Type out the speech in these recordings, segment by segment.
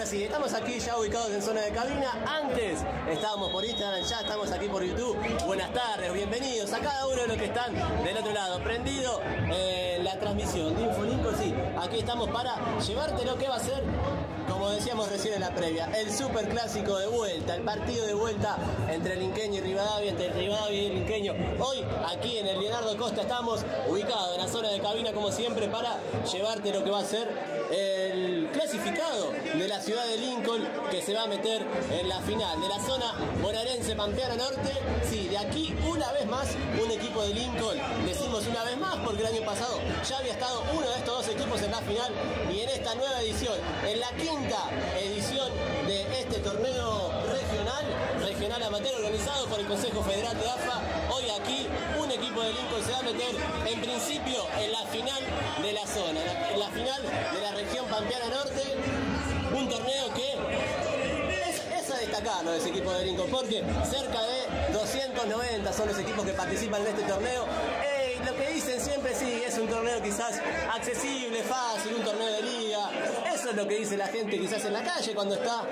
así, estamos aquí ya ubicados en zona de cabina. Antes estábamos por Instagram, ya estamos aquí por YouTube. Buenas tardes, bienvenidos a cada uno de los que están del otro lado, prendido la transmisión de Infolinco. Sí, aquí estamos para llevarte lo que va a ser, como decíamos recién en la previa, el super clásico de vuelta, el partido de vuelta entre el Linqueño y Rivadavia, entre el Rivadavia y el Linqueño. Hoy aquí en el Leonardo Costa estamos ubicados en la zona de cabina como siempre para llevarte lo que va a ser el clasificado de la ciudad de Lincoln, que se va a meter en la final de la zona bonaerense Pampeana Norte. Sí, de aquí una vez más un equipo de Lincoln, decimos una vez más porque el año pasado ya había estado uno de estos dos equipos en la final, y en esta nueva edición, en la quinta edición de este torneo regional amateur organizado por el Consejo Federal de AFA, hoy aquí un equipo de Lincoln se va a meter en principio en la final de la zona, en la final de la región Pampeana Norte, un torneo que es a destacar, ¿no?, de ese equipo de Lincoln, porque cerca de 290 son los equipos que participan en este torneo. Lo que dicen siempre, sí, es un torneo quizás accesible, fácil, un torneo de liga. Eso es lo que dice la gente quizás en la calle cuando está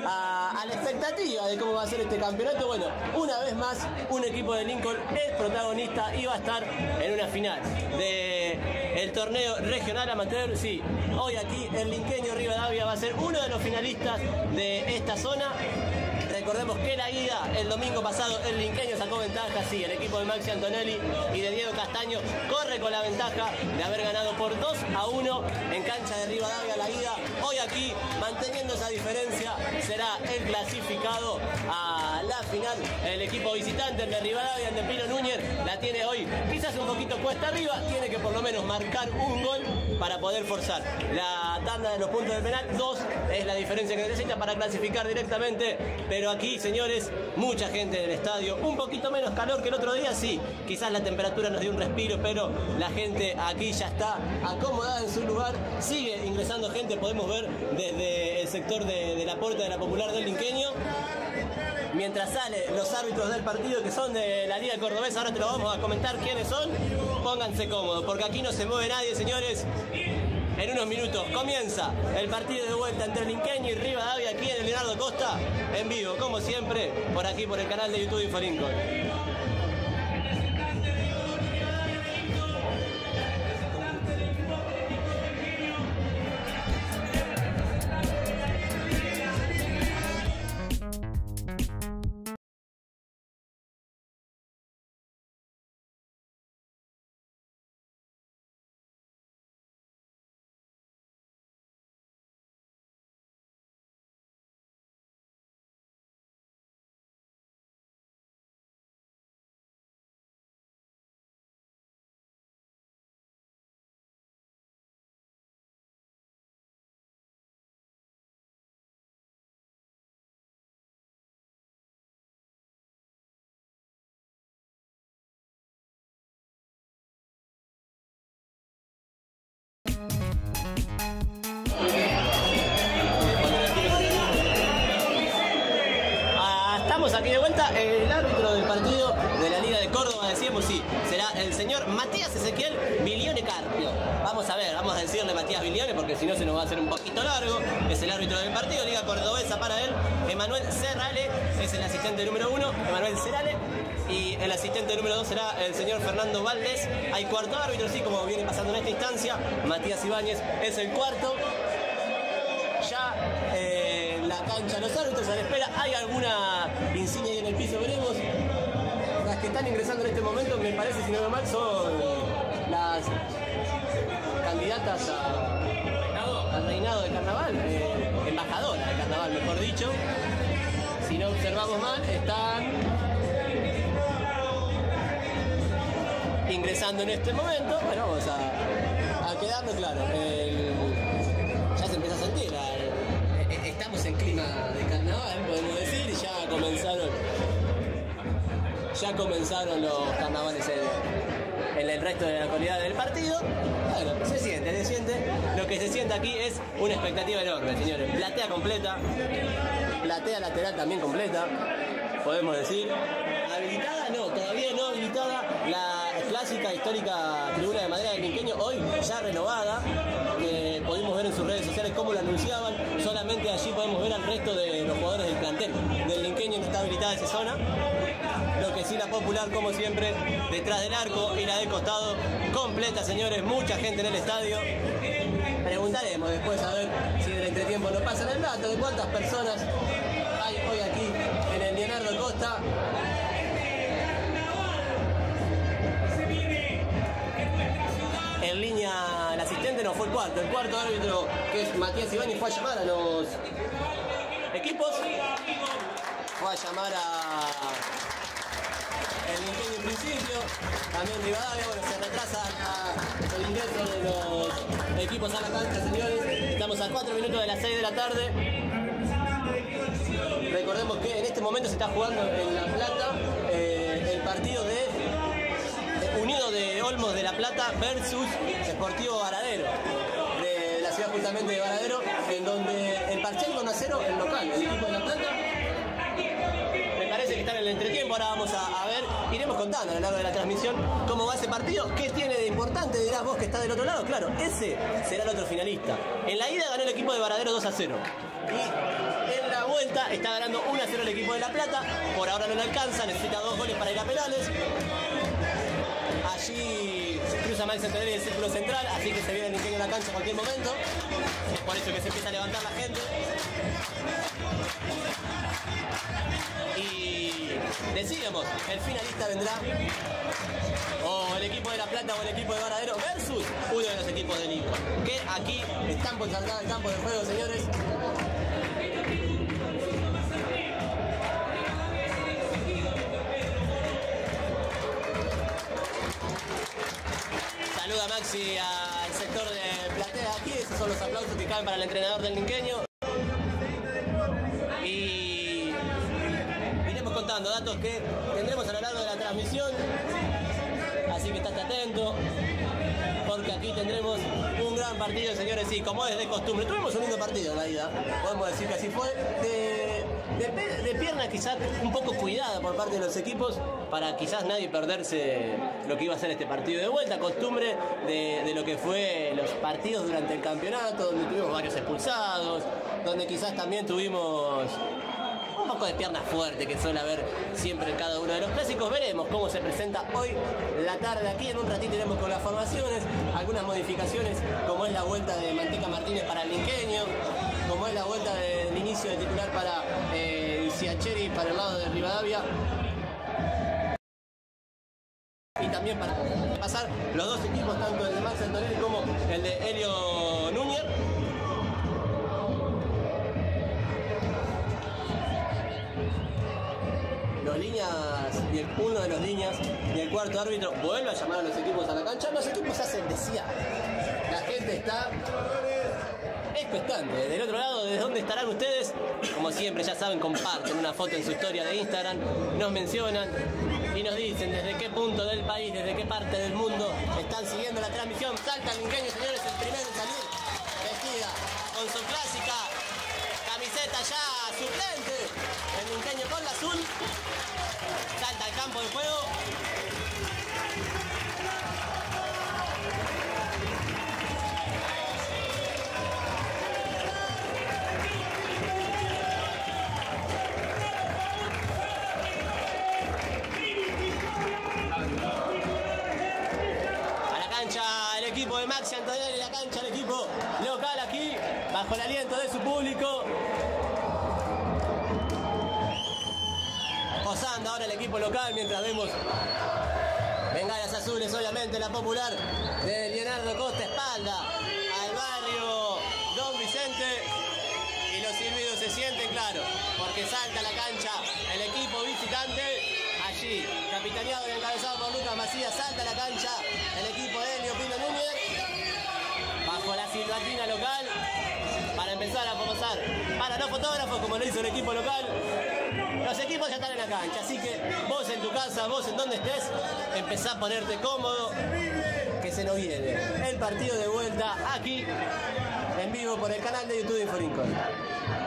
a la expectativa de cómo va a ser este campeonato. Bueno, una vez más, un equipo de Lincoln es protagonista y va a estar en una final del torneo regional amateur. Sí, hoy aquí el Linqueño Rivadavia va a ser uno de los finalistas de esta zona. Recordemos que la ida el domingo pasado el Linqueño sacó ventaja, sí, el equipo de Maxi Antonelli y de Diego Castaño corre con la ventaja de haber ganado por 2-1 en cancha de Rivadavia la ida. Hoy aquí, manteniendo esa diferencia, será el clasificado a la final. El equipo visitante, el de Rivadavia, el de Pino Núñez, la tiene hoy quizás un poquito cuesta arriba, tiene que por lo menos marcar un gol para poder forzar la tanda de los puntos del penal. 2 es la diferencia que necesita para clasificar directamente. Pero aquí, señores, mucha gente del estadio, un poquito menos calor que el otro día, sí, quizás la temperatura nos dio un respiro, pero la gente aquí ya está acomodada en su lugar, sigue ingresando gente, podemos ver desde el sector de la puerta de la Popular del Linqueño, mientras salen los árbitros del partido que son de la Liga Cordobesa. Ahora te lo vamos a comentar quiénes son, pónganse cómodos, porque aquí no se mueve nadie, señores. En unos minutos comienza el partido de vuelta entre Linqueño y Rivadavia aquí en el Leonardo Costa, en vivo, como siempre, por aquí, por el canal de YouTube de Infolinco. Estamos aquí de vuelta. El árbitro del partido de la Liga de Córdoba, decíamos, sí, será el señor Matías Ezequiel Bilione Carpio. Vamos a ver, vamos a decirle Matías Bilione porque si no se nos va a hacer un poquito largo. Es el árbitro del partido, Liga Cordobesa para él. Emanuel Serrale es el asistente número 1, Emanuel Serrale. Y el asistente número 2 será el señor Fernando Valdés. Hay cuarto árbitro, sí, como viene pasando en esta instancia. Matías Ibáñez es el cuarto. Ya en la cancha los árbitros a la espera. Hay alguna insignia ahí en el piso, veremos. Las que están ingresando en este momento, me parece, si no veo mal, son las candidatas al reinado de carnaval, embajadora de carnaval, mejor dicho. Si no observamos mal, están ingresando en este momento. Bueno, vamos a quedarnos claro. Ya se empieza a sentir. Estamos en clima de carnaval, podemos decir. Ya comenzaron los carnavales en el resto de la localidad del partido. Bueno, se siente. Lo que se siente aquí es una expectativa enorme, señores. Platea completa, platea lateral también completa, podemos decir. Habilitada, no, todavía no habilitada la clásica histórica tribuna de madera del Linqueño, hoy ya renovada, que pudimos ver en sus redes sociales cómo lo anunciaban. Solamente que allí podemos ver al resto de los jugadores del plantel del Linqueño que está habilitada esa zona. Lo que sí, la Popular, como siempre, detrás del arco y la del costado completa, señores, mucha gente en el estadio. Preguntaremos después a ver si en el entretiempo nos pasan el dato de cuántas personas hay hoy aquí en el Leonardo Costa. En línea, el asistente no fue el cuarto árbitro, que es Matías Ibáñez, fue a llamar a los equipos, fue a llamar a el Linqueño en principio, también Rivadavia. Bueno, se retrasa el ingreso de los equipos a la cancha, señores. Estamos a 4 minutos de las 6 de la tarde. Recordemos que en este momento se está jugando en La Plata el partido de Unido de Olmos de La Plata versus Sportivo Varadero, de la ciudad justamente de Varadero, en donde el parcial 1-0 el local, el equipo de La Plata. Me parece que está en el entretiempo. Ahora vamos a ver, iremos contando a lo largo de la transmisión cómo va ese partido. ¿Qué tiene de importante? Dirás vos que está del otro lado. Claro, ese será el otro finalista. En la ida ganó el equipo de Varadero 2-0. Y en la vuelta está ganando 1-0 el equipo de La Plata. Por ahora no le alcanza, necesita 2 goles para ir a penales. Allí cruza Max Santander en el círculo central, así que se viene el Linqueño en la cancha en cualquier momento. Es por eso que se empieza a levantar la gente. Y decíamos, el finalista vendrá o el equipo de La Plata o el equipo de Varadero versus uno de los equipos de Lincoln, que aquí están por saltar el campo de juego, señores. Saluda Maxi al sector de platea aquí. Esos son los aplausos que caen para el entrenador del Linqueño. Y iremos contando datos que tendremos a lo largo de la transmisión. Así que estate atento, porque aquí tendremos un gran partido, señores. Y como es de costumbre, tuvimos un lindo partido en la ida, podemos decir que así fue. De pierna quizás un poco cuidada por parte de los equipos, para quizás nadie perderse lo que iba a ser este partido de vuelta, costumbre de lo que fue los partidos durante el campeonato, donde tuvimos varios expulsados, donde quizás también tuvimos un poco de pierna fuerte que suele haber siempre en cada uno de los clásicos. Veremos cómo se presenta hoy la tarde aquí. En un ratito iremos con las formaciones, algunas modificaciones, como es la vuelta de Manteca Martínez para el Linqueño, como es la vuelta del inicio de titular para el Ciacheri para el lado de Rivadavia, y también para pasar los dos equipos, tanto el de Max Antonelli como el de Helio Núñez. Los líneas y uno de los líneas y el cuarto árbitro vuelve a llamar a los equipos a la cancha. Los equipos hacen desear. La gente está expectante. Del otro lado, ¿desde dónde estarán ustedes? Como siempre, ya saben, comparten una foto en su historia de Instagram, nos mencionan y nos dicen desde qué punto del país, desde qué parte del mundo están siguiendo la transmisión. Salta el Linqueño, señores, el primero en salir, vestida con su clásica camiseta ya suplente, el Linqueño con la azul. Salta al campo de juego. A la cancha el equipo de Maxi Antonelli, la cancha el equipo local aquí, bajo el aliento de su público. Posando ahora el equipo local mientras vemos bengalas azules, obviamente la Popular de Leonardo Costa, espalda al barrio Don Vicente, y los silbidos se sienten, claro, porque salta a la cancha el equipo visitante. Allí, capitaneado y encabezado por Lucas Macías, salta a la cancha el equipo de Helio Pino Núñez, bajo la silbatina local, para empezar a posar para los fotógrafos, como lo hizo el equipo local. Los equipos ya están en la cancha, así que vos en tu casa, vos en donde estés, empezá a ponerte cómodo, que se nos viene el partido de vuelta aquí, en vivo por el canal de YouTube de Infolincon.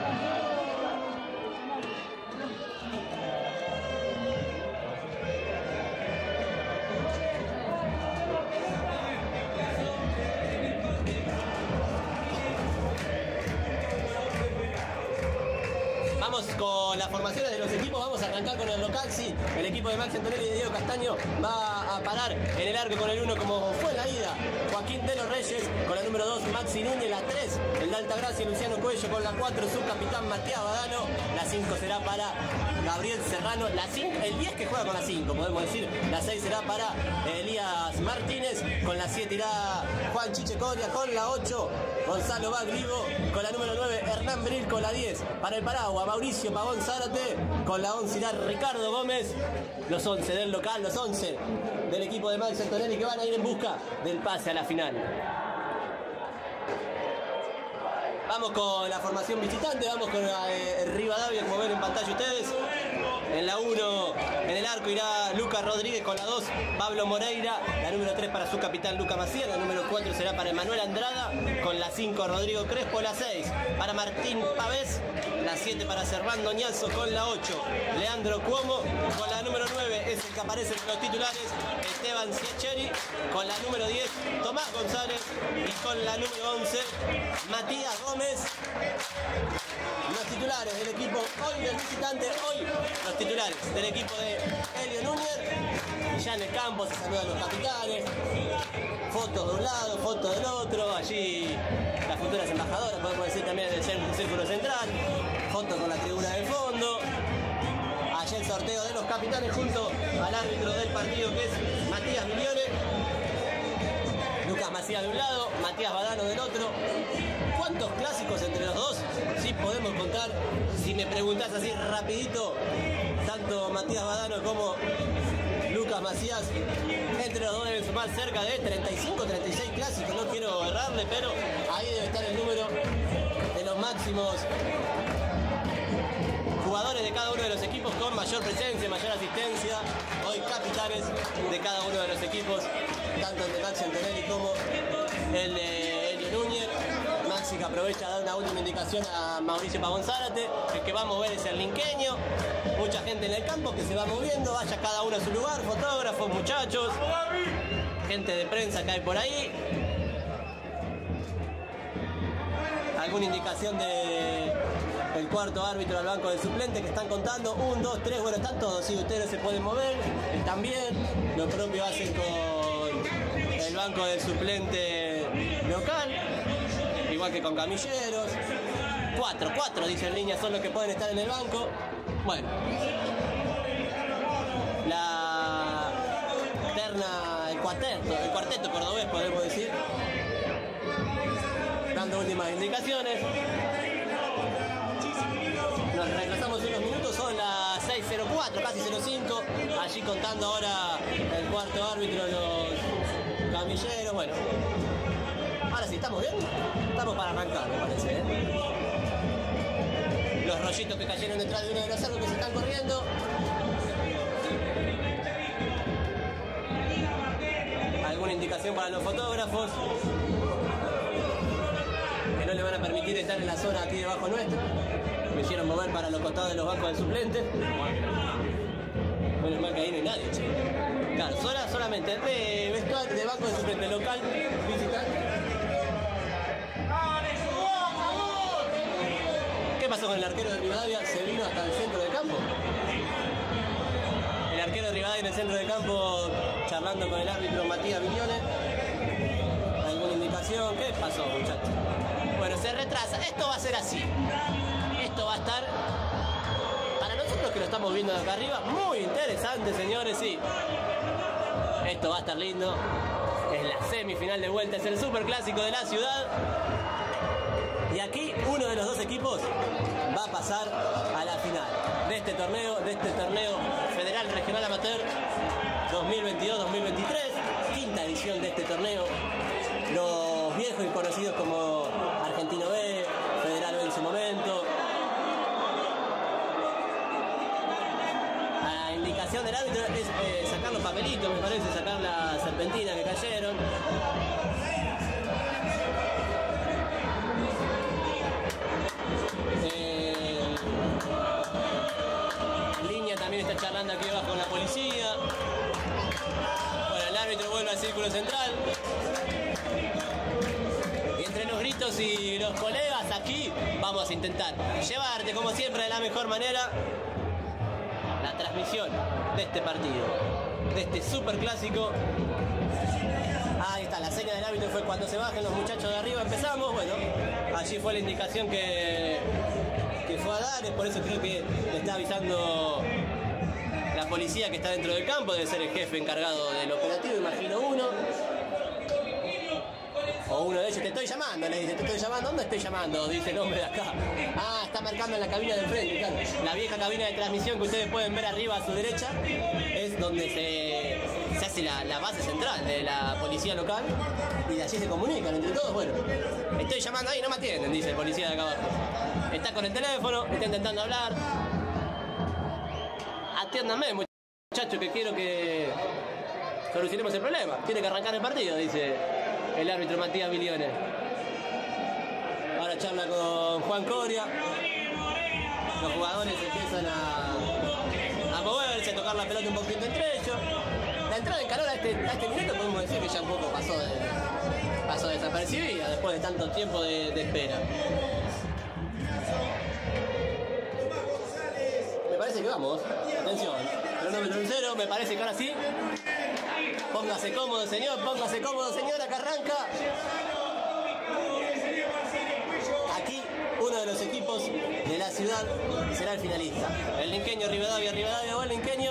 con las formaciones de los equipos. Vamos a arrancar con el local, sí. El equipo de Maxi Antonelli y de Diego Castaño va a parar en el arco con el 1 como fue en la ida. Joaquín de los Reyes con la número 2, Maxi Núñez, la 3, el de Altagracia, Luciano Cuello con la 4, su capitán Matías Badano, la 5 será para Gabriel Serrano, la 5, el 10 que juega con la 5, podemos decir, la 6 será para Elías Martínez, con la 7 irá Juan Chiche Coria, con la 8, Gonzalo Bagrigo, con la número 9, Hernán Bril, con la 10, para el Paragua, Mauricio Pavón Zárate, con la 11 irá Ricardo Gómez, los 11 del local, los 11 del equipo de Maxi Antonelli que van a ir en busca del pase a la final. Vamos con la formación visitante, vamos con Rivadavia, como ven en pantalla ustedes. En la 1, en el arco irá Lucas Rodríguez, con la 2, Pablo Moreira, la número 3 para su capitán Luca Macías, la número 4 será para Emanuel Andrada, con la 5 Rodrigo Crespo, la 6 para Martín Pavés, la 7 para Servando Ñazo, con la 8 Leandro Cuomo, con la número 9 es el que aparece en los titulares Esteban Siecheri, con la número 10 Tomás González y con la número 11 Matías Gómez. Los titulares del equipo hoy del visitante, hoy los titulares del equipo de Elio Núñez. Ya en el campo se saludan los capitanes, fotos de un lado, fotos del otro, allí las futuras embajadoras, podemos decir también del círculo central, fotos con la tribuna de fondo. Allí el sorteo de los capitanes junto al árbitro del partido que es Matías Milione. Lucas Macías de un lado, Matías Badano del otro. ¿Cuántos clásicos entre los dos? Sí podemos contar, si me preguntás así rapidito, tanto Matías Badano como Lucas Macías, entre los dos deben sumar cerca de 35, 36 clásicos, no quiero errarle, pero ahí debe estar el número de los máximos jugadores de cada uno de los equipos con mayor presencia, mayor asistencia, hoy capitanes de cada uno de los equipos, tanto el de Maxi Antonelli como el de Elio Núñez. Maxi que aprovecha a dar una última indicación a Mauricio Pavón Zárate, el que va a mover es el linqueño, mucha gente en el campo que se va moviendo, vaya cada uno a su lugar, fotógrafos, muchachos, gente de prensa que hay por ahí. Alguna indicación del cuarto árbitro al banco de suplentes que están contando, 1, 2, 3, bueno, están todos, sí, ustedes se pueden mover, están bien, lo propio hacen con el banco del suplente local, igual que con camilleros. 4 dice en línea son los que pueden estar en el banco. Bueno, la terna, el cuarteto cordobés podemos decir, dando últimas indicaciones. Nos retrasamos unos minutos, son las 6:04, casi 05, allí contando ahora el cuarto árbitro, los camilleros. Bueno, ahora sí, ¿estamos bien? Estamos para arrancar, me parece, ¿eh? Los rollitos que cayeron detrás de uno de los cerros que se están corriendo. ¿Alguna indicación para los fotógrafos? Que no le van a permitir estar en la zona aquí debajo nuestro. Me hicieron mover para los costados de los bancos del suplente. Menos mal que ahí no hay nadie, che. Claro, solamente el vestuario de banco de suplente local, visitante. ¿Qué pasó con el arquero de Rivadavia? Se vino hasta el centro del campo. El arquero de Rivadavia en el centro del campo charlando con el árbitro Matías Milione. ¿Alguna indicación? ¿Qué pasó, muchachos? Bueno, se retrasa. Esto va a ser así. Esto va a estar, para nosotros que lo estamos viendo de acá arriba, muy interesante, señores, sí. Esto va a estar lindo. Es la semifinal de vuelta, es el superclásico de la ciudad. Y aquí uno de los dos equipos va a pasar a la final de este torneo Federal Regional Amateur 2022-2023, quinta edición de este torneo. Los viejos y conocidos como Argentino B, Federal B en su momento. La indicación del árbitro es sacar los papelitos, me parece, sacar las serpentinas que cayeron. En línea también está charlando aquí abajo con la policía. Bueno, el árbitro vuelve al círculo central. Y entre los gritos y los colegas, acá aquí vamos a intentar llevarte, como siempre, de la mejor manera, la transmisión de este partido, de este superclásico. Ahí está, la seña del árbitro fue cuando se bajen los muchachos de arriba, empezamos. Bueno, allí fue la indicación que fue a dar, es por eso creo que le está avisando la policía que está dentro del campo, debe ser el jefe encargado del operativo, imagino uno. O uno de ellos, te estoy llamando, le dice, te estoy llamando, ¿dónde estoy llamando? Dice el hombre de acá. Ah, está marcando en la cabina del frente, claro. La vieja cabina de transmisión que ustedes pueden ver arriba a su derecha es donde se hace la base central de la policía local y de allí se comunican entre todos. Bueno, estoy llamando ahí, no me atienden, dice el policía de acá abajo. Está con el teléfono, está intentando hablar. Atiéndanme, muchachos, que quiero que solucionemos el problema. Tiene que arrancar el partido, dice el árbitro Matías Bilione. Ahora charla con Juan Coria. Los jugadores empiezan a moverse, a tocar la pelota un poquito entre ellos. La entrada en calor a este minuto podemos decir que ya un poco pasó desapercibida después de tanto tiempo de espera. Me parece que vamos. Atención. Cronómetro en cero. Me parece que ahora sí. Póngase cómodo, señor. Póngase cómodo, señora, que arranca. Aquí uno de los equipos de la ciudad será el finalista. El linqueño Rivadavia o el linqueño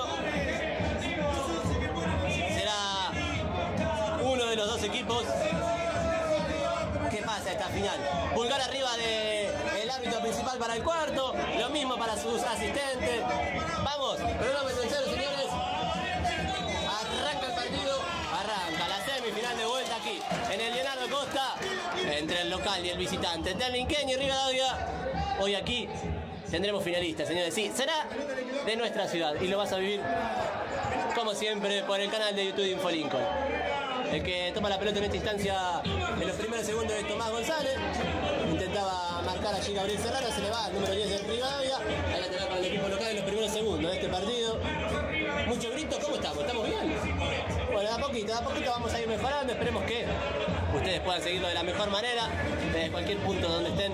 será uno de los dos equipos que pasa esta final. Pulgar arriba del árbitro principal para el cuarto, lo mismo para sus asistentes. Vamos, cronómetro en cero, señores. Arranca el partido, arranca la semifinal de vuelta aquí en el Leonardo Costa, entre el local y el visitante del linqueño y Rivadavia. Hoy aquí tendremos finalistas, señores. Sí, será de nuestra ciudad y lo vas a vivir como siempre por el canal de YouTube de Infolincoln. El que toma la pelota en esta instancia en los primeros segundos es Tomás González. Intentaba marcar allí Gabriel Serrano, se le va al número 10 de Rivadavia. Ahí la tenemos para el equipo local en los primeros segundos de este partido. Mucho grito, ¿cómo estamos? ¿Estamos bien? Bueno, de a poquito vamos a ir mejorando. Esperemos que ustedes puedan seguirlo de la mejor manera, desde cualquier punto donde estén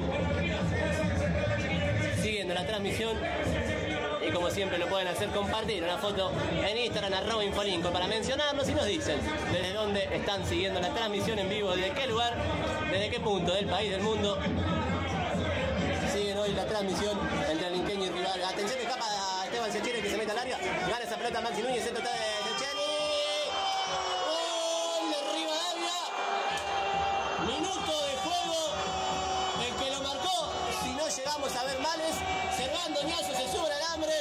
siguiendo la transmisión. Y como siempre lo pueden hacer, compartir una foto en Instagram @Infolincoln para mencionarnos y nos dicen desde dónde están siguiendo la transmisión en vivo, desde qué lugar, desde qué punto del país, del mundo siguen hoy la transmisión entre el linqueño y rival. Atención, escapa a Esteban Sechini que se mete al área, gana esa pelota Maxi Núñez, centro de Sechini. ¡Gol de Rivadavia! Minuto de juego, el que lo marcó, si no llegamos a ver males, Servando Ñazo se sube al alambre,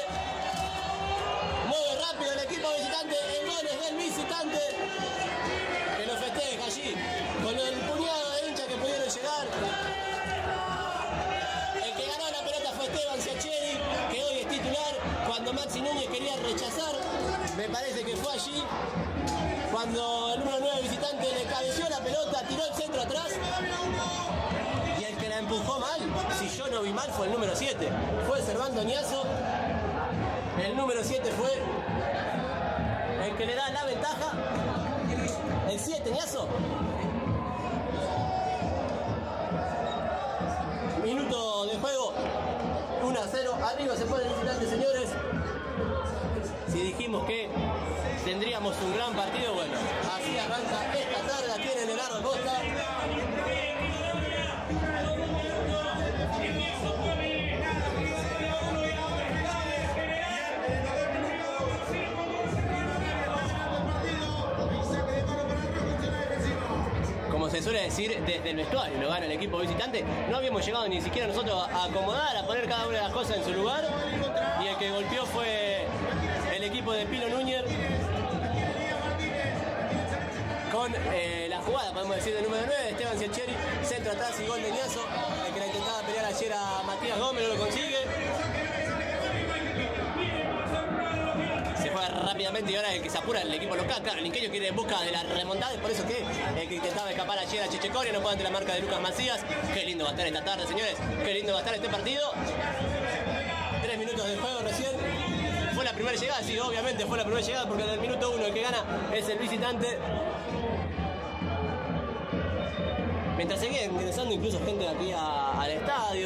mueve rápido el equipo visitante, el gol es del visitante, que lo festeja allí con el puñado de hinchas que pudieron llegar. El que ganó la pelota fue Esteban Sechini, que hoy es titular, cuando Maxi Núñez quería rechazar, me parece que fue allí, cuando el 1-9 visitante le cabeció la pelota, tiró el centro atrás, y el que la empujó mal, si yo no vi mal, fue el número 7, fue Servando Ñazo. El número 7 fue el que le da la ventaja, el 7, Ñazo. Minuto de juego, 1-0, arriba se pone el visitante, señores. Si dijimos que tendríamos un gran partido, bueno, así arranca esta tarde aquí en el Leonardo Costa. Como se suele decir, desde el vestuario lo gana el equipo visitante. No habíamos llegado ni siquiera nosotros a acomodar, a poner cada una de las cosas en su lugar. Y el que golpeó fue el equipo de Pino Núñez. Con la jugada, podemos decir, del número 9, Esteban Sechini, centro atrás y gol de Ñazo. El que la intentaba pelear ayer a Matías Gómez, no lo consigue. Se juega rápidamente y ahora el que se apura el equipo local. Claro, el linqueño quiere en busca de la remontada, es por eso que el que intentaba escapar ayer a Chechecoria no puede ante la marca de Lucas Macías. Qué lindo va a estar esta tarde, señores. Qué lindo va a estar este partido. 3 minutos de juego recién. Fue la primera llegada, sí, obviamente fue la primera llegada porque en el minuto 1 el que gana es el visitante. Mientras seguía ingresando incluso gente aquí al estadio.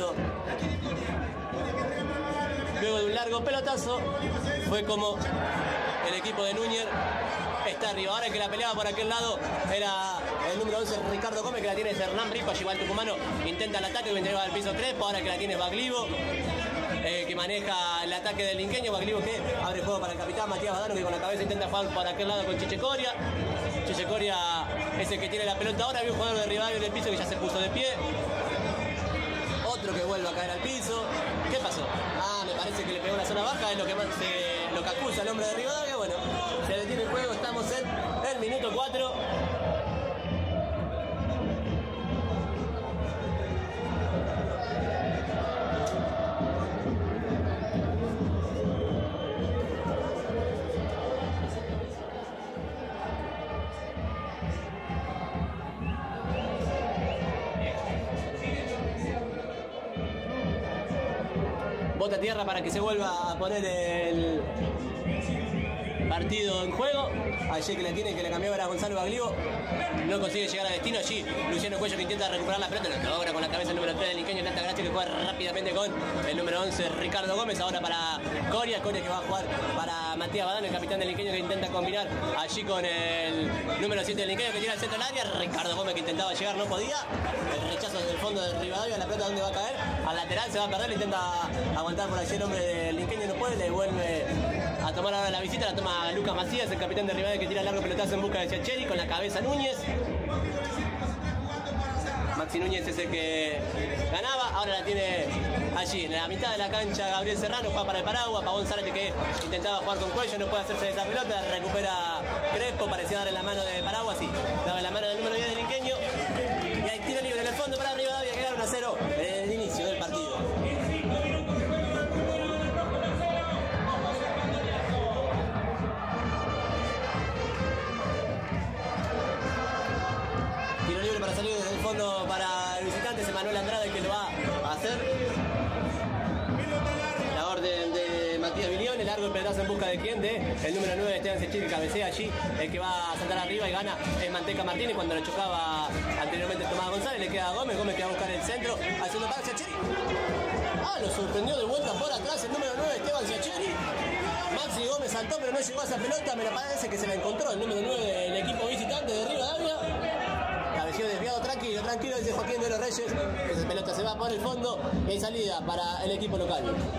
largo pelotazo. Fue como el equipo de Núñez está arriba. Ahora el que la peleaba por aquel lado era el número 11, Ricardo Gómez, que la tiene Hernán Rico. Allí va el tucumano, intenta el ataque, entrega al piso Crespo. Ahora que la tiene Baglivo, que maneja el ataque del linqueño. Baglivo que abre juego para el capitán Matías Badano, que con la cabeza intenta jugar por aquel lado con Chiche Coria. Chiche Coria es el que tiene la pelota ahora. Había un jugador de Rivadavia en el piso que ya se puso de pie. Otro que vuelve a caer al piso. ¿Qué pasó? Me parece que le pegó la zona baja, es lo que acusa el hombre de Rivadavia. Bueno, se detiene el juego, estamos en el minuto 4. Bota tierra para que se vuelva a poner el partido en juego. Allí que le tiene, que le cambió era Gonzalo Baglivo. No consigue llegar a destino. Allí Luciano Cuello que intenta recuperar la pelota. Lo logra con la cabeza el número 3 del linqueño, Tanta Gracia, que juega rápidamente con el número 11 Ricardo Gómez. Ahora para Coria que va a jugar para Matías Badano, el capitán del linqueño, que intenta combinar allí con el número 7 del linqueño, que tira al centro del área. Ricardo Gómez que intentaba llegar, no podía. El rechazo desde el fondo de Rivadavia. La pelota donde va a caer, al lateral, se va a perder. Le intenta aguantar por allí el hombre del linqueño, no puede. Le vuelve a tomar ahora la visita. La toma Lucas Macías, el capitán de Rivadavia, que tira largo pelotazo en busca de Ciacheri, con la cabeza Núñez. Maxi Núñez es el que ganaba. Ahora la tiene allí en la mitad de la cancha Gabriel Serrano, juega para el Paraguas. Pavón Zárate, que intentaba jugar con Cuello, no puede hacerse de esa pelota. Recupera Crespo, parecía dar en la mano de Paraguas, sí, daba en la mano del número 10 del linqueño. Y hay tiro libre en el fondo para Rivadavia, que gana 1-0 en el inicio del partido. Para salir desde el fondo para el visitante, es Manuel Andrade el que lo va a hacer. La orden de Matías Bilión, el largo el pedazo en busca de quién, de el número 9 de Esteban Ciacheri, cabecea allí, el que va a saltar arriba y gana es Manteca Martínez. Cuando le chocaba anteriormente Tomás González, le queda a Gómez que va a buscar el centro, haciendo para Ciacheri. Lo sorprendió de vuelta por atrás el número 9 Esteban Ciacheri. Maxi Gómez saltó pero no llegó a esa pelota, me parece que se la encontró el número 9 del equipo visitante de Rivadavia. Cabeció desviado, tranquilo, dice Joaquín de los Reyes, que esa pelota se va por el fondo y hay salida para el equipo local.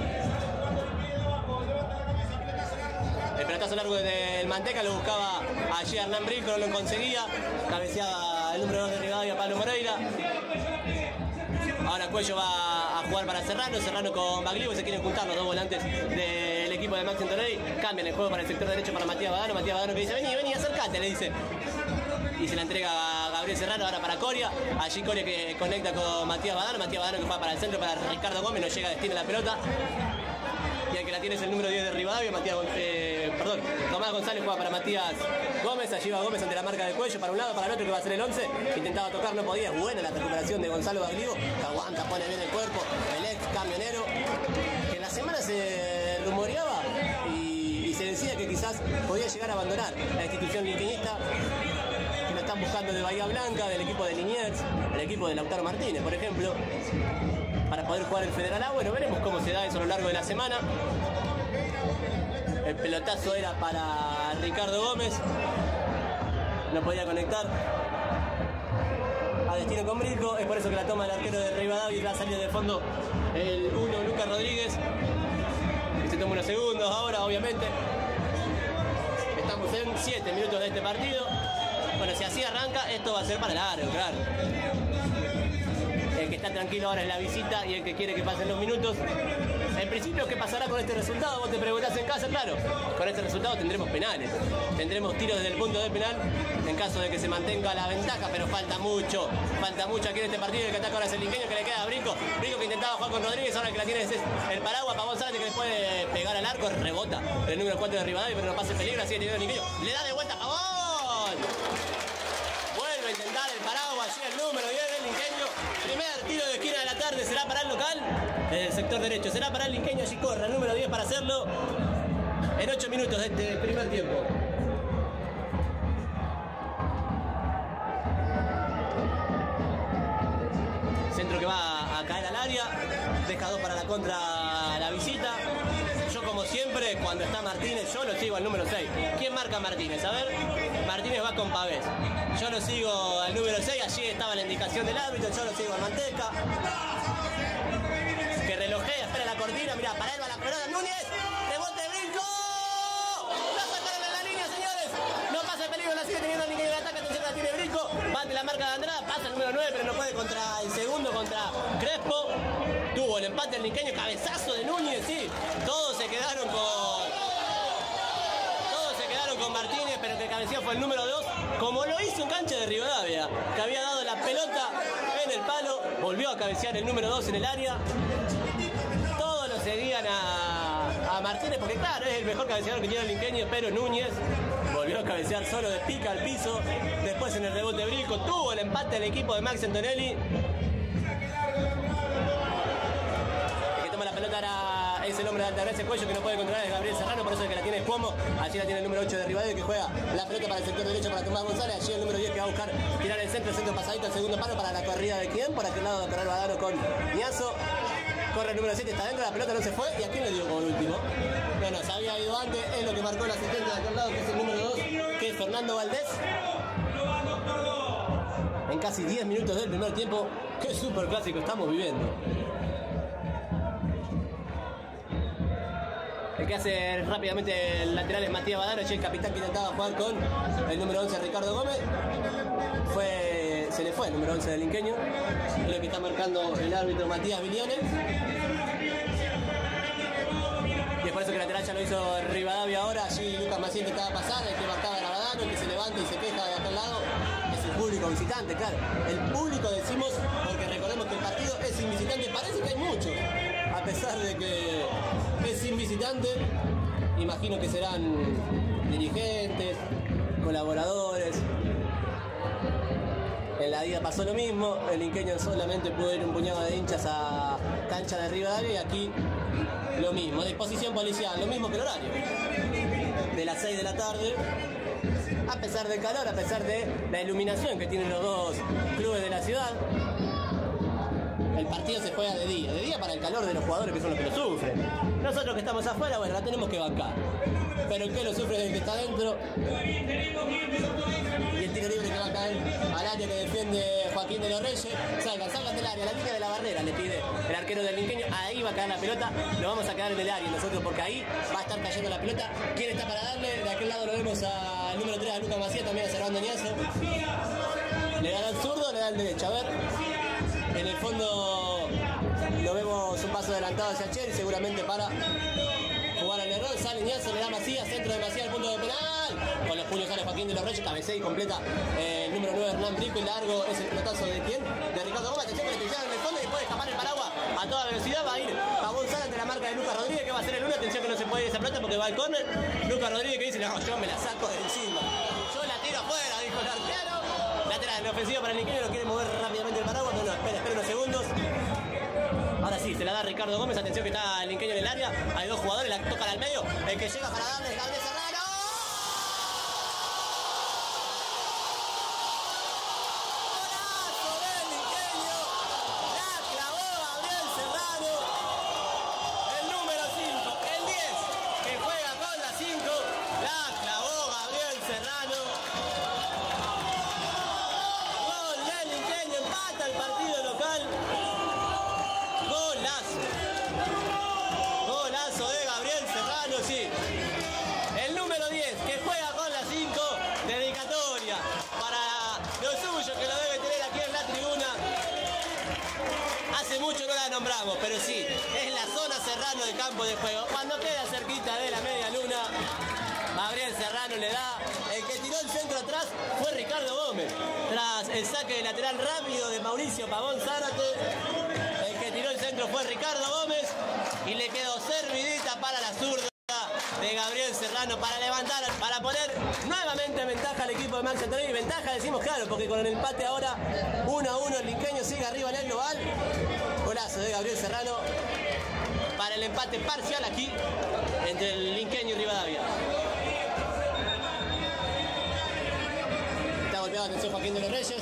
El pelotazo largo del Manteca lo buscaba allí Hernán Rico, no lo conseguía. Cabeceaba el número 2 de Rivadavia, Pablo Moreira. Ahora Cuello va a jugar para Serrano con Baglivo, se quieren juntar los dos volantes del equipo de Maxi Antonelli. Cambian el juego para el sector derecho para Matías Badano que dice, vení, acércate, le dice. Y se la entrega a Gabriel Serrano ahora para Coria. Allí Coria que conecta con Matías Badano que juega para el centro para Ricardo Gómez, no llega a destino la pelota. Y el que la tiene es el número 10 de Rivadavia, Tomás González juega para Matías Gómez. Allí va Gómez ante la marca de Cuello, para un lado, para el otro, que va a ser el 11. Intentaba tocar, no podía. Es buena la recuperación de Gonzalo Baglivo, que aguanta, pone bien el cuerpo. El ex camionero, que en la semana se rumoreaba y se decía que quizás podía llegar a abandonar la institución linqueñista, que lo están buscando de Bahía Blanca, del equipo de Liniers, del equipo de Lautaro Martínez, por ejemplo, para poder jugar el Federal A. Bueno, veremos cómo se da eso a lo largo de la semana. El pelotazo era para Ricardo Gómez, no podía conectar a destino con Brico, es por eso que la toma el arquero de Rivadavia y va a salir de fondo el 1 Lucas Rodríguez, que se toma unos segundos ahora, obviamente. Estamos en 7 minutos de este partido. Bueno, si así arranca, esto va a ser para largo, claro. El que está tranquilo ahora es la visita y el que quiere que pasen los minutos. En principio, ¿qué pasará con este resultado? Vos te preguntás en casa, claro. Con este resultado tendremos penales. Tendremos tiros desde el punto de penal en caso de que se mantenga la ventaja, pero falta mucho aquí en este partido. El que ataca ahora es el linqueño, que le queda a Brico. Brico que intentaba jugar con Rodríguez, ahora el que la tiene es el Paraguas, Pavón Zárate, que le puede pegar al arco, rebota el número 4 de Rivadavia, pero no pasa el peligro, sigue teniendo el linqueño. Le da de vuelta a Pavón. Vuelve a intentar el Paraguas, allí el número 10 del linqueño. Primer tiro de esquina de la tarde, será para el local. El sector derecho, será para el linqueño, allí corre el número 10 para hacerlo en 8 minutos de este primer tiempo. Centro que va a caer al área, deja 2 para la contra la visita. Yo como siempre, cuando está Martínez, yo lo sigo al número 6. ¿Quién marca a Martínez? A ver, Martínez va con Pavés. Yo lo sigo al número 6, allí estaba la indicación del árbitro, yo lo sigo al Manteca. Que relojea, espera la cortina, mirá, para él va la pelota, Núñez, rebote, brinco. La sacaron en la línea, señores. No pasa peligro, la sigue teniendo el Linqueño de ataque, atención, la tiene Brinco. Bate la marca de Andrada, pasa el número 9, pero no puede contra el segundo, contra Crespo. Tuvo el empate el Linqueño, cabezazo de Núñez, sí. Todos se quedaron con Martínez, pero que cabeceó fue el número 2, como lo hizo en cancha de Rivadavia, que había dado la pelota en el palo, volvió a cabecear el número 2 en el área. Todos lo seguían a Martínez, porque claro, es el mejor cabeceador que tiene el Linqueño, pero Núñez volvió a cabecear solo de pica al piso. Después en el rebote Brinco tuvo el empate el equipo de Max Antonelli. La pelota era, es el hombre de Altagracia Cuello, que no puede controlar, es Gabriel Serrano, por eso es que la tiene Cuomo. Allí la tiene el número 8 de Rivadavia, que juega la pelota para el sector derecho para Tomás González. Allí el número 10 que va a buscar tirar el centro pasadito al segundo palo para la corrida de quién. Por aquel lado va a correr Badano con Niazo. Corre el número 7, está dentro, la pelota no se fue. ¿Y a quién le dio como el último? No, se había ido antes, es lo que marcó el asistente de aquel lado, que es el número 2, que es Fernando Valdés. En casi 10 minutos del primer tiempo, qué super clásico estamos viviendo. El que hace rápidamente el lateral es Matías Badano, el capitán que intentaba jugar con el número 11 Ricardo Gómez. Se le fue el número 11 del Linqueño, es lo que está marcando el árbitro Matías Villones. Y es por eso que el lateral ya lo hizo Rivadavia ahora. Allí Lucas Maciel intentaba pasar, el que marcaba era Badano, el que se levanta y se queja de aquel lado es el público visitante, claro. El público decimos porque recordemos que el partido es sin visitante, parece que hay mucho. A pesar de que es sin visitante, imagino que serán dirigentes, colaboradores. En la ida pasó lo mismo, el Linqueño solamente pudo ir un puñado de hinchas a cancha de Rivadavia y aquí lo mismo, disposición policial, lo mismo que el horario, de las 6 de la tarde, a pesar del calor, a pesar de la iluminación que tienen los dos clubes de la ciudad. El partido se juega de día para el calor de los jugadores que son los que lo sufren. Nosotros que estamos afuera, bueno, la tenemos que bancar. Pero el que lo sufre es el que está adentro. Y el tiro libre que va a caer al área que defiende Joaquín de los Reyes. Salgan del área, la línea de la barrera, le pide el arquero del Linqueño. Ahí va a caer la pelota, lo vamos a quedar en el área nosotros, porque ahí va a estar cayendo la pelota. ¿Quién está para darle? De aquel lado lo vemos al número 3, a Lucas Macías, también a Servando Niazo. Le da al zurdo, le da al derecho. A ver. En el fondo lo vemos un paso adelantado hacia Chel, seguramente para jugar al error. Sale Niazo, le da Macías, centro de Macías al punto de penal. Con los puños sale Joaquín de los Reyes, cabecea y completa el número 9 Hernán Brinco. Y largo es el pelotazo de quién? De Ricardo Gómez. Atención que le en el fondo y puede escapar el paraguas a toda velocidad. Va a ir Pavón Sala ante la marca de Lucas Rodríguez, que va a ser el 1. Atención que no se puede ir esa pelota porque va al córner. Lucas Rodríguez que dice, no, yo me la saco de encima. Yo la tiro afuera, dijo el arquero. Lateral en ofensiva para el Linqueño, lo quiere mover rápidamente el paraguas. No, espera unos segundos. Ahora sí, se la da Ricardo Gómez. Atención que está el Linqueño en el área. Hay dos jugadores, la tocan al medio. El que llega para darle es Gabriel Serrano. ¡Golazo del Linqueño! La clavó Gabriel Serrano. El número 5, el 10, que juega con la 5. La clavó Gabriel Serrano. Gol del Linqueño, empata el partido local. Golazo de Gabriel Serrano, sí. El número 10 que juega con la 5, dedicatoria para los suyos que lo debe tener aquí en la tribuna. Hace mucho no la nombramos, pero sí, es la zona Serrano del campo de juego. Cuando queda cerquita de la media luna, Gabriel Serrano le da. El que tiró el centro atrás fue Ricardo Gómez. Tras el saque de lateral rápido de Mauricio Pavón Zárate, el que tiró el centro fue Ricardo Gómez y le quedó servidita para la zurda de Gabriel Serrano para levantar, para poner nuevamente en ventaja al equipo de Max Antonelli. Ventaja decimos claro, porque con el empate ahora 1-1 el Linqueño sigue arriba en el global. Golazo de Gabriel Serrano para el empate parcial aquí entre el Linqueño y Rivadavia. Está golpeado, atención Joaquín de los Reyes.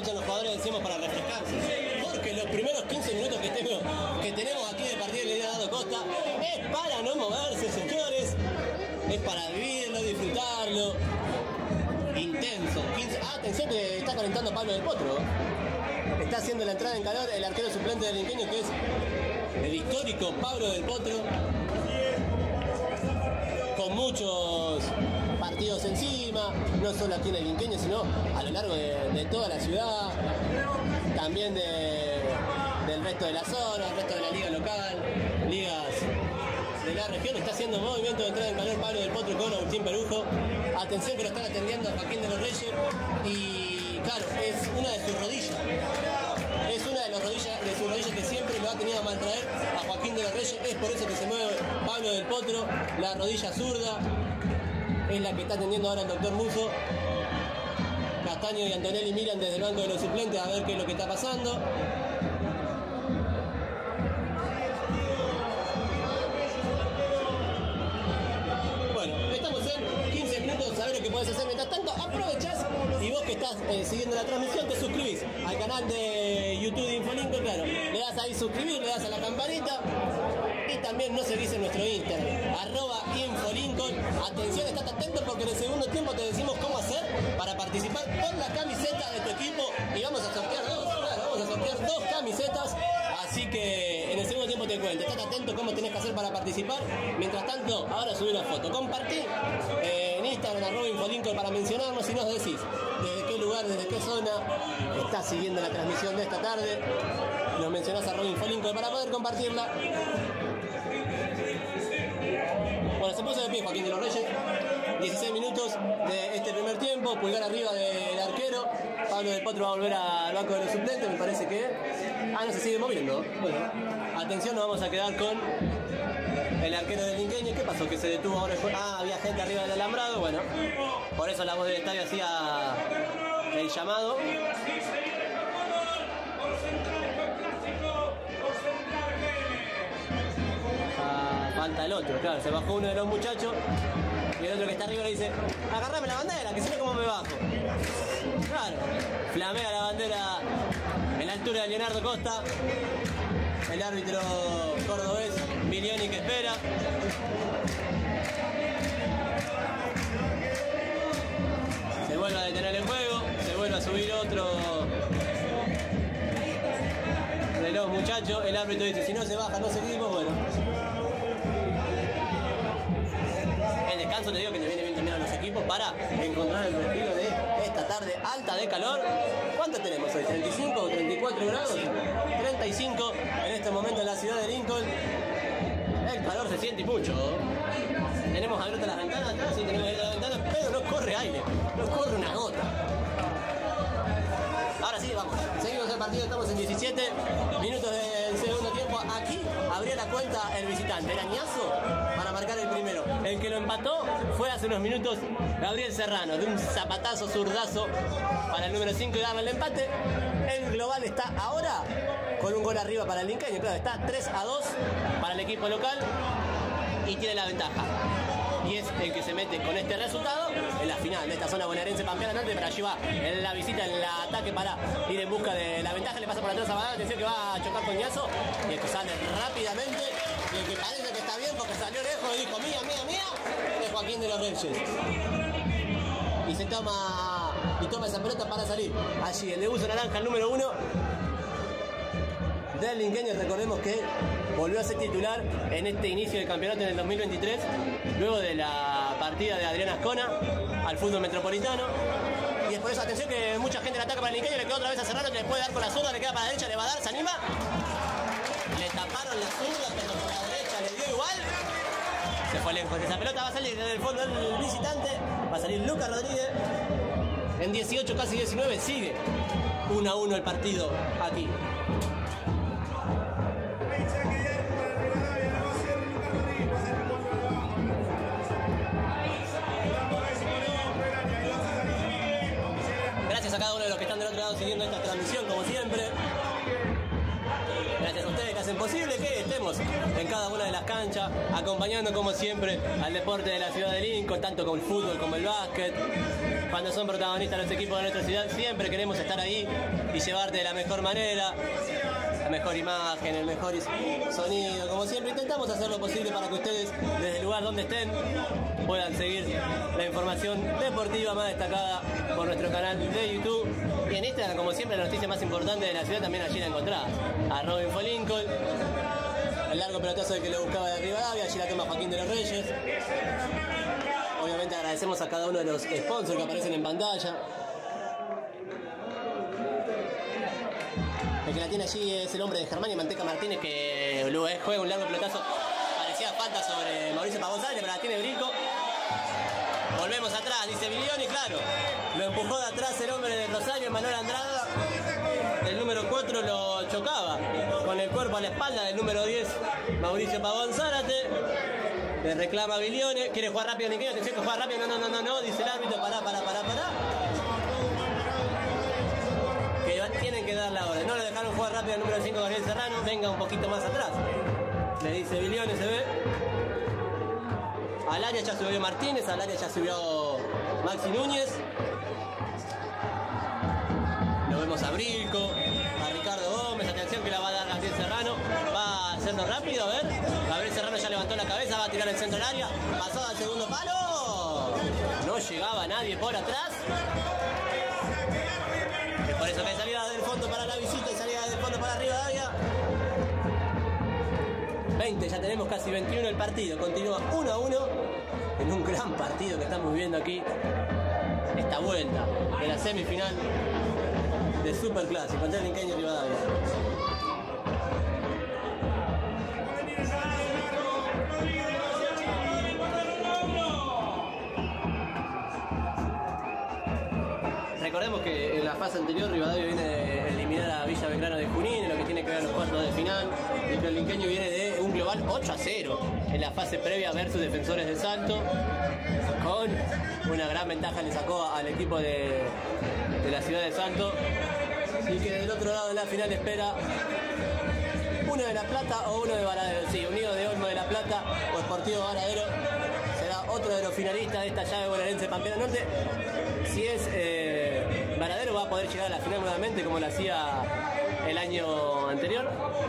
hacen los jugadores decimos para refrescarse. Porque los primeros 15 minutos que tenemos aquí de partido de Leonardo Costa es para no moverse, señores. Es para vivirlo, disfrutarlo. Intenso. Atención que está calentando Pablo del Potro. Está haciendo la entrada en calor el arquero suplente del Inqueño, que es el histórico Pablo del Potro. Con muchos partidos encima, no solo aquí en el Inqueño, sino a lo largo de toda la ciudad, también del resto de la zona, el resto de la liga local, ligas de la región. Está haciendo movimiento de entrada en calor Pablo del Potro con Agustín Perujo. Atención que lo están atendiendo a Joaquín de los Reyes y claro, es una de sus rodillas. Es una de sus rodillas que siempre lo ha tenido a maltraer a Joaquín de los Reyes. Es por eso que se mueve Pablo del Potro. La rodilla zurda es la que está atendiendo ahora el doctor Muso. Castaño y Antonelli miran desde el banco de los suplentes a ver qué es lo que está pasando. Bueno, estamos en 15 minutos a ver lo que podés hacer. Mientras tanto, aprovechás y vos que estás siguiendo la transmisión te suscribís al canal de YouTube de Infolincoln, claro. Le das ahí suscribir, le das a la campanita y también nos seguís en nuestro Instagram, @Infolincoln. Atención, estás atento porque en el segundo tiempo te decimos cómo hacer para participar por la camiseta de tu equipo y vamos a sortear dos camisetas. Así que en el segundo tiempo te cuento, estate atento cómo tenés que hacer para participar. Mientras tanto, ahora subí una foto. Compartí en Instagram @Infolincoln para mencionarnos y nos decís desde qué lugar, desde qué zona estás siguiendo la transmisión de esta tarde. Nos mencionás @Infolincoln para poder compartirla. Bueno, se puso de pie Joaquín de los Reyes. 16 minutos de este primer tiempo, pulgar arriba del arquero. Pablo del Potro va a volver al banco de los suplentes, me parece que... no se sigue moviendo. Bueno, atención, nos vamos a quedar con el arquero del Inqueño. ¿Qué pasó? Que se detuvo ahora. Había gente arriba del alambrado. Bueno, por eso la voz del estadio hacía el llamado. Falta el otro, claro, se bajó uno de los muchachos y el otro que está arriba le dice: agarrame la bandera, que si no como me bajo. Claro, flamea la bandera en la altura de Leonardo Costa. El árbitro cordobés Milioni que espera. Se vuelve a detener el juego, se vuelve a subir otro de los muchachos. El árbitro dice: si no se baja no seguimos. Bueno, el descanso, te digo que te viene bien también a los equipos para encontrar el respiro de esta tarde alta de calor. ¿Cuánto tenemos hoy? ¿35 o 34 grados? 35 en este momento en la ciudad de Lincoln. El calor se siente y mucho. Tenemos abiertas las ventanas atrás, sí, tenemos abiertas las ventanas, pero no corre aire, no corre una gota. Ahora sí, vamos, seguimos el partido, estamos en 17 minutos del segundo tiempo. Aquí abría la cuenta el visitante, era Ñazo para marcar el primero. El que lo empató fue hace unos minutos Gabriel Serrano, de un zapatazo zurdazo para el número 5 y darle el empate. El global está ahora con un gol arriba para el Inqueño, claro, está 3-2 para el equipo local y tiene la ventaja. Y es el que se mete con este resultado en la final de esta zona bonaerense Pampeana Norte, pero allí va en la visita, en el ataque para ir en busca de la ventaja. Le pasa por atrás a Badal, atención que va a chocar con Ñazo y el que sale rápidamente y el que parece que está bien porque salió lejos y dijo mía, mía, mía, es Joaquín de los Reyes. Y se toma esa pelota para salir. Allí el de uso naranja, el número 1 del Linqueño. Recordemos que volvió a ser titular en este inicio del campeonato en el 2023, luego de la partida de Adrián Ascona al fútbol metropolitano. Y es por eso, atención, que mucha gente le ataca para el Linqueño, le queda otra vez a Serrano, que le puede dar con la zurda, le queda para la derecha, le va a dar, se anima. Le taparon la zurda, pero por la derecha le dio igual. Se fue lejos, esa pelota va a salir desde el fondo del visitante, va a salir Lucas Rodríguez. En 18, casi 19, sigue 1-1 el partido aquí. Gracias a cada uno de los que están del otro lado siguiendo esta transmisión, como siempre. Gracias a ustedes que hacen posible que estemos en cada una de las canchas, acompañando como siempre al deporte de la ciudad de Lincoln, tanto con el fútbol como el básquet. Cuando son protagonistas los equipos de nuestra ciudad, siempre queremos estar ahí y llevarte de la mejor manera, la mejor imagen, el mejor sonido. Como siempre, intentamos hacer lo posible para que ustedes, desde el lugar donde estén, puedan seguir la información deportiva más destacada por nuestro canal de YouTube. Y en Instagram, como siempre, la noticia más importante de la ciudad también allí la encontrás. @InfoLincoln. El largo pelotazo del que lo buscaba de Rivadavia, allí la toma Joaquín de los Reyes. Obviamente agradecemos a cada uno de los sponsors que aparecen en pantalla. El que la tiene allí es el hombre de Germán y Manteca Martínez, que juega un largo pelotazo. Parecía falta sobre Mauricio Pavón Zárate, pero la tiene Brico. Volvemos atrás, dice Bilioni, claro. Lo empujó de atrás el hombre de Rosario, Manuel Andrada. El número 4 lo chocaba con el cuerpo a la espalda del número 10, Mauricio Pavón Zárate. Le reclama Bilioni, quiere jugar rápido Linqueño, atención que juega rápido, no, dice el árbitro, pará. Que tienen que dar la hora. No le dejaron jugar rápido al número 5, Gabriel Serrano, venga un poquito más atrás. Le dice Bilioni, se ve. Al área ya subió Martínez, al área ya subió Maxi Núñez. Lo vemos a Brico, a Ricardo Gómez, atención que la va a dar Gabriel Serrano. Va a hacerlo rápido, a ver. Gabriel Serrano ya levantó la cabeza, va a tirar el centro del área. Pasó al segundo palo. No llegaba nadie por atrás. Es por eso que hay salida del fondo para la visita y salida del fondo para Rivadavia. 20, ya tenemos casi 21 el partido. Continúa 1-1 en un gran partido que estamos viendo aquí. Esta vuelta de la semifinal de Superclásico entre Linqueño y Rivadavia. Recordemos que en la fase anterior Rivadavia viene de eliminar a Villa Belgrano de Junín en lo que tiene que ver los cuartos de final, y que el Linqueño viene de un global 8-0 en la fase previa versus Defensores de Salto, con una gran ventaja le sacó al equipo de la ciudad de Salto, y que del otro lado de la final espera uno de La Plata o uno de Varadero. Sí, Unido de Olmo de La Plata o Sportivo Varadero será otro de los finalistas de esta llave bonaerense Pampeano Norte. Si es Varadero, va a poder llegar a la final nuevamente como lo hacía el año anterior.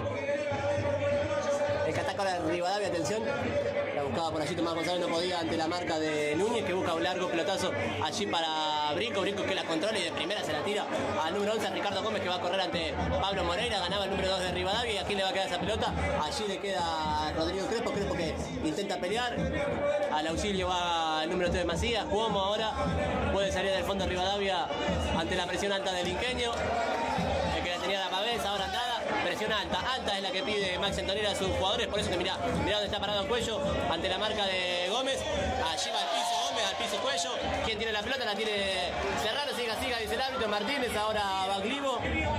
El que ataca ahora Rivadavia, atención, la buscaba por allí Tomás González, no podía ante la marca de Núñez, que busca un largo pelotazo allí para Brico que la controla y de primera se la tira al número 11, Ricardo Gómez, que va a correr ante Pablo Moreira. Ganaba el número 2 de Rivadavia, y aquí le va a quedar esa pelota. Allí le queda a Rodrigo Crespo que intenta pelear. Al auxilio va el número 3 de Macías. Cuomo ahora puede salir del fondo de Rivadavia ante la presión alta del Linqueño, el que la tenía a la cabeza. Ahora Andrada, presión alta es la que pide Max Antonella a sus jugadores, por eso que mirá dónde está parado el Cuello ante la marca de Gómez. Allí va al piso Gómez, al piso Cuello. ¿Quién tiene la pelota? La tiene Serrano, siga, dice el árbitro. Martínez, ahora Baglivo.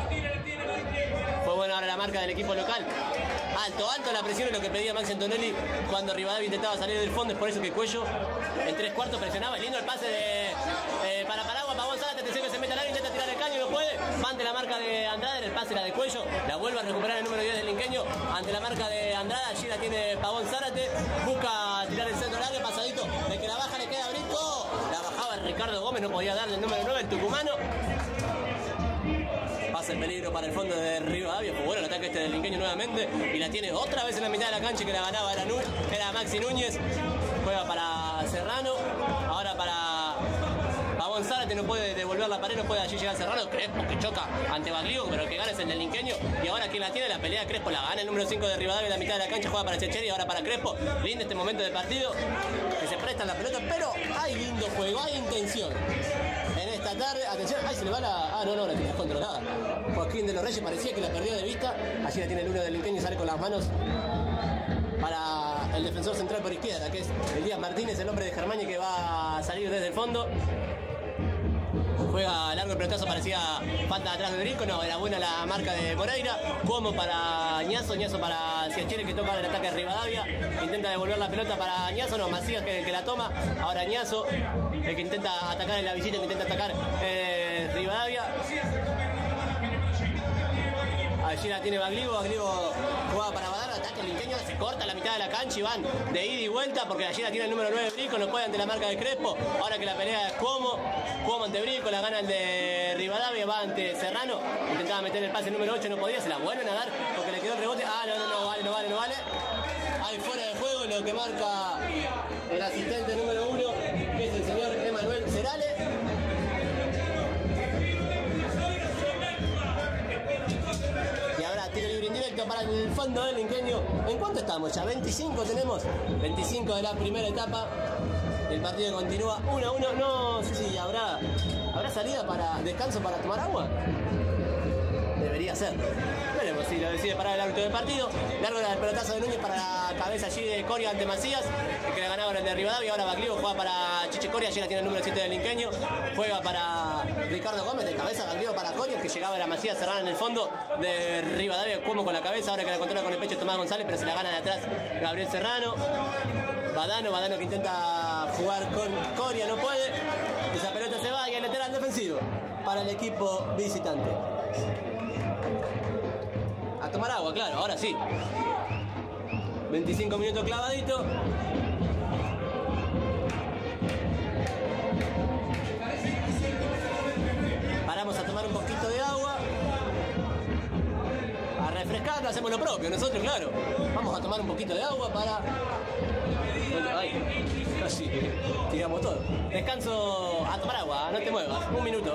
Fue bueno ahora la marca del equipo local. Alto la presión es lo que pedía Max Antonelli cuando Rivadavia intentaba salir del fondo. Es por eso que Cuello en 3/4 presionaba. Lindo el pase para Paragua, Pavón Zárate, atención que se mete al área, intenta tirar el caño, no puede. Va ante la marca de Andrada, el pase era de Cuello. La vuelve a recuperar el número 10 del Linqueño ante la marca de Andrada. Allí la tiene Pavón Zárate. Busca tirar el centro del área, pasadito. De que la baja le queda Brico. La bajaba el Ricardo Gómez, no podía darle el número 9, el tucumano. Pasa el peligro para el fondo de Rivadavia. Fue bueno el ataque del Linqueño nuevamente. Y la tiene otra vez en la mitad de la cancha, que la ganaba era Maxi Núñez. Juega para Serrano. Ahora para Pavón Zárate, no puede devolver la pared, no puede allí llegar Serrano. Crespo que choca ante Baglivo, pero el que gana es el del Linqueño. Y ahora quien la tiene, la pelea Crespo, la gana el número 5 de Rivadavia en la mitad de la cancha. Juega para Checheri, ahora para Crespo. Lindo este momento del partido, que se prestan la pelota, pero hay lindo juego, hay intención. En esta tarde, atención, ay, se le va la... no, la tiene controlada. Joaquín de los Reyes parecía que la perdió de vista. Allí la tiene el uno del Linqueño y sale con las manos para el defensor central por izquierda, que es Elías Martínez, el hombre de Germani, que va a salir desde el fondo. Juega largo el pelotazo, parecía falta atrás de Brico, no, era buena la marca de Moreira. Como para Ñazo para Ciacheri, que toca el ataque de Rivadavia. Intenta devolver la pelota para Ñazo, no, Macías que la toma. Ahora Ñazo, el que intenta atacar en la visita, que intenta atacar Rivadavia. Allí la tiene Baglivo juega para Badar, ataque el Inqueño se corta la mitad de la cancha y van de ida y vuelta porque allí la tiene el número 9 Brico, no puede ante la marca de Crespo. Ahora que la pelea es Cuomo ante Brico, la gana el de Rivadavia, va ante Serrano, intentaba meter el pase el número 8, no podía, se la vuelven a dar porque le quedó el rebote. No vale. Hay fuera de juego lo que marca el asistente número 1, que es el señor Emanuel Cerales. Y ahora tiro libre indirecto para el fondo del Inqueño. ¿En cuánto estamos ya? 25 tenemos. 25 de la primera etapa. El partido continúa 1-1. No sé si habrá salida para descanso para tomar agua. Debería ser. Veremos si lo decide parar el árbitro del partido. Largo el pelotazo de Núñez para la cabeza allí de Coria ante Macías, el que le ganaba el de Rivadavia. Ahora Baglivo juega para Chiche Coria, allí la tiene el número 7 del Inqueño. Juega para Ricardo Gómez de cabeza, Baglivo para Coria, el que llegaba era Macías, Serrano en el fondo de Rivadavia, como con la cabeza. Ahora que la controla con el pecho Tomás González, pero se la gana de atrás Gabriel Serrano. Badano que intenta jugar con Coria, no puede. Esa pelota se va y el lateral defensivo para el equipo visitante. A tomar agua, claro, ahora sí. 25 minutos clavadito. Paramos a tomar un poquito de agua. A refrescar, hacemos lo propio nosotros, claro. Vamos a tomar un poquito de agua para... Ay, casi tiramos todo. Descanso a tomar agua, no te muevas. Un minuto.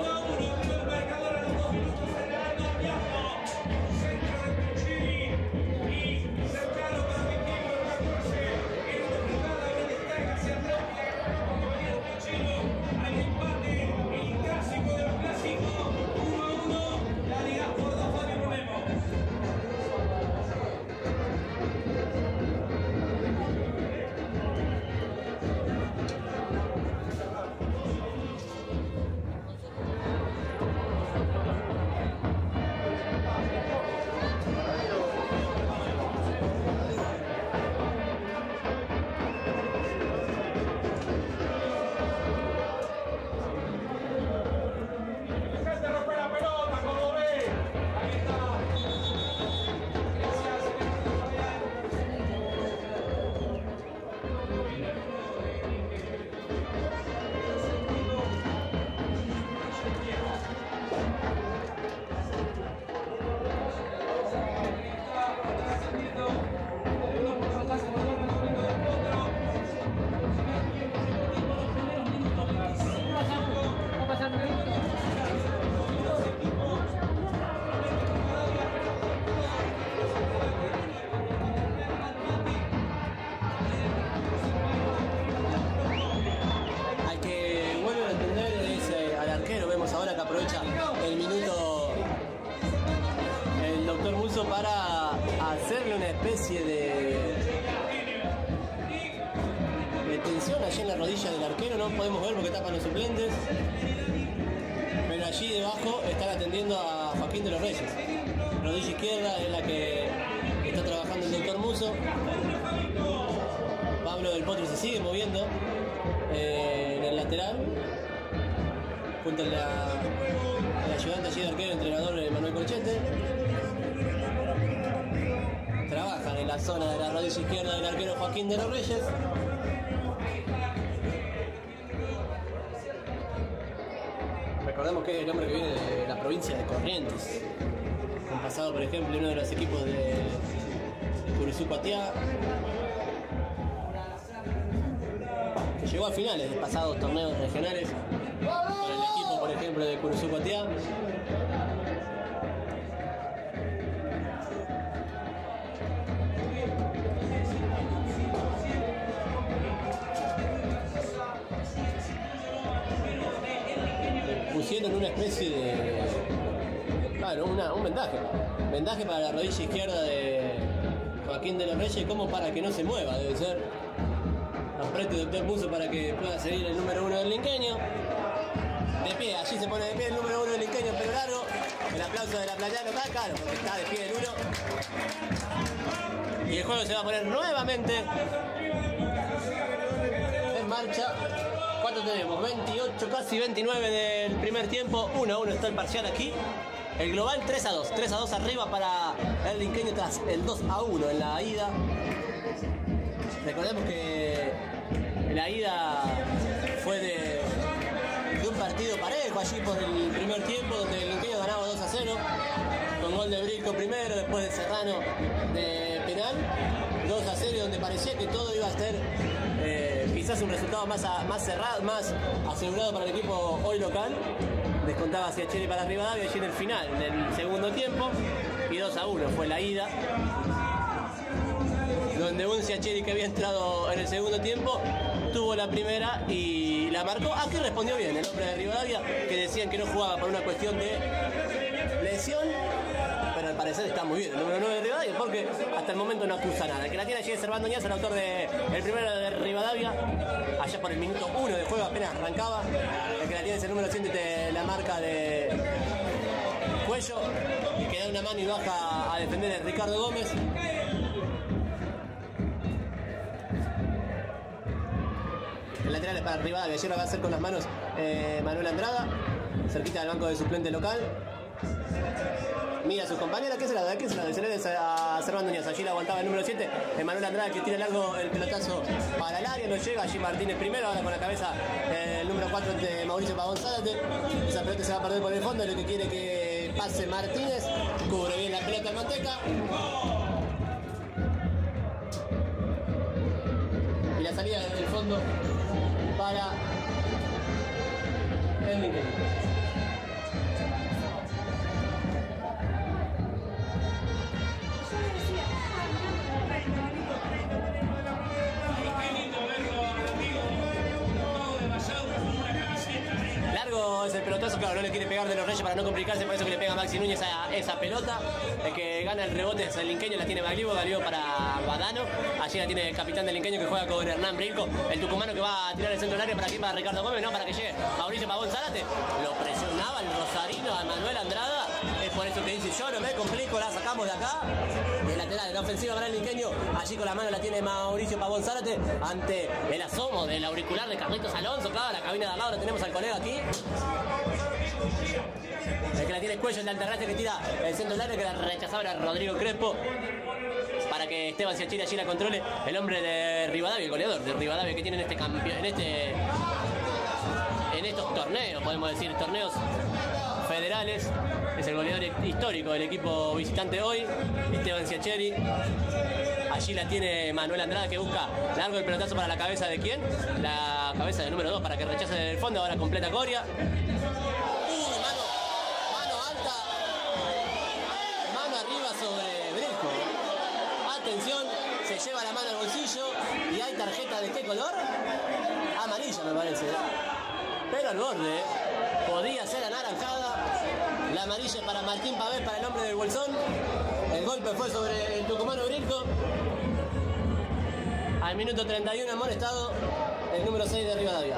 Para hacerle una especie de tensión allí en la rodilla del arquero, no podemos ver porque tapan los suplentes, pero allí debajo están atendiendo a Joaquín de los Reyes. Rodilla izquierda es la que está trabajando el doctor Musso. Pablo del Potro se sigue moviendo en el lateral junto al ayudante allí de arquero, entrenador Manuel Corchete. Trabajan en la zona de la rodilla izquierda del arquero Joaquín de los Reyes. Recordemos que es el hombre que viene de la provincia de Corrientes. Han pasado, por ejemplo, uno de los equipos de Curuzú-Patiá, que llegó a finales de pasados torneos regionales con el equipo, por ejemplo, de Curuzú-Patiá. Pusieron una especie de... claro, un vendaje para la rodilla izquierda de Joaquín de los Reyes, como para que no se mueva, debe ser. Apriete el doctor Musso para que pueda seguir el número 1 del Inqueño. De pie, allí se pone de pie el número 1 del Inqueño, pero largo. El aplauso de la playa local, claro, porque está de pie el 1. Y el juego se va a poner nuevamente en marcha. ¿Cuánto tenemos? 28, casi 29 del primer tiempo. 1-1 está el parcial aquí. El global 3-2. 3-2 arriba para el linqueño tras el 2-1 en la ida. Recordemos que la ida fue de un partido parejo allí por el primer tiempo, donde el linqueño ganaba 2-0 con gol de Brilco primero, después de Serrano de penal, 2-0, donde parecía que todo iba a ser quizás un resultado más cerrado, más asegurado para el equipo hoy local. Descontaba Siacheri para Rivadavia y en el final, en el segundo tiempo, y 2-1 fue la ida, donde un Siacheri que había entrado en el segundo tiempo tuvo la primera y la marcó. Aquí respondió bien el hombre de Rivadavia, que decían que no jugaba por una cuestión de lesión, pero al parecer está muy bien el número 9 de Rivadavia, porque hasta el momento no acusa nada. El que la tiene allí es Servando Ñazo, el autor del primero de Rivadavia, allá por el minuto 1 de juego, apenas arrancaba. El que la tiene es el número 100 de la marca de Cuello, que da una mano y baja a defender a Ricardo Gómez. El lateral es para Rivadavia, ayer lo va a hacer con las manos Manuel Andrada, cerquita del banco de suplente local. Mira a sus compañeras, ¿qué será? ¿Qué será? Se le a Servando Ñazo. Allí la aguantaba el número 7, Manuel Andrada, que tira largo el pelotazo para el área, no llega. Allí Martínez primero, ahora con la cabeza el número 4 de Mauricio Pavón Zárate. Esa pelota se va a perder por el fondo, lo que quiere que pase Martínez, cubre bien la pelota en Manteca. Y la salida desde el fondo para el linqueño. Largo es el pelotazo, claro, no le quiere pegar de los Reyes para no complicarse, por eso que le pega Maxi Núñez a esa pelota. El que gana el rebote es el linqueño, la tiene Baglivo para Badano. Allí la tiene el capitán del linqueño, que juega con Hernán Brilco, el tucumano, que va a tirar el centro del área. ¿Para quién? Para Ricardo Gómez, no, para que llegue Mauricio Pavón Zárate. Lo presionaba el rosarino a Manuel Andrada, es por eso que dice: yo no me complico, la sacamos de acá. Y el lateral de la ofensiva para el linqueño, allí con la mano la tiene Mauricio Pavón Zárate, ante el asomo del auricular de Carlitos Alonso. Claro, la cabina de al lado, lo tenemos al colega aquí. El que la tiene es Cuello, el Alterrate, que tira el centro del área, que la rechazaba era Rodrigo Crespo, para que Esteban Siacheri allí la controle. El hombre de Rivadavia, el goleador de Rivadavia, que tiene en estos torneos, podemos decir, torneos federales. Es el goleador histórico del equipo visitante hoy, Esteban Siacheri. Allí la tiene Manuel Andrada, que busca largo el pelotazo para la cabeza de ¿quién? La cabeza del número 2, para que rechace del fondo. Ahora completa Coria. Mano alta. Mano arriba sobre Brisco. Atención, se lleva la mano al bolsillo y hay tarjeta de qué color? Amarilla, me parece. Pero al borde, podía ser anaranjada. La amarilla para Martín Pavés, para el hombre del Bolsón. El golpe fue sobre el tucumano Brilco. Al minuto 31 amonestado el número 6 de Rivadavia.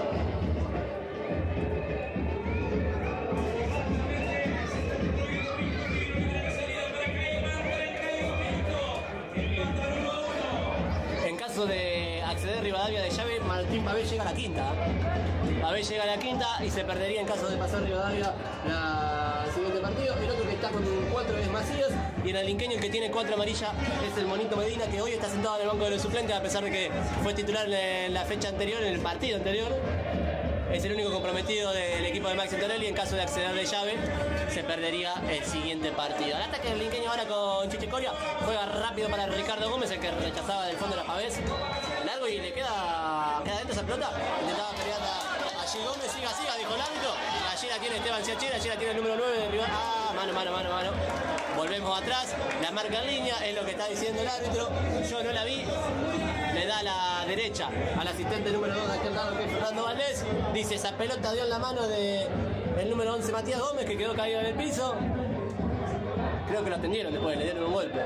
En caso de acceder Rivadavia de llave, Martín Pavés llega a la quinta. Pavés llega a la quinta y se perdería en caso de pasar Rivadavia el siguiente partido. El otro que está con 4 es Macías, y en el linqueño el que tiene 4 amarillas es el Monito Medina, que hoy está sentado en el banco de los suplentes, a pesar de que fue titular en la fecha anterior, en el partido anterior. Es el único comprometido del equipo de Maxi Antonelli. En caso de acceder de llave, se perdería el siguiente partido. Al ataque del linqueño ahora con Chiche Coria. Juega rápido para Ricardo Gómez, el que rechazaba del fondo la Pavés. Largo y le queda dentro esa pelota. Intentaba pelear allí Gómez, siga, dijo el árbitro. Allí la tiene Esteban Siacheri, allí la tiene el número 9 de rival. Mano. Volvemos atrás, la marca en línea, es lo que está diciendo el árbitro. Yo no la vi. Le da la derecha al asistente número 2 de aquel lado, que es Fernando Valdés. Dice: esa pelota dio en la mano del número 11 Matías Gómez, que quedó caído en el piso. Creo que lo atendieron después, le dieron un golpe.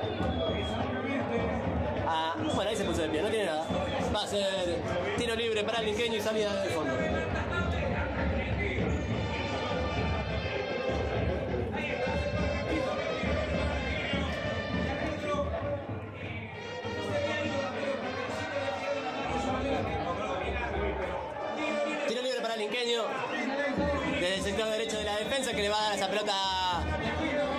Bueno, ahí se puso de pie, no tiene nada. Va a ser tiro libre para el linqueño y salida del fondo. Tiro libre para el linqueño desde el sector derecho de la defensa, que le va a dar esa pelota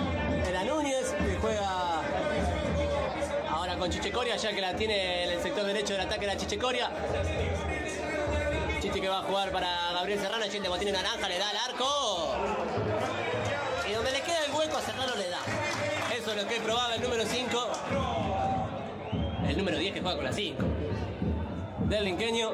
Coria ya que la tiene en el sector derecho del ataque la Chiche Coria. Chiche que va a jugar para Gabriel Serrano. El Chile tiene naranja, le da al arco. Y donde le queda el hueco a Serrano le da. Eso es lo que probaba el número 5. El número 10 que juega con la 5. Del linqueño.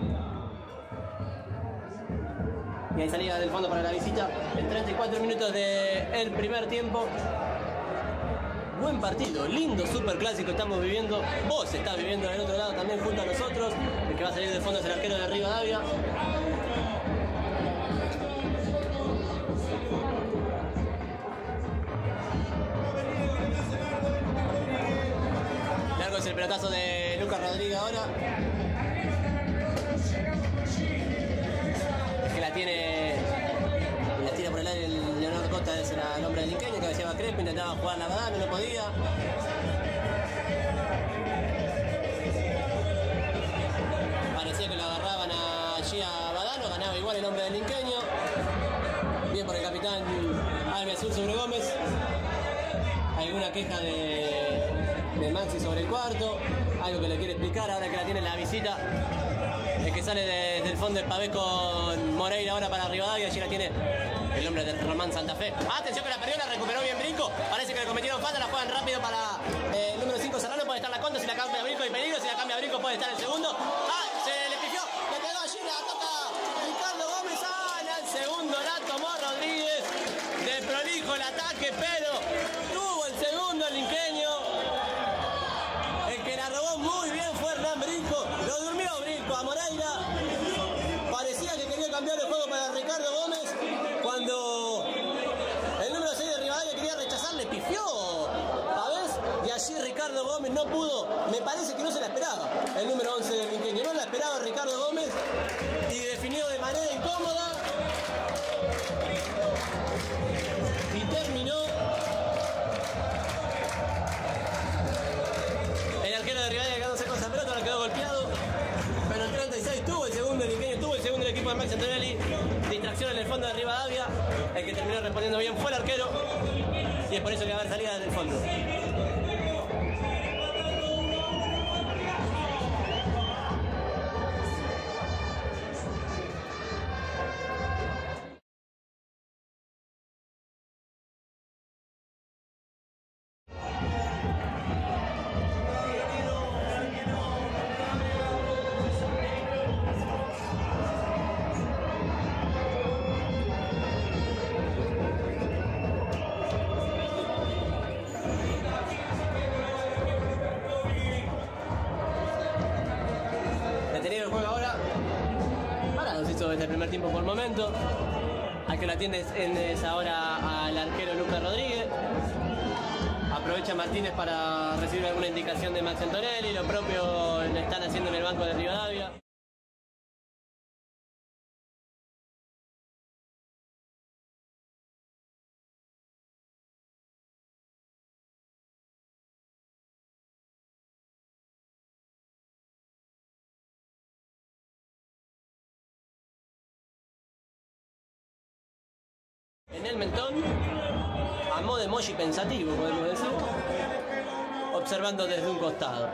Y hay salida del fondo para la visita. En 34 minutos del primer tiempo. Buen partido, lindo superclásico estamos viviendo. Vos estás viviendo del otro lado también junto a nosotros. El que va a salir del fondo es el arquero de Rivadavia. Largo es el pelotazo de Lucas Rodríguez ahora. Que la tiene. La tira por el aire el Leonardo Costa, ese era el hombre del linqueño que decía Crespo, intentaba jugar la Badano, no podía. Parecía que lo agarraban allí a Badano, ganaba igual el hombre del linqueño. Bien por el capitán Alme Azul sobre Gómez. Alguna queja de Maxi sobre el cuarto, algo que le quiere explicar ahora que la tiene en la visita. El que sale desde el fondo del pavé con Moreira ahora para Rivadavia, allí la tiene el hombre de Román Santa Fe. Atención que la perdió, la recuperó bien Brinco. Parece que le cometieron falta, la juegan rápido para el número 5 Serrano. Puede estar la contra, si la cambia Brinco y peligro. Si la cambia Brinco puede estar el segundo. Se le pifió, le quedó allí, la toca Ricardo Gómez. En el segundo la tomó Rodríguez. De prolijo el ataque, pero tuvo el segundo el linqueño. El que la robó muy bien fue Hernán Brinco. Lo durmió Brinco a Moreira. Parecía que quería cambiar el juego para Ricardo Gómez. Cuando el número 6 de Rivadavia quería rechazar, le pifió Pavés. Y allí Ricardo Gómez no pudo. Me parece que no se la esperaba. El número 11 del linqueño. No la esperaba Ricardo Gómez. Y definió de manera incómoda. Y terminó. El arquero de Rivadavia quedándose con esa pelota, ahora quedó golpeado. Pero en 36 tuvo el segundo el linqueño, tuvo el segundo el equipo de Max Antonelli. Distracción en el fondo de Rivadavia. El que terminó respondiendo bien fue el arquero. Y es por eso que va a haber salida desde el fondo. Desde el primer tiempo por momento. Al que lo atiende es ahora al arquero Lucas Rodríguez. Aprovecha Martínez para recibir alguna indicación de Max Antonelli. Lo propio le están haciendo en el banco de Rivadavia. En el mentón, a modo de emoji pensativo, podemos decir, observando desde un costado.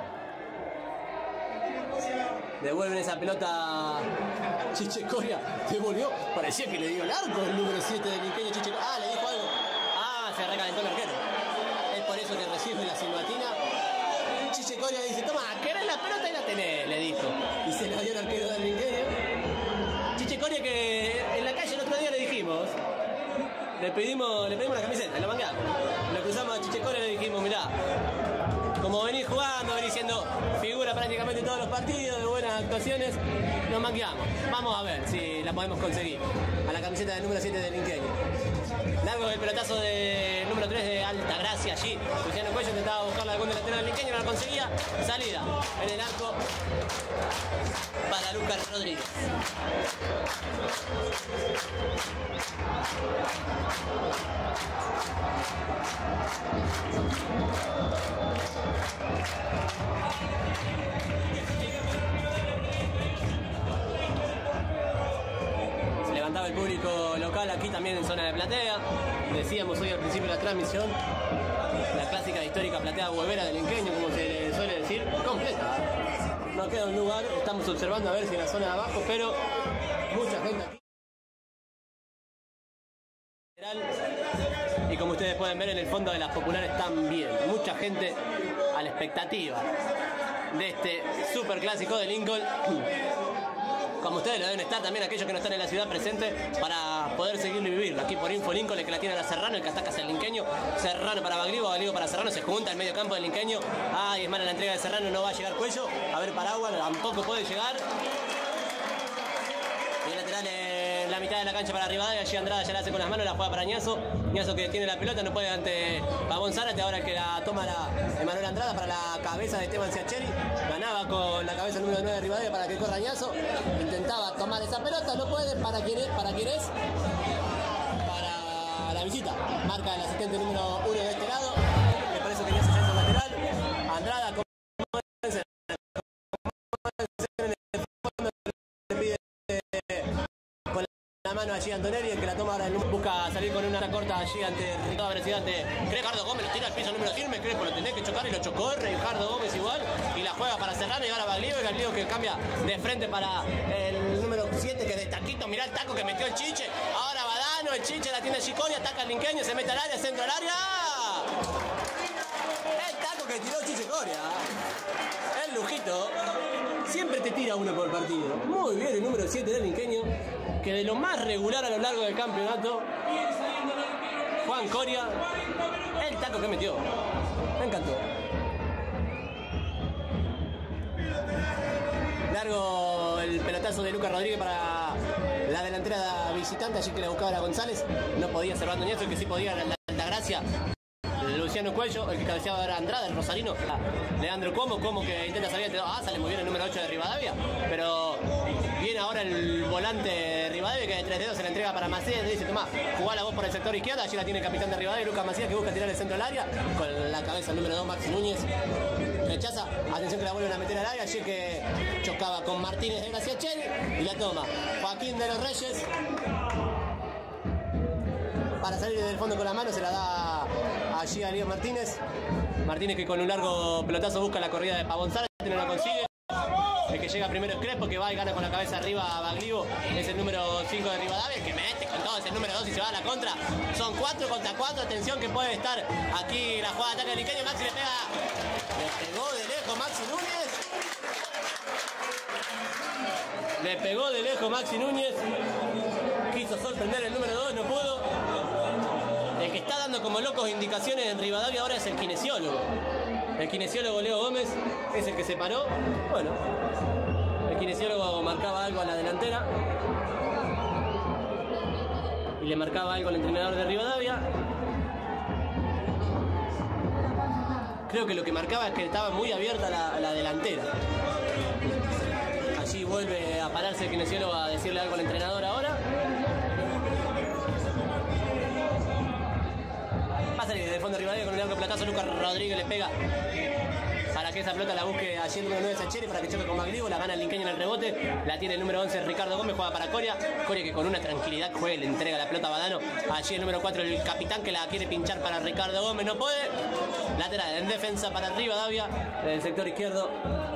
Devuelven esa pelota Chiche Coria, devolvió, parecía que le dio el arco el número 7 del linqueño Chiche Coria. Le dijo algo. Se recalentó el arquero. Es por eso que recibe la silbatina. Chiche Coria dice, toma, querés la pelota y la tenés, le dijo. Y se la dio el arquero del linqueño. Chiche Coria que en la calle el otro día le dijimos. Le pedimos la camiseta, la mangamos. Lo cruzamos a Chiche Coria y le dijimos, mirá, como venís jugando, venís siendo figura prácticamente en todos los partidos, de buenas actuaciones, nos manqueamos. Vamos a ver si la podemos conseguir. A la camiseta del número 7 del linqueño. Largo el pelotazo del número 3 de Alta Gracia allí. Luciano Cuello intentaba buscar la algún delantero del linqueño, no la conseguía. Salida en el arco para Lucas Rodríguez. Se levantaba el público local aquí también en zona de platea. Decíamos hoy al principio de la transmisión, la clásica histórica platea huevera del Inqueño, como se le suele decir, completa. No queda un lugar, estamos observando a ver si en la zona de abajo, pero mucha gente aquí. Y como ustedes pueden ver en el fondo de las populares también, mucha gente a la expectativa de este super clásico de Lincoln. Como ustedes lo deben estar también aquellos que no están en la ciudad presentes para poder seguirlo y vivirlo. Aquí por Info Lincoln, el que la tiene a Serrano, el que ataca hacia el Linqueño. Serrano para Baglivo, Baglivo para Serrano, se junta el medio campo del Linqueño. Ay, es mala la entrega de Serrano, no va a llegar Cuello. A ver, Paraguas tampoco puede llegar. Y el lateral en la mitad de la cancha para Rivadavia. Allí Andrada ya la hace con las manos, la juega para Ñazo. Ñazo que tiene la pelota, no puede ante Pavón Zárate. Ahora el que la toma Emanuel Andrada para la cabeza de Esteban Siacheri. Ganaba con la cabeza número 9 de Rivadavia para que corra Ñazo. Intentaba tomar esa pelota, no puede. ¿Para quién es? ¿Para quién es? Para la visita. Marca el asistente número 1 de este lado. Me parece que Ñazo ya es el lateral. Andrada con la mano allí Antonelli, el que la toma ahora busca salir con una corta allí ante toda velocidad ante Ricardo Gómez, lo tira al piso número firme, Crespo lo tenés que chocar y lo chocó, Ricardo Gómez igual, y la juega para Serrano y ahora Baglivo, y Baglivo que cambia de frente para el número 7 que de taquito, mirá el taco que metió el Chiche, ahora Badano, el Chiche la tiene Chicoria, ataca al Linqueño, se mete al área, centro al área, el taco que tiró Chiche Coria, el lujito. Siempre te tira uno por partido. Muy bien el número 7 del Linqueño, que de lo más regular a lo largo del campeonato, Juan Coria, el taco que metió. Me encantó. Largo el pelotazo de Lucas Rodríguez para la delantera visitante, allí que la buscaba era González. No podía Servando Ñazo, el que sí podía era la Altagracia. Luciano Cuello, el que cabeceaba era Andrada, el rosarino, Leandro Como que intenta salir, sale muy bien el número 8 de Rivadavia, pero viene ahora el volante de Rivadavia que de 3 dedos se la entrega para Macías, le dice, tomá, jugá la voz por el sector izquierdo, allí la tiene el capitán de Rivadavia, Lucas Macías, que busca tirar el centro del área, con la cabeza el número 2, Maxi Núñez, rechaza, atención que la vuelven a meter al área, allí que chocaba con Martínez de Graciacheri, y la toma Joaquín de los Reyes, para salir del fondo con la mano, se la da allí a Lío Martínez. Martínez que con un largo pelotazo busca la corrida de Pavón Zárate, no la consigue. El que llega primero es Crespo, que va y gana con la cabeza arriba a Baglivo. Es el número 5 de Rivadavia, el que mete con todo, es el número 2 y se va a la contra. Son 4 contra 4, atención que puede estar aquí la jugada de ataque del Linqueño. Maxi le pega, le pegó de lejos Maxi Núñez. Le pegó de lejos Maxi Núñez. Quiso sorprender el número 2, no pudo. El que está dando como locos indicaciones en Rivadavia ahora es el kinesiólogo. El kinesiólogo Leo Gómez es el que se paró. Bueno, el kinesiólogo marcaba algo a la delantera. Y le marcaba algo al entrenador de Rivadavia. Creo que lo que marcaba es que estaba muy abierta la delantera. Allí vuelve a pararse el kinesiólogo a decirle algo al entrenador ahora. Va a salir desde el fondo de Rivadavia con un largo platazo. Lucas Rodríguez le pega para que esa pelota la busque allí el número 9 Siacheri para que choque con Baglivo. La gana el Linqueño en el rebote. La tiene el número 11 Ricardo Gómez. Juega para Coria. Coria que con una tranquilidad juega, le entrega la pelota a Badano. Allí el número 4 el capitán que la quiere pinchar para Ricardo Gómez. No puede. Lateral en defensa para Rivadavia del sector izquierdo.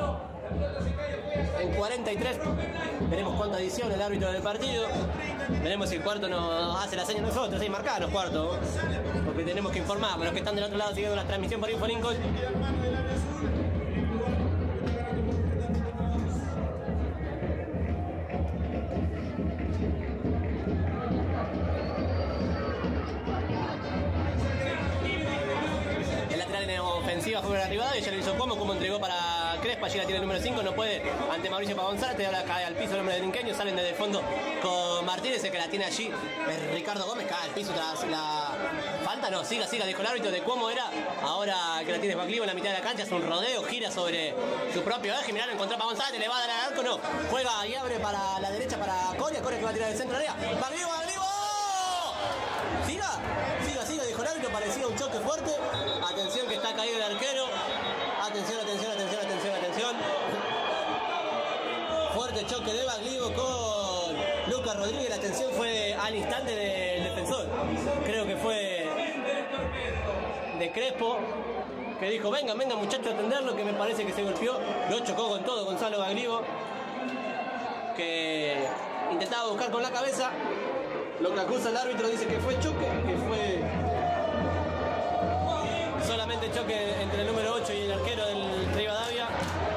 En 43 veremos cuánta adición el árbitro del partido. Veremos si el cuarto nos hace la seña nosotros, sí, marcados cuarto, porque tenemos que informar a los que están del otro lado siguiendo la transmisión por Info Lincoln. Ofensiva fue para Rivadavia, ya lo hizo como entregó para Crespa, llega tiene el número 5, no puede ante Mauricio Pavón Zárate, ahora cae al piso el hombre del Linqueño, salen desde el fondo con Martínez, el que la tiene allí, es Ricardo Gómez, cae al piso tras la falta, no, siga, dijo el árbitro de cómo era, ahora que la tiene Baglivo en la mitad de la cancha, hace un rodeo, gira sobre su propio eje, mirá, lo encontró a Pavón Zárate, le va a dar al arco, no, juega y abre para la derecha para Coria que va a tirar el centro de área, Baglivo, siga, dijo el árbitro, parecía un choque fuerte. Atención que está caído el arquero. Atención. Fuerte choque de Baglivo con Lucas Rodríguez. La atención fue al instante del defensor. Creo que fue de Crespo. que dijo, venga muchachos a atenderlo, que me parece que se golpeó. Lo chocó con todo Gonzalo Baglivo, que intentaba buscar con la cabeza. Lo que acusa el árbitro dice que fue choque, que fue solamente choque entre el número 8 y el arquero del Rivadavia.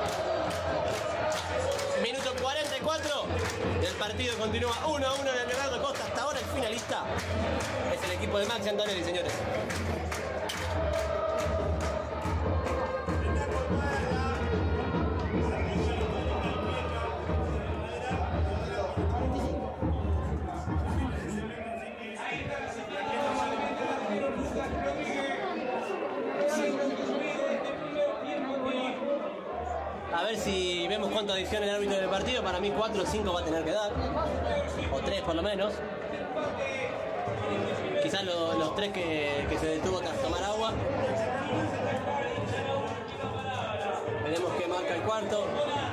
Minuto 44 del partido continúa 1-1 en el Bernardo Costa. Hasta ahora el finalista es el equipo de Maxi Antonelli, señores. A ver si vemos cuánto adiciona el árbitro del partido. Para mí 4 o 5 va a tener que dar, o 3 por lo menos. Quizás los 3 que se detuvo tras tomar agua. Veremos qué marca el cuarto.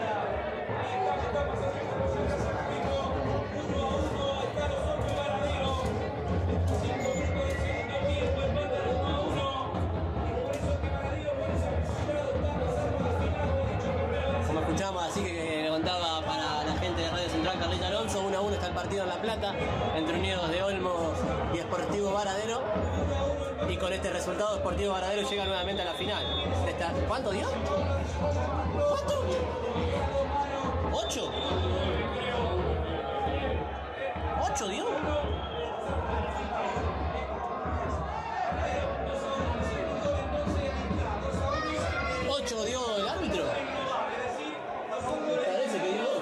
Así que levantaba para la gente de Radio Central Carlita Alonso. 1-1 está el partido en La Plata entre Unidos de Olmos y Sportivo Varadero, y con este resultado Sportivo Varadero llega nuevamente a la final. ¿Cuánto dio? ¿Cuánto? ¿8? ¿8 dio? ¿8 dio el árbitro? Parece que dio 8,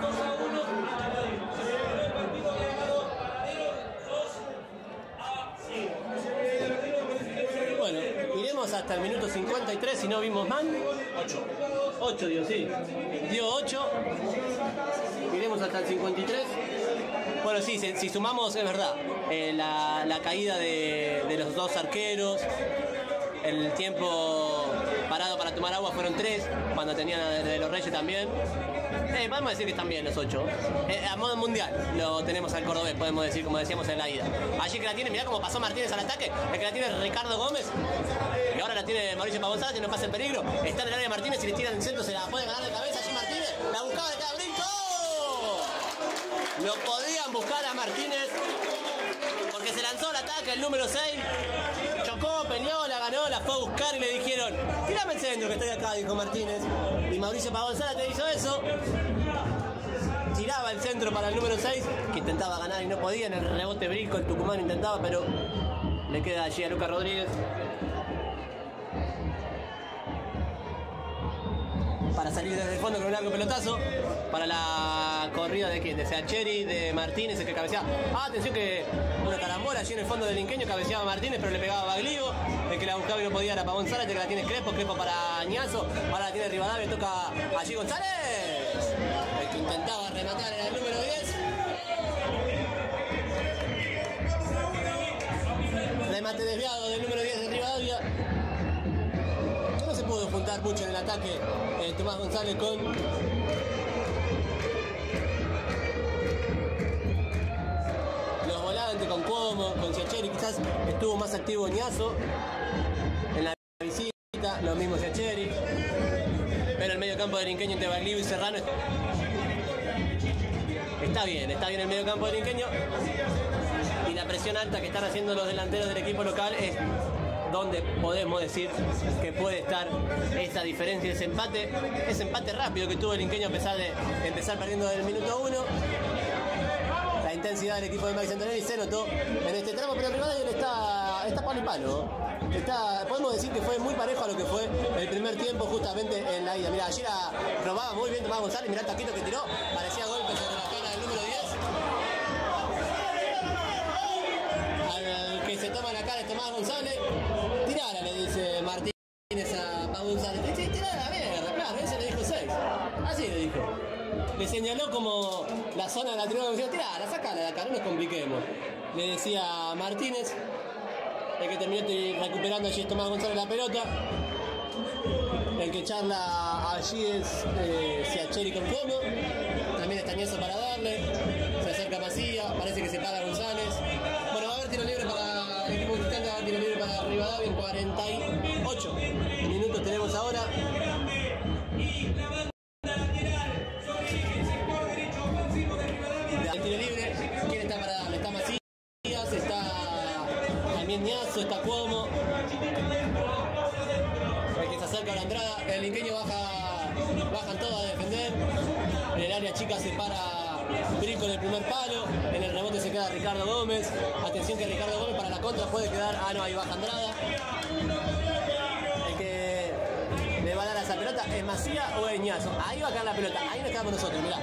¿no? Bueno, iremos hasta el minuto 53 si no vimos mal. 8 dio, sí. Dio 8. Iremos hasta el 53. Bueno, sí, si sumamos, es verdad, la caída de los 2 arqueros, el tiempo parado para tomar agua fueron 3, cuando tenían de los Reyes también. Podemos decir que están bien los 8. A modo mundial lo tenemos al cordobés, podemos decir, como decíamos en la ida. Allí que la tiene, mirá cómo pasó Martínez al ataque, el que la tiene es Ricardo Gómez, y ahora la tiene Mauricio Pavonzález, no pasa el peligro. Está en el área Martínez, y le tiran el centro, se la puede ganar de cabeza. Allí Martínez, la buscaba de cada brinco. Lo podían buscar a Martínez, porque se lanzó al ataque el número 6, chocó, peleó, la ganó, la fue a buscar y le dijeron, tirame el centro que estoy acá, dijo Martínez. Y Mauricio Pavonzález te hizo eso. Tiraba el centro para el número 6, que intentaba ganar y no podía. En el rebote Brisco, el tucumano intentaba, pero le queda allí a Lucas Rodríguez para salir desde el fondo con un largo pelotazo para la corrida de quién, de Seacheri, de Martínez, el que cabeceaba. Atención que una carambola allí en el fondo del Inqueño, cabeceaba Martínez, pero le pegaba Baglivo. El que la buscaba y no podía era Pavonzález, el que la tiene Crespo para Añazo, ahora la tiene Rivadavia, toca allí González, el que intentaba rematar era el número 10. Remate desviado del número 10 de Rivadavia. No se pudo juntar mucho en el ataque Tomás González con los volantes, con Cuomo, con Seacheri. Quizás estuvo más activo Ñazo en la visita, lo mismo Seacheri, pero el medio campo del Inqueño entre Baglivo y Serrano está bien el medio campo del Inqueño, y la presión alta que están haciendo los delanteros del equipo local es donde podemos decir que puede estar esa diferencia, ese empate rápido que tuvo el Inqueño a pesar de empezar perdiendo del minuto 1. La intensidad del equipo de Maxi Antonelli se notó en este tramo, pero Rivadavia está palo y palo. Podemos decir que fue muy parejo a lo que fue el primer tiempo justamente en la ida. Mirá, ayer robaba muy bien Tomás González, mirá el taquito que tiró, parecía golpe sobre la cara del número 10. Al que se toma la cara es Tomás González. Tirala, le dice Martínez a Pau González. Tirala a la mierda, claro, ese le dijo 6. Así le dijo. Le señaló como la zona de la tribuna, decía, tirala, sacala de acá, no nos compliquemos. Le decía Martínez. El que terminó recuperando allí es Tomás González la pelota. El que charla allí es Seacheri con Cuomo. También está Ñazo para darle. Se acerca Macía, parece que se paga González. Bueno, va a haber tiro libre para el equipo visitante va a tiro libre para Rivadavia en 48 minutos tenemos ahora. El tiro libre, ¿quién está para darle? Está Macías, está también Ñazo, está Cuomo. El que se acerca a la entrada, el linqueño bajan todos a defender. En el área chica se para Brico en el primer palo. En el rebote se queda Ricardo Gómez. Atención que Ricardo Gómez para la contra puede quedar. Ah, no, ahí baja Andrada. El que le va a dar a esa pelota es Macías o es Ñazo. Ahí va a caer la pelota. Ahí nos quedamos nosotros, mirá.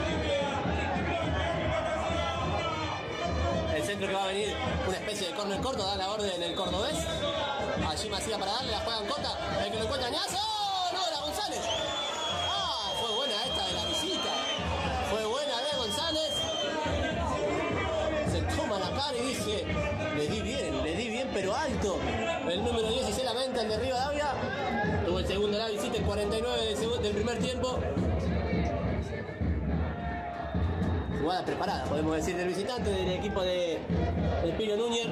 El centro que va a venir, una especie de córner corto, da la orden en el cordobés. Allí Macías para darle, la juegan corta. El que lo encuentra Ñazo. No, era González. Ah, fue buena esta de la visita. Fue buena de González. Se toma la cara y dice, le di bien, pero alto. El número 10 y se lamenta el de Rivadavia. Tuvo el segundo de la visita, el 49 del primer tiempo. Jugada preparada, podemos decir, del visitante, del equipo de Pino Núñez.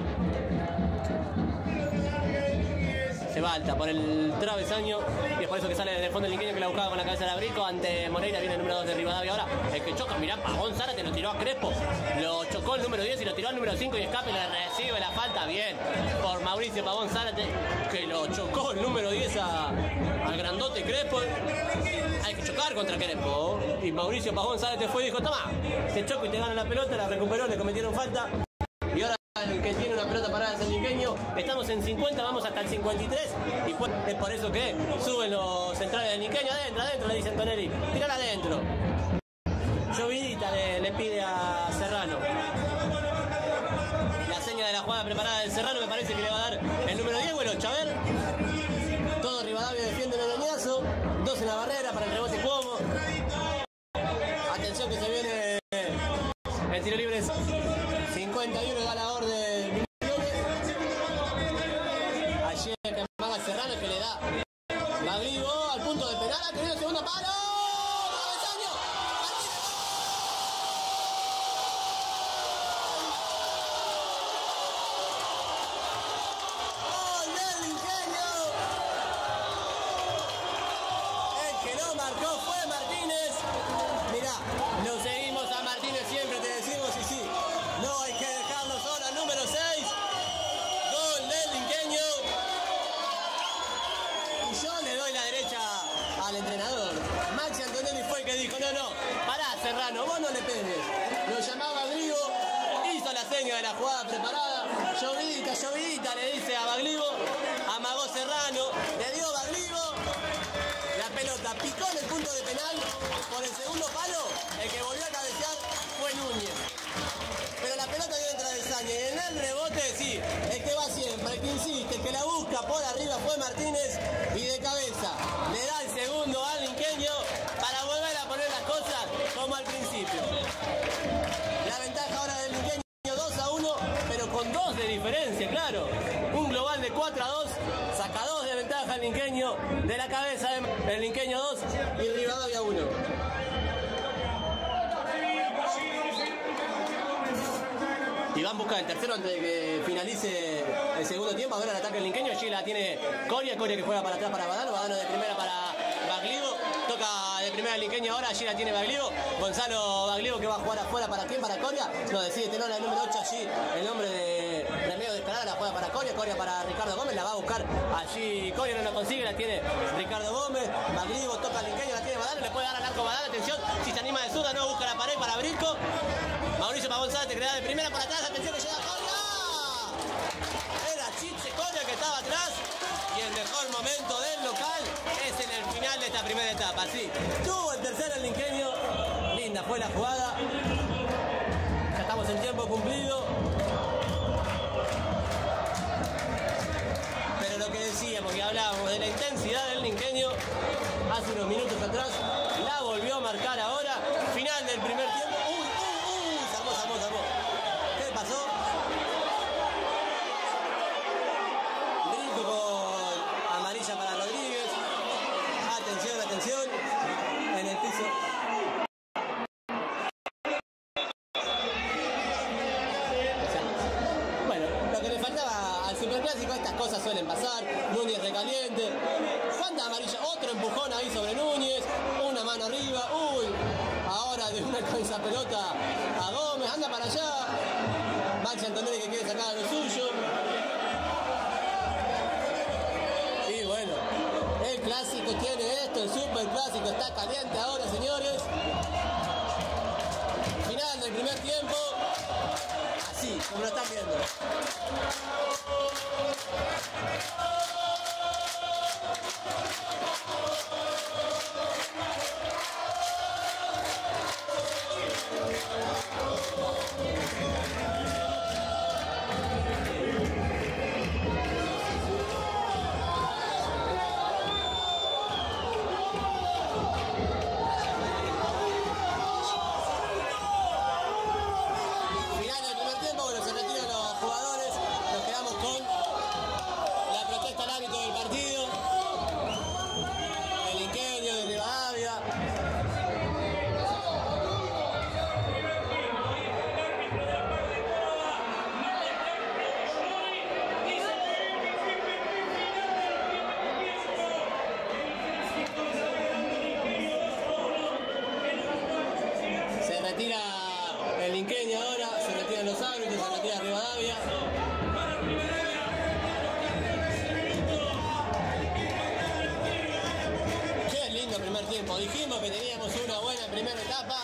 Se va alta por el travesaño y es por eso que sale desde el fondo el linqueño que la buscaba con la cabeza de Abrico. Ante Moreira viene el número 2 de Rivadavia ahora. El que choca, mirá, Pavón Zárate lo tiró a Crespo. Lo chocó el número 10 y lo tiró al número 5 y escape, le recibe la falta bien por Mauricio Pavón Zárate, que lo chocó el número 10 al grandote Crespo. Hay que chocar contra Crespo. Y Mauricio Pavón Zárate fue y dijo, toma, te choco y te gano la pelota, la recuperó, le cometieron falta. Y ahora el que tiene una pelota parada es el linqueño. Estamos en 50, vamos hasta el 53. Y es por eso que suben los centrales del linqueño. Adentro, le dice Antonelli. Tirala adentro. Llovidita le pide a Serrano. La seña de la jugada preparada del Serrano me parece que le va a dar el número 10. Bueno, Chaver. Todo Rivadavia defiende el arañazo. 2 en la barrera para el rebote Cuomo. Atención que se viene el tiro libre. 51 da la orden. Allí el que amaga Serrano que le da Baglivo al punto de penal. Ha tenido el segundo palo. ¡Cabezaño! ¡Gol del Ingenio! El que lo marcó fue Martínez. Mirá, lo seguimos a Martínez siempre, te decimos y sí. No hay que dejarlo solo al número 6. Gol del linqueño. Y yo le doy la derecha al entrenador. Maxi Antonelli fue el que dijo, no, pará Serrano, vos no le pegues. Lo llamaba Baglivo, hizo la seña de la jugada preparada. Llovidita, le dice a Baglivo. Amagó Serrano, le dio Baglivo. La pelota picó en el punto de penal. Por el segundo palo, el que volvió a cabecear fue Núñez. Pero la pelota dio entre el travesaño y en el rebote, sí, el que va siempre, el que insiste, el que la busca por arriba fue Martínez y de cabeza le da el segundo al linqueño para volver a poner las cosas como al principio. La ventaja ahora del linqueño 2-1, pero con 2 de diferencia, claro. Un global de 4-2, saca 2 de ventaja el linqueño de la cabeza del linqueño 2 y Rivadavia 1. Y van a buscar el tercero antes de que finalice el segundo tiempo. A ver el ataque del linqueño. Allí la tiene Coria que juega para atrás para Badano. Badano de primera para Baglivo. Toca de primera el linqueño ahora. Allí la tiene Baglivo. Gonzalo Baglivo que va a jugar afuera. ¿Para quién? Para Coria. No, decide Tenola el número 8 allí. El nombre de Remedio de Escalada la juega para Coria. Coria para Ricardo Gómez. La va a buscar allí. Coria no la consigue. La tiene Ricardo Gómez. Baglivo toca al linqueño. La tiene Badano. Le puede dar al arco Badano. Atención. Si se anima de zurda no busca la pared para Brico. Mauricio Pavón Zárate que le da de primera para atrás. Atención que llega Coria. Era Chiche Coria que estaba atrás. Y el mejor momento del local es en el final de esta primera etapa. Sí, tuvo el tercero el linqueño. Linda fue la jugada. Ya estamos en tiempo cumplido. Pero lo que decíamos, que hablábamos de la intensidad del linqueño hace unos minutos atrás, la volvió a marcar ahora. Final del primer tiempo. Salvó. ¿Qué pasó? Brinco con amarilla para Rodríguez. Atención. En el piso. Bueno, lo que le faltaba clásico estas cosas suelen pasar. Núñez recaliente. ¿Cuánta amarilla? Otro empujón ahí sobre Núñez. Una mano arriba. Uy. Ahora de una cabeza pelota a Gómez. Anda para allá. Maxi Antonelli que quiere sacar lo suyo. Y bueno, el clásico tiene esto. El super clásico está caliente ahora, señores. Final del primer tiempo. Así, como lo están viendo. El Inqueño ahora, se retiran los árbitros, se retira Rivadavia. Qué lindo primer tiempo. Dijimos que teníamos una buena primera etapa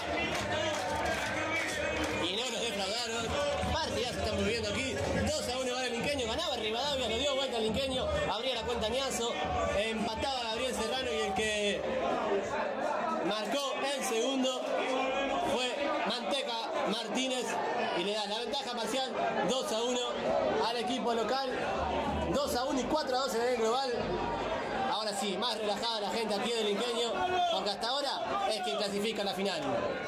y no nos defraudaron. Partidas estamos viviendo aquí. 2-1 ahora el Inqueño. Ganaba Rivadavia, lo dio vuelta el Inqueño. Abría la cuenta Niazo. Empataba Gabriel Serrano y el que marcó el segundo fue Manteca Martínez y le da la ventaja parcial 2-1 al equipo local. 2-1 y 4-2 en el global. Ahora sí, más relajada la gente aquí del Inqueño, porque hasta ahora es quien clasifica a la final.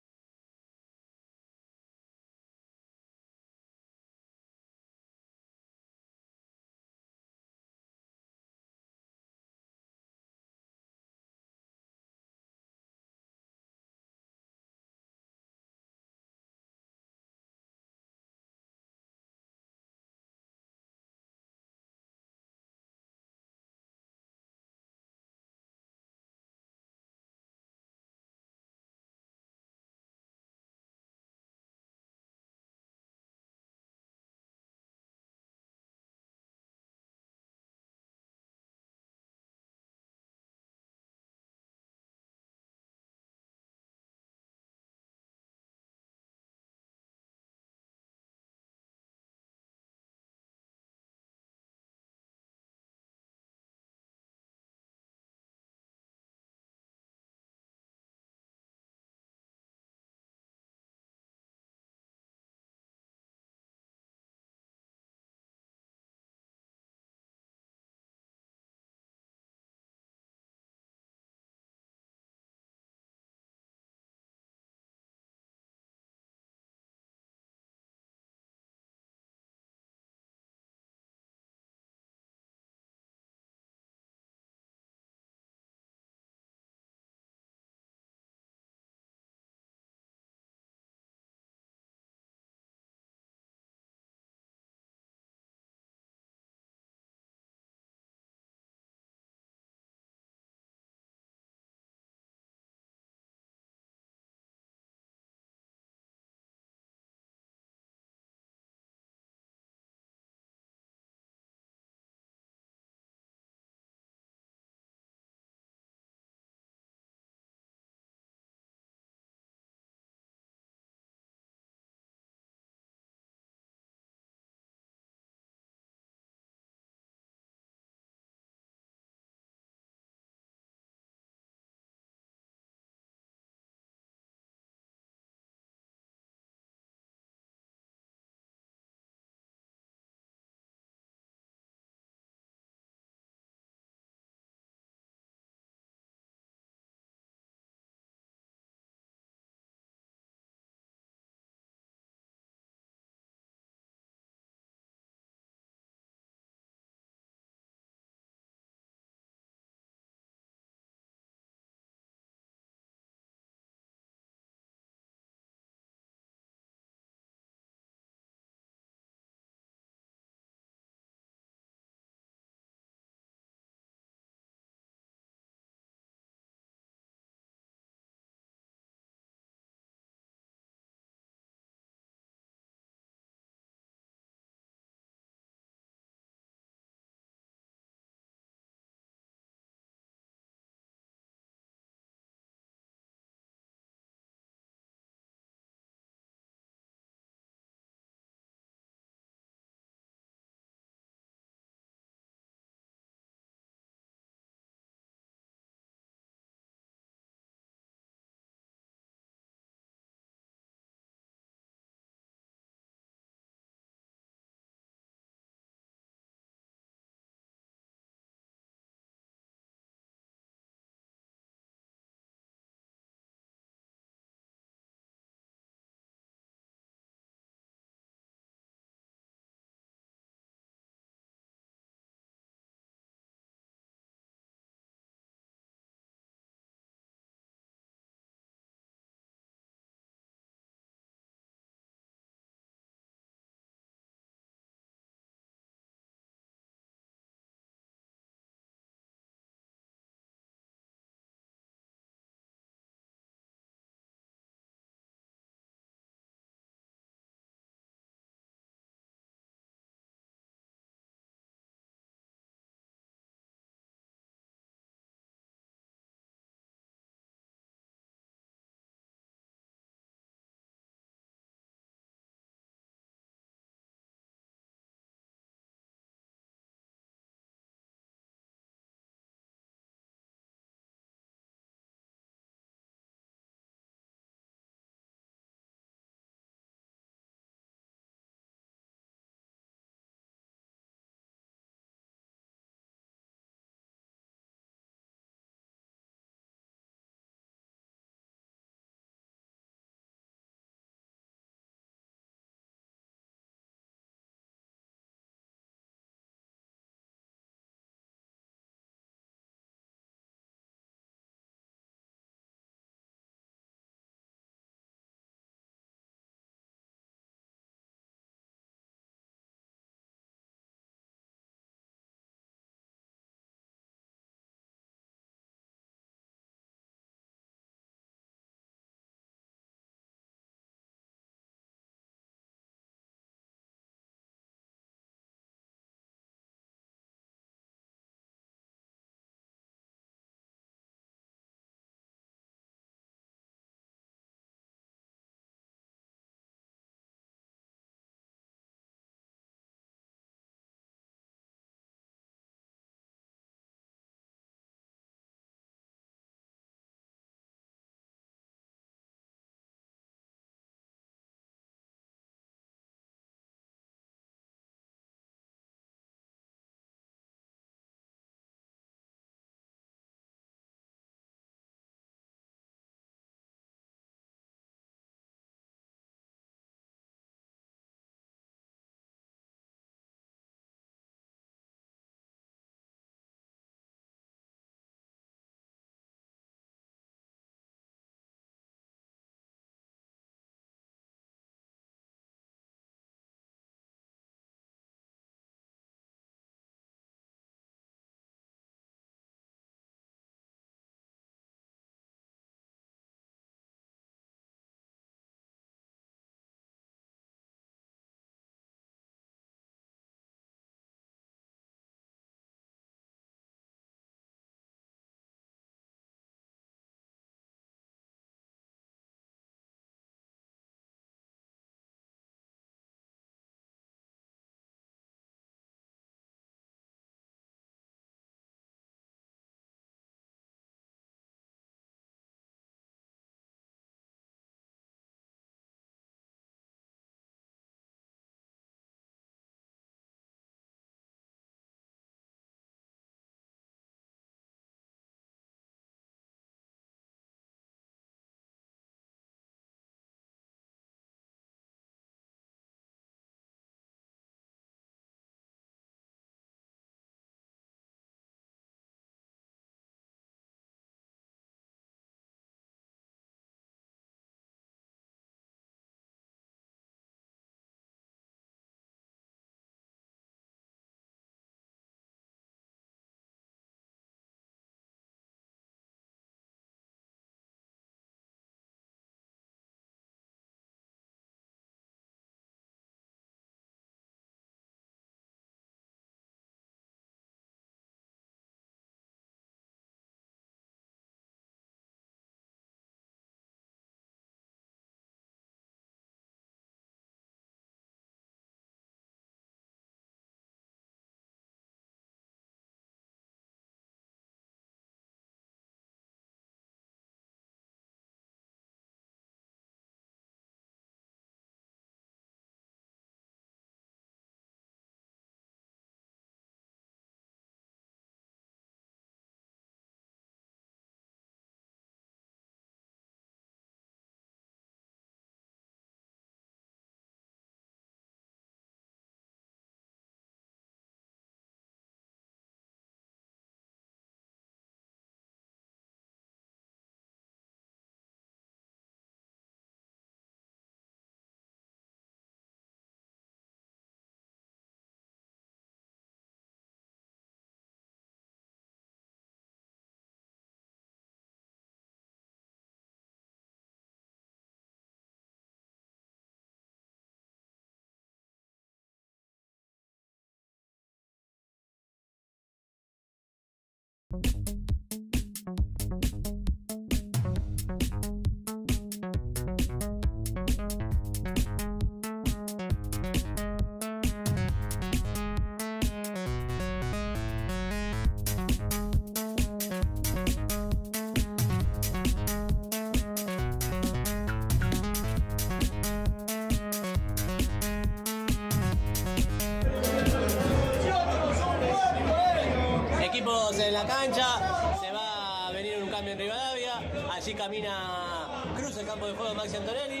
la cancha, se va a venir un cambio en Rivadavia, allí camina, cruza el campo de juego Maxi Antonelli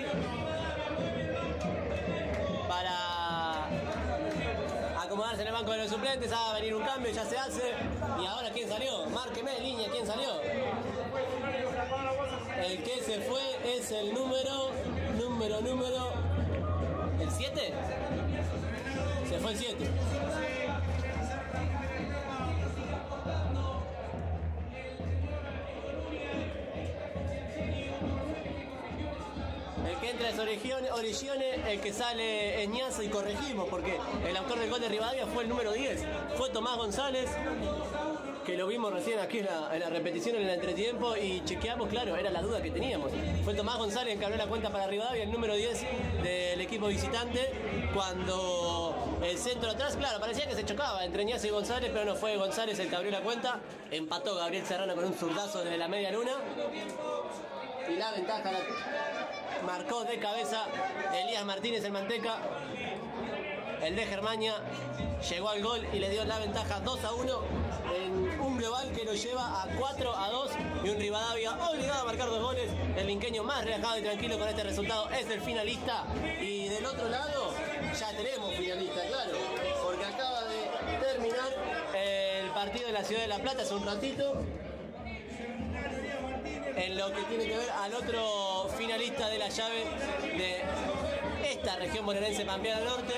para acomodarse en el banco de los suplentes, va a venir un cambio, ya se hace. Y ahora ¿quién salió? Márqueme en línea, ¿quién salió? El que se fue es el número, ¿el 7? Se fue el 7. El que entra es Origione, el que sale es Ñazo y corregimos porque el autor del gol de Rivadavia fue el número 10, fue Tomás González, que lo vimos recién aquí en la repetición, en el entretiempo, y chequeamos, claro, era la duda que teníamos. Fue Tomás González el que abrió la cuenta para Rivadavia, el número 10 del equipo visitante, cuando el centro atrás, claro, parecía que se chocaba entre Ñazo y González, pero no, fue González el que abrió la cuenta, empató Gabriel Serrano con un zurdazo desde la media luna, y la ventaja marcó de cabeza Elías Martínez, el Manteca, el de Germania, llegó al gol y le dio la ventaja 2-1 en un global que lo lleva a 4-2 y un Rivadavia obligado a marcar 2 goles. El linqueño más relajado y tranquilo con este resultado es el finalista, y del otro lado ya tenemos finalista, claro, porque acaba de terminar el partido de la Ciudad de La Plata hace un ratito. En lo que tiene que ver al otro finalista de la llave de esta región bonaerense Pampeana Norte.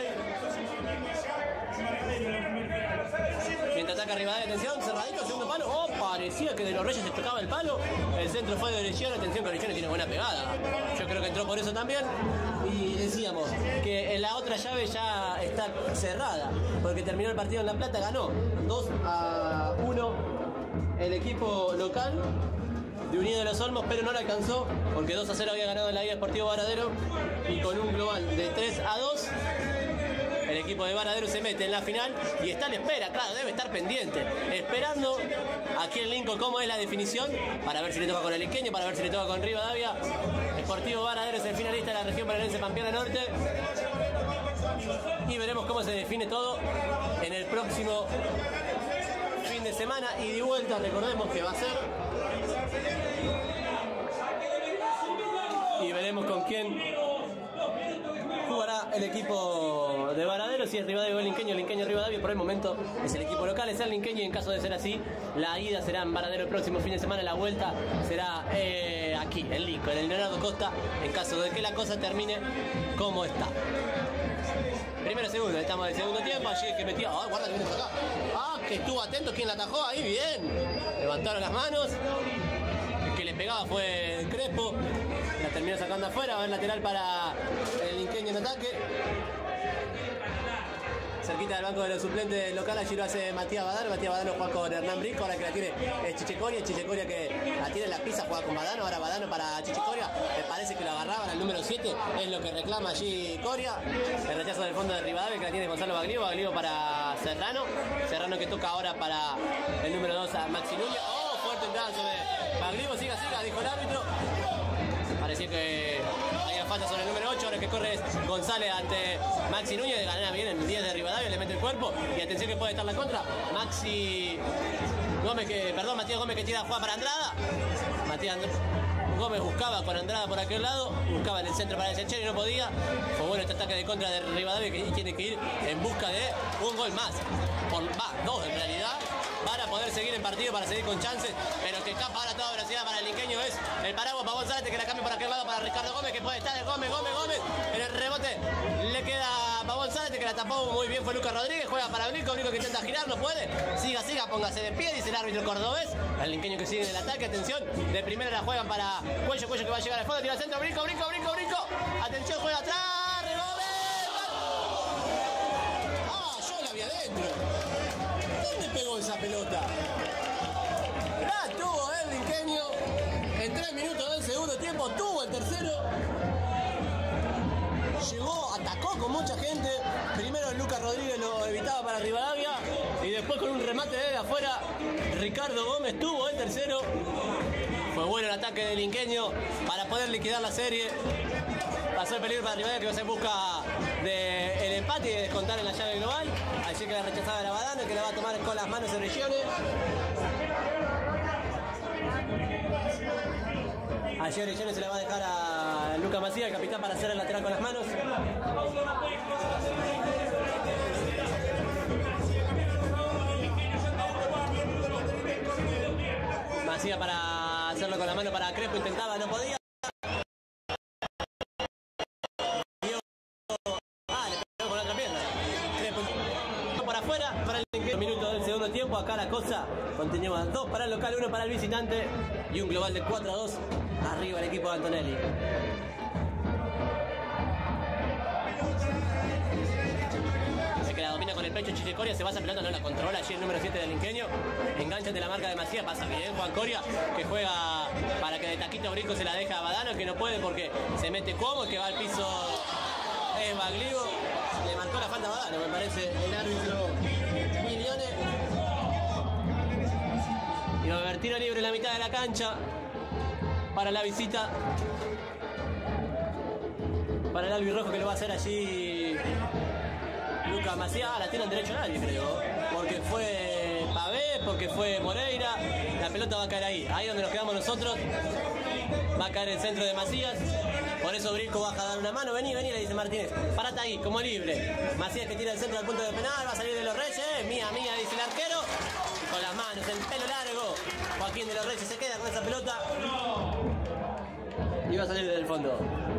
Mientras ataca Rivadavia, atención, cerradito, segundo palo. Oh, parecía que de los Reyes se tocaba el palo. El centro fue de Origione, atención que Origione tiene buena pegada. Yo creo que entró por eso también. Y decíamos que en la otra llave ya está cerrada, porque terminó el partido en La Plata, ganó 2-1 el equipo local de Unido de los Olmos, pero no le alcanzó porque 2-0 había ganado en la Liga Deportivo Varadero, y con un global de 3-2 el equipo de Varadero se mete en la final y está en espera, claro, debe estar pendiente, esperando aquí en Lincoln cómo es la definición, para ver si le toca con el linqueño, para ver si le toca con Rivadavia. Deportivo Varadero es el finalista de la región bonaerense Pampeana Norte, y veremos cómo se define todo en el próximo fin de semana y de vuelta. Recordemos que va a ser, y veremos con quién jugará el equipo de Varadero, si es Rivadavia o el linqueño Rivadavia. Por el momento es el equipo local, es el linqueño, y en caso de ser así, la ida será en Varadero el próximo fin de semana, la vuelta será aquí en Lincoln, en el Leonardo Costa, en caso de que la cosa termine como está. Primero, segundo, estamos en el segundo tiempo, allí el que metió, guarda que viene por acá, que estuvo atento, quien la atajó ahí, bien, levantaron las manos, el que le pegaba fue Crespo, la terminó sacando afuera, va a haber lateral para el linqueño en ataque, cerquita del banco de los suplentes local, allí lo hace Matías Badano juega con Hernán Brico, ahora que la tiene Chichecoria que la tiene en la pizza, juega con Badano, ahora Badano para Chichecoria, me parece que lo agarraban al número 7, es lo que reclama allí Coria, el rechazo del fondo de Rivadavia que la tiene Gonzalo Baglio para Serrano que toca ahora para el número 2 a Maxi Núñez, fuerte entrada sobre Baglio, siga, dijo el árbitro. Parecía que había falta sobre el número 8, ahora que corre González ante Maxi Núñez, gana bien el 10 de Rivadavia, le mete el cuerpo, y atención que puede estar la contra, Matías Gómez que tira, juega para Andrada, Matías Gómez buscaba con Andrada por aquel lado, buscaba en el centro para el Sechero y no podía, fue bueno este ataque de contra de Rivadavia que tiene que ir en busca de un gol más, dos en realidad, para poder seguir en partido, para seguir con chances, pero que escapa ahora a toda velocidad para el linqueño es el paraguas para González, que la cambia por aquel lado para Ricardo Gómez, que puede estar de Gómez, en el rebote le queda para González, que la tapó muy bien, fue Lucas Rodríguez, juega para Blico que intenta girar, no puede, siga, póngase de pie, dice el árbitro cordobés, el linqueño que sigue en el ataque, atención, de primera la juegan para Cuello que va a llegar al fondo, tira al centro, Brico, atención, juega atrás, yo la vi adentro. ¿Dónde pegó esa pelota? La tuvo el linqueño en 3 minutos del segundo tiempo, tuvo el tercero. Llegó, atacó con mucha gente. Primero Lucas Rodríguez lo evitaba para Rivadavia y después con un remate de afuera Ricardo Gómez tuvo el tercero. Fue bueno el ataque del linqueño para poder liquidar la serie. Pasó el peligro para Rivadavia que va a hacer busca del empate y de descontar en la llave global. Allí que la rechazaba era Badano, que la va a tomar con las manos en Regione. Allí Regione se la va a dejar a Luca Macías, el capitán, para hacer el lateral con las manos. Macías para hacerlo con la mano para Crespo, intentaba, no podía. Minutos del segundo tiempo, acá la cosa continúa, 2 para el local, 1 para el visitante y un global de 4-2 arriba el equipo de Antonelli. Se que la domina con el pecho Chiche Coria, se va a esa pelota, no la controla allí el número 7 del Inqueño, engancha de la marca de Macías, pasa bien Juan Coria, que juega para que de taquito Brinco se la deja a Badano, que no puede porque se mete como, que va al piso es Baglivo, le marcó la falta a Badano, me parece el árbitro Milione. Y va a haber tiro libre en la mitad de la cancha para la visita, para el albirrojo, que lo va a hacer allí Lucas Macías. La tiene al derecho nadie, creo, porque fue Pavé, porque fue Moreira. La pelota va a caer ahí donde nos quedamos nosotros, va a caer el centro de Macías. Por eso Brinco baja a dar una mano. Vení, le dice Martínez. Parate ahí, como libre. Macías, que tira el centro al punto de penal. Va a salir de los Reyes. Mía, dice el arquero. Con las manos, el pelo largo. Joaquín de los Reyes se queda con esa pelota. Y va a salir del fondo.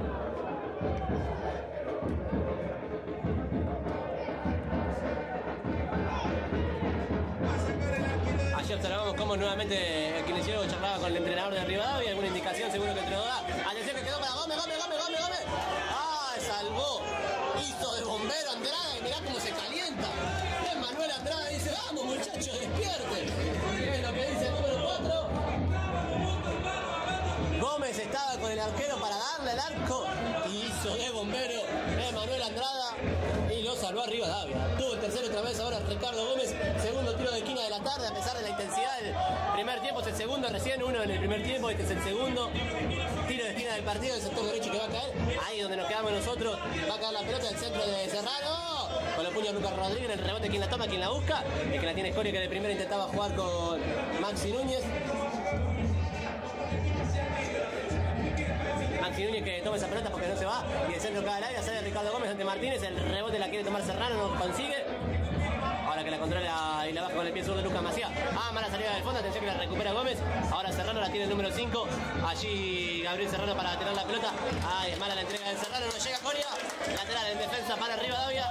Allí observamos cómo nuevamente el kinesiólogo charlaba con el entrenador de Rivadavia. Alguna indicación seguro que el entrenador da. Atención, que quedó para Gómez. ¡Ah! Salvó. Hizo de bombero Andrade. Y mirá cómo se calienta. Es Manuel Andrade. Dice, vamos muchachos, despierten. Es lo que dice el número 4. Gómez estaba con el arquero para darle el arco. Y hizo de bombero Manuel Andrada. Y lo salvó a Rivadavia. Tuvo el tercero otra vez ahora Ricardo Gómez. Segundo tiro de esquina de la tarde, a pesar de la intensidad del primer tiempo. Es el segundo, recién uno en el primer tiempo. Este es el segundo tiro de esquina del partido, del sector derecho, que va a caer. Ahí donde nos quedamos nosotros. Va a caer la pelota del centro de Serrano. Con los puños Lucas Rodríguez. El rebote, quien la toma, quien la busca. El que la tiene Escoria, que de primero intentaba jugar con Maxi Núñez. Maxi Núñez, que toma esa pelota porque no se va. Y el centro cae al aire, sale Ricardo Gómez ante Martínez. El rebote la quiere tomar Serrano, no consigue. Ahora que la controla y la baja con el pie sur de Lucas Macías. Mala salida del fondo, atención que la recupera Gómez. Ahora Serrano la tiene el número 5. Allí Gabriel Serrano para tener la pelota. Es mala la entrega de Serrano, no llega Coria. Lateral en defensa para Rivadavia.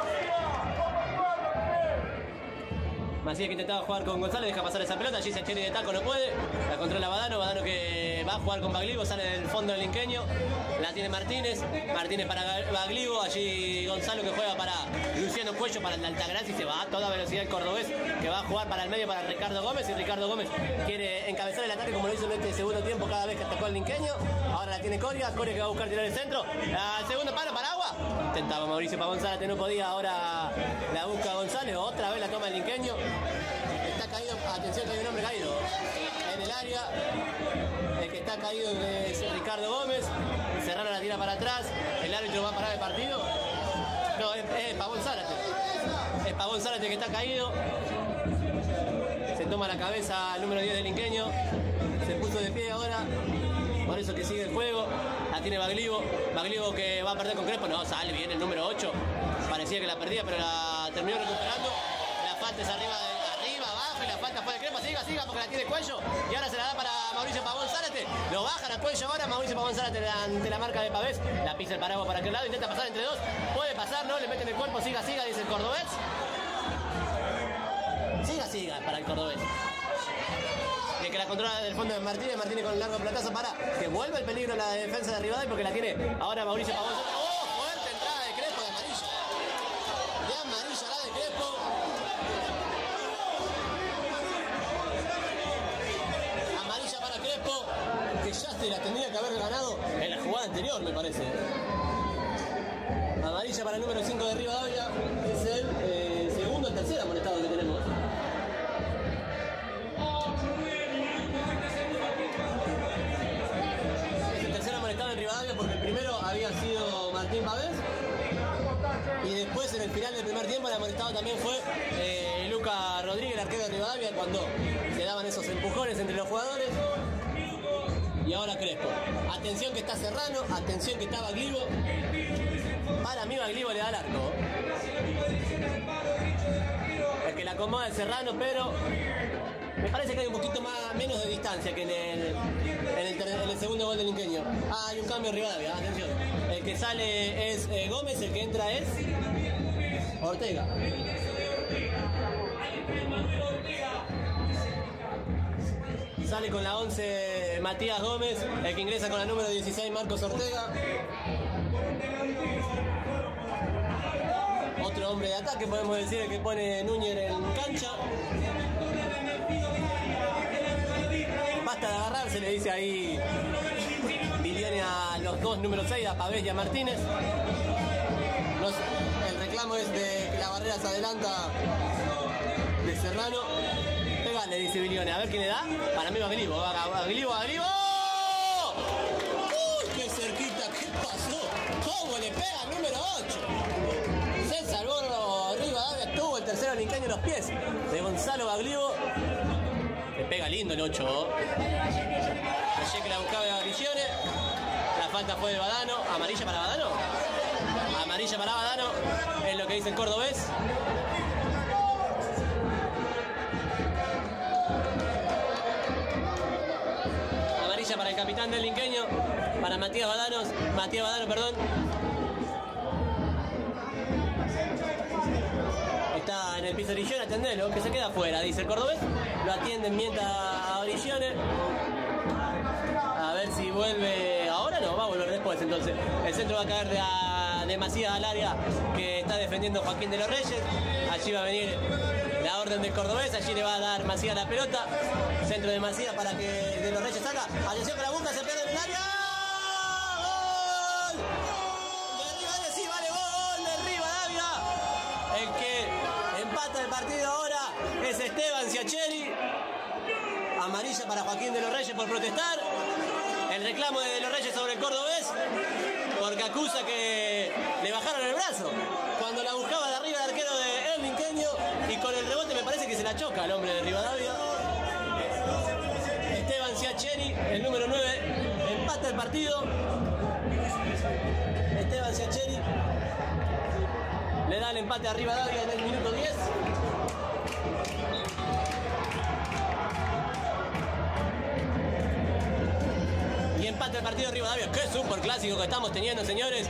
Macías, que intentaba jugar con González, deja pasar esa pelota. Allí Secheri de taco, no puede. La controla Badano, que va a jugar con Baglivo, sale del fondo del Inqueño. La tiene Martínez para Baglivo. Allí Gonzalo, que juega para Luciano Cuello, para el Altagracia, y se va a toda velocidad el cordobés, que va a jugar para el medio para Ricardo Gómez. Y Ricardo Gómez quiere encabezar el ataque como lo hizo en este segundo tiempo cada vez que atacó el Inqueño. Ahora la tiene Coria, que va a buscar tirar el centro. Al segundo palo para Agua. Intentaba Mauricio Pavón Zárate, no podía. Ahora la busca González, otra vez la toma el Inqueño. Está caído, atención que hay un hombre caído en el área. El que está caído es Ricardo Gómez. Serrano la tira para atrás. El árbitro va a parar el partido. No, es Pavón Zárate. Es Pavón Zárate que está caído. Se toma la cabeza el número 10 del Inqueño. Se puso de pie ahora. Por eso que sigue el juego. La tiene Baglivo. Baglivo, que va a perder con Crespo. No, sale bien el número 8. Parecía que la perdía, pero la terminó recuperando. La falta es arriba, abajo, y la falta fue de Crespo. Siga, porque la tiene Cuello. Y ahora se la da para Mauricio Pavón Zárate. Lo bajan a Cuello ahora. Mauricio Pavón Zárate ante la marca de Pavés. La pisa el paraguas para aquel lado. Intenta pasar entre dos. Puede pasar, no, le meten el cuerpo. Siga, dice el cordobés. Siga para el cordobés. El que la controla del fondo de Martínez con el largo platazo para que vuelva el peligro en la defensa de Rivadavia, porque la tiene ahora Mauricio Pavón. ¡Oh! Fuerte entrada de Crespo, de amarilla. De amarilla la de Crespo. Amarilla para Crespo, que ya se la tendría que haber ganado en la jugada anterior, me parece. Amarilla para el número 5 de Rivadavia. Es el segundo o tercer amonestado que tenemos. En Rivadavia, porque el primero había sido Martín Pavés y después en el final final del primer tiempo el amonestado también fue Luca Rodríguez, el arquero de Rivadavia, cuando se daban esos empujones entre los jugadores. Y ahora Crespo. Atención que está Serrano, atención que está Baglivo. Para mí Baglivo le da el arco. El que la acomoda es Serrano, pero me parece que hay un poquito menos de distancia que en el segundo gol del Inqueño. Hay un cambio en Rivadavia, atención. El que sale es Gómez, el que entra es Ortega. Sale con la 11 Matías Gómez, el que ingresa con la número 16 Marcos Ortega. Otro hombre de ataque, podemos decir, el que pone Núñez en cancha. Basta de agarrarse, le dice ahí Viviane a los dos número 6, a Pavés y a Martínez. El reclamo es de que la barrera se adelanta de Serrano. Le dice Bilione, a ver quién le da. Para mí Baglivo. Baglivo. ¡Uy, qué cerquita! ¿Qué pasó? ¿Cómo le pega el número 8? Se salvó Rivadavia, tuvo el tercero del Inqueño en los pies de Gonzalo Baglivo. Le pega lindo el 8. Ayer que la buscaba de Bilione. La falta fue de Badano. ¿Amarilla para Badano? Amarilla para Badano. Es lo que dice el cordobés. Para el capitán del Inqueño, para Matías Badano, perdón. Está en el piso Origione, atendelo, que se queda afuera, dice el cordobés. Lo atienden mientras a Origione. A ver si vuelve ahora, no, va a volver después entonces. El centro va a caer de Macías al área que está defendiendo Joaquín de los Reyes. Allí va a venir la orden del cordobés, allí le va a dar Macías la pelota. Centro de Macías para que de los Reyes salga. Atención que la busca, se pierde en el área. ¡Gol! De Rivadavia, sí, vale, gol de Rivadavia. El que empata el partido ahora es Esteban Ciacheri. Amarilla para Joaquín de los Reyes por protestar. El reclamo de los Reyes sobre el cordobés, porque acusa que le bajaron el brazo cuando la buscaba de arriba el arquero de El Inqueño, y con el rebote me parece que se la choca al hombre de Rivadavia. Esteban Ciacheri, el número 9, empata el partido. Esteban Ciacheri le da el empate a Rivadavia en el minuto 10. Y empate el partido de Rivadavia. ¡Qué super clásico que estamos teniendo, señores!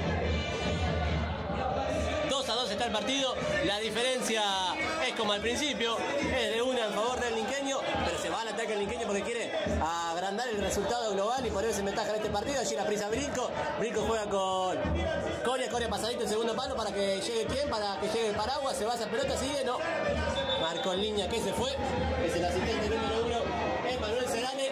2-2 está el partido. La diferencia es como al principio, es de una en favor del Inqueño, pero se va al ataque del Inqueño porque quiere agrandar el resultado global y ponerse en ventaja en este partido. Allí la prisa Brinco juega con Coria pasadito el segundo palo para que llegue quién, para que llegue el paraguas, se va a esa pelota, sigue, no. Marcó en línea que se fue, es el asistente número 1, es Manuel Serane.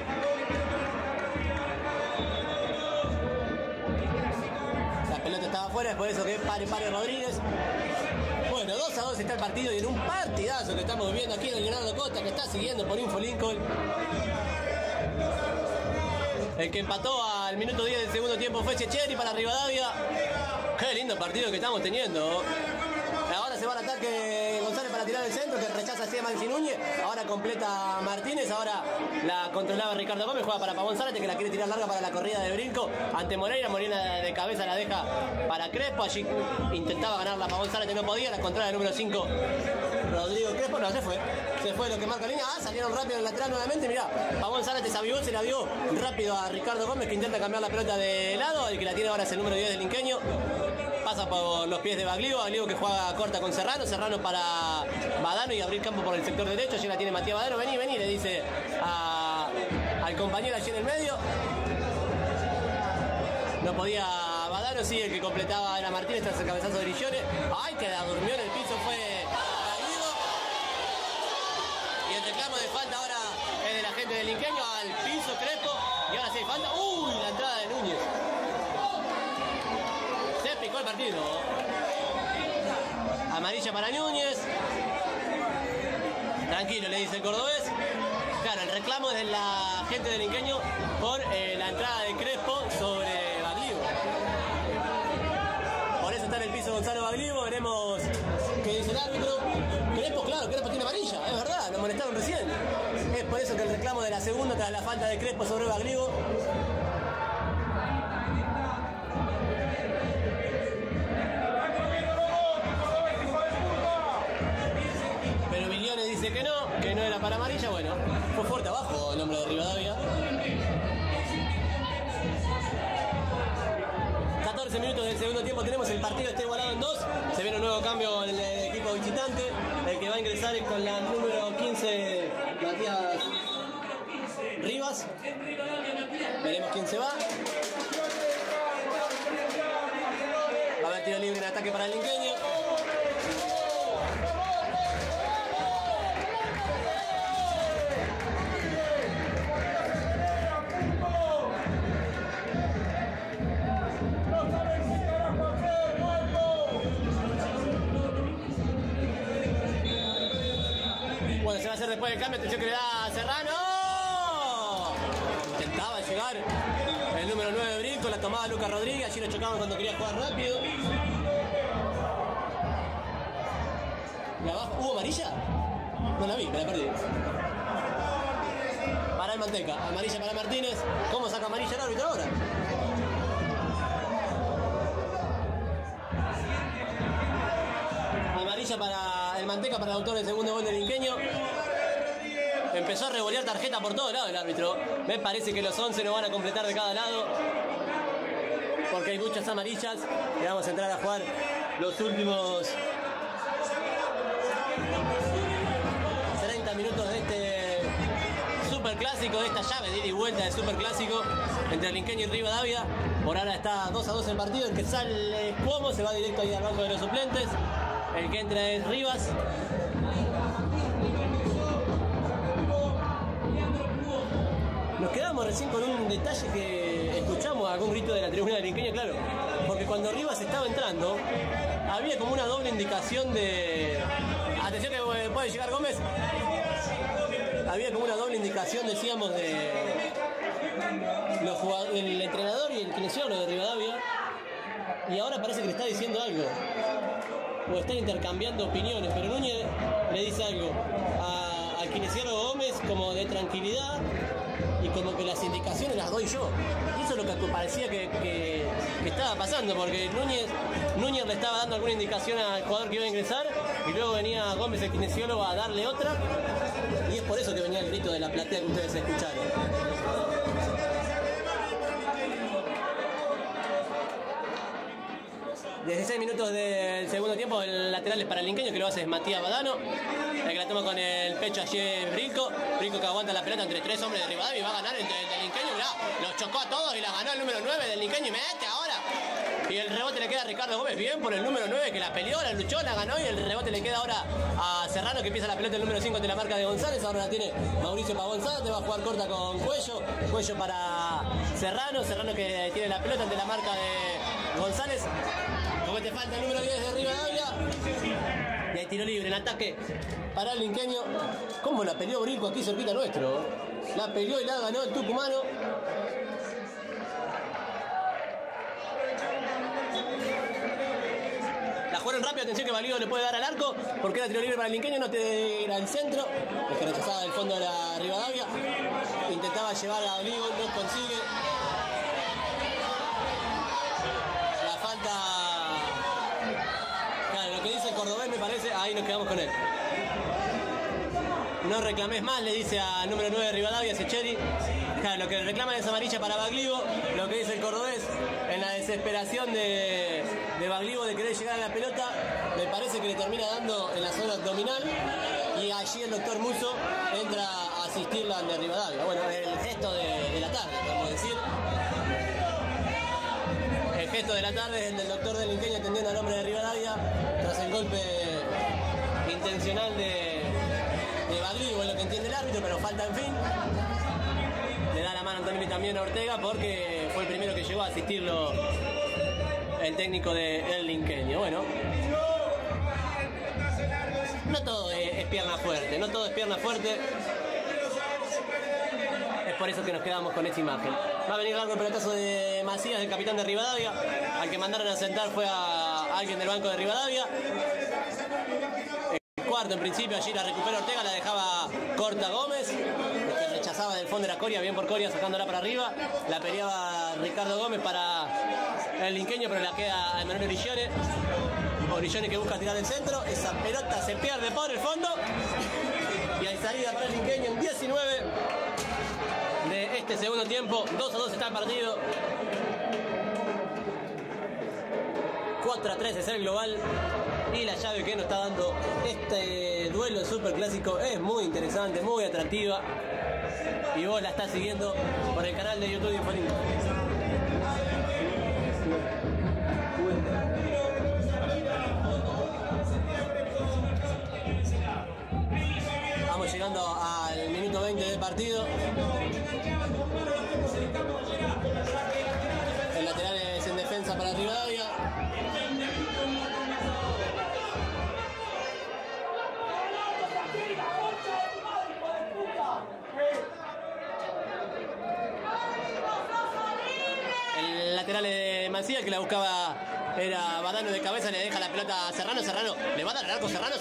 La pelota estaba afuera, es por eso que pare Rodríguez. Bueno, 2-2 está el partido y en un partidazo que estamos viendo aquí en el Leonardo Costa, que está siguiendo por Info Lincoln. El que empató al minuto 10 del segundo tiempo fue Ciacheri para Rivadavia. Qué lindo partido que estamos teniendo. Ahora se va al ataque González para tirar el centro, que rechaza así a Maxi Núñez. Ahora completa Martínez, ahora la controlaba Ricardo Gómez, juega para Pavón Zárate, que la quiere tirar larga para la corrida de Brinco ante Moreira. Moreira de cabeza la deja para Crespo, allí intentaba ganar la Pavón Zárate, no podía, la controla el número 5 Rodrigo Crespo, no, se fue lo que marca línea. Salieron rápido en el lateral nuevamente, mirá, Pavón Zárate se avivó, se la dio rápido a Ricardo Gómez, que intenta cambiar la pelota de lado. El que la tiene ahora es el número 10 del Inqueño. Pasa por los pies de Baglivo que juega corta con Serrano para Badano y abrir campo por el sector derecho. Allí la tiene Matías Badano, vení, le dice al compañero allí en el medio. No podía Badano, sí, el que completaba era Martínez tras el cabezazo de Origione. Ay, que la durmió en el piso fue Baglivo. Y el reclamo de falta ahora es de la gente del Inqueño, al piso Crespo. Y ahora sí hay falta. ¡Uy! La entrada de Núñez. Se picó el partido. Amarilla para Núñez. Tranquilo, le dice el cordobés. Claro, el reclamo es de la gente del Inqueño por la entrada de Crespo sobre Baglivo. Por eso está en el piso Gonzalo Baglivo. Veremos el árbitro. Crespo, claro, Crespo tiene amarilla, es verdad, nos molestaron recién. Es por eso que el reclamo de la segunda tras la falta de Crespo sobre Baglivo. Pero Miglione dice que no era para amarilla. Bueno, fue fuerte abajo el hombre de Rivadavia. 14 minutos del segundo tiempo, tenemos el partido está igualado en 2. Se viene un nuevo cambio en el equipo visitante. El que va a ingresar es con la número 15, Matías Rivas. Veremos quién se va. Va a haber tiro libre en ataque para el linqueño. Bueno, se va a hacer después del cambio, atención que le da Serrano. Intentaba llegar el número 9 de Brinco, la tomaba Lucas Rodríguez, allí lo chocaban cuando quería jugar rápido. ¿Y abajo hubo amarilla? No la vi, me la perdí. Para el Manteca, amarilla para Martínez. ¿Cómo saca amarilla el árbitro ahora? Amarilla para el Manteca, para el autor del segundo gol del linqueño. Empezó a revolear tarjeta por todo lado el árbitro. Me parece que los 11 no van a completar de cada lado, porque hay muchas amarillas. Y vamos a entrar a jugar los últimos 30 minutos de este superclásico, de esta llave de ida y vuelta del superclásico entre el linqueño y Rivadavia. Por ahora está 2-2 el partido. El que sale es Cuomo, se va directo ahí al banco de los suplentes. El que entra es Rivas. Nos quedamos recién con un detalle que escuchamos, algún grito de la tribuna del linqueño, claro, porque cuando Rivas estaba entrando había como una doble indicación de... Atención que puede llegar Gómez. Había como una doble indicación, decíamos, de los jugadores, el entrenador y el kinesiólogo de Rivadavia, y ahora parece que le está diciendo algo, o están intercambiando opiniones, pero Núñez le dice algo al kinesiólogo Gómez como de tranquilidad, y como que las indicaciones las doy yo. Y eso es lo que parecía que estaba pasando, porque Núñez le estaba dando alguna indicación al jugador que iba a ingresar, y luego venía Gómez, el kinesiólogo, a darle otra, y es por eso que venía el grito de la platea que ustedes escucharon. 16 minutos del segundo tiempo, el lateral es para el linqueño, que lo hace es Matías Badano. El que la toma con el pecho allí es Brinco. Brinco que aguanta la pelota entre tres hombres de Rivadavia y va a ganar entre el del linqueño. Mirá, los chocó a todos y la ganó el número 9 del linqueño y mete ahora. Y el rebote le queda a Ricardo Gómez, bien por el número 9 que la peleó, la luchó, la ganó, y el rebote le queda ahora a Serrano, que empieza la pelota el número 5 de la marca de González. Ahora la tiene Mauricio Pavón Zárate, va a jugar corta con Cuello para Serrano que tiene la pelota ante la marca de González. Como te falta el número 10 de Rivadavia. Y hay tiro libre en ataque para el linqueño. ¿Cómo la peleó Brinco aquí cerquita nuestro? La peleó y la ganó el tucumano. La jugaron rápido, atención que Baglivo le puede dar al arco, porque era tiro libre para el linqueño, no te era el centro, es que rechazaba del fondo de la Rivadavia. Intentaba llevar a Baglivo, no consigue. La falta, claro, lo que dice el cordobés me parece, ahí nos quedamos con él. No reclames más, le dice al número 9 de Rivadavia, Secheri. Claro, lo que reclama es amarilla para Baglivo, lo que dice el cordobés, en la desesperación de Baglivo de querer llegar a la pelota, me parece que le termina dando en la zona abdominal, y allí el doctor Musso entra a asistirla ante Rivadavia. Bueno, el gesto de la tarde, podemos decir. El gesto de la tarde es el del doctor del linqueño atendiendo al hombre de Rivadavia tras el golpe intencional de Baglivo, es lo que entiende el árbitro, pero falta en fin. Le da la mano también a Ortega, porque fue el primero que llegó a asistirlo el técnico del linqueño. Bueno, no todo es pierna fuerte, no todo es pierna fuerte. Es por eso que nos quedamos con esta imagen. Va a venir largo el pelotazo de Macías, el capitán de Rivadavia. Al que mandaron a sentar fue a alguien del banco de Rivadavia. cuarto en principio, allí la recupera Ortega, la dejaba corta Gómez, que rechazaba del fondo de la Coria, bien por Coria sacándola para arriba, la peleaba Ricardo Gómez para el linqueño, pero la queda a Emanuel Orillone. Orillone que busca tirar el centro, esa pelota se pierde por el fondo y hay salida para el linqueño en 19 de este segundo tiempo. 2-2 está el partido. 4-3 es el global y la llave que nos está dando este duelo de superclásico es muy interesante, muy atractiva y vos la estás siguiendo por el canal de YouTube de Infolinco. Vamos llegando al minuto 20 del partido. El lateral es en defensa para Rivadavia. El lateral de Mancilla, que la buscaba era Badano de cabeza, le deja la pelota a Serrano. Serrano le va a dar el arco. Serrano.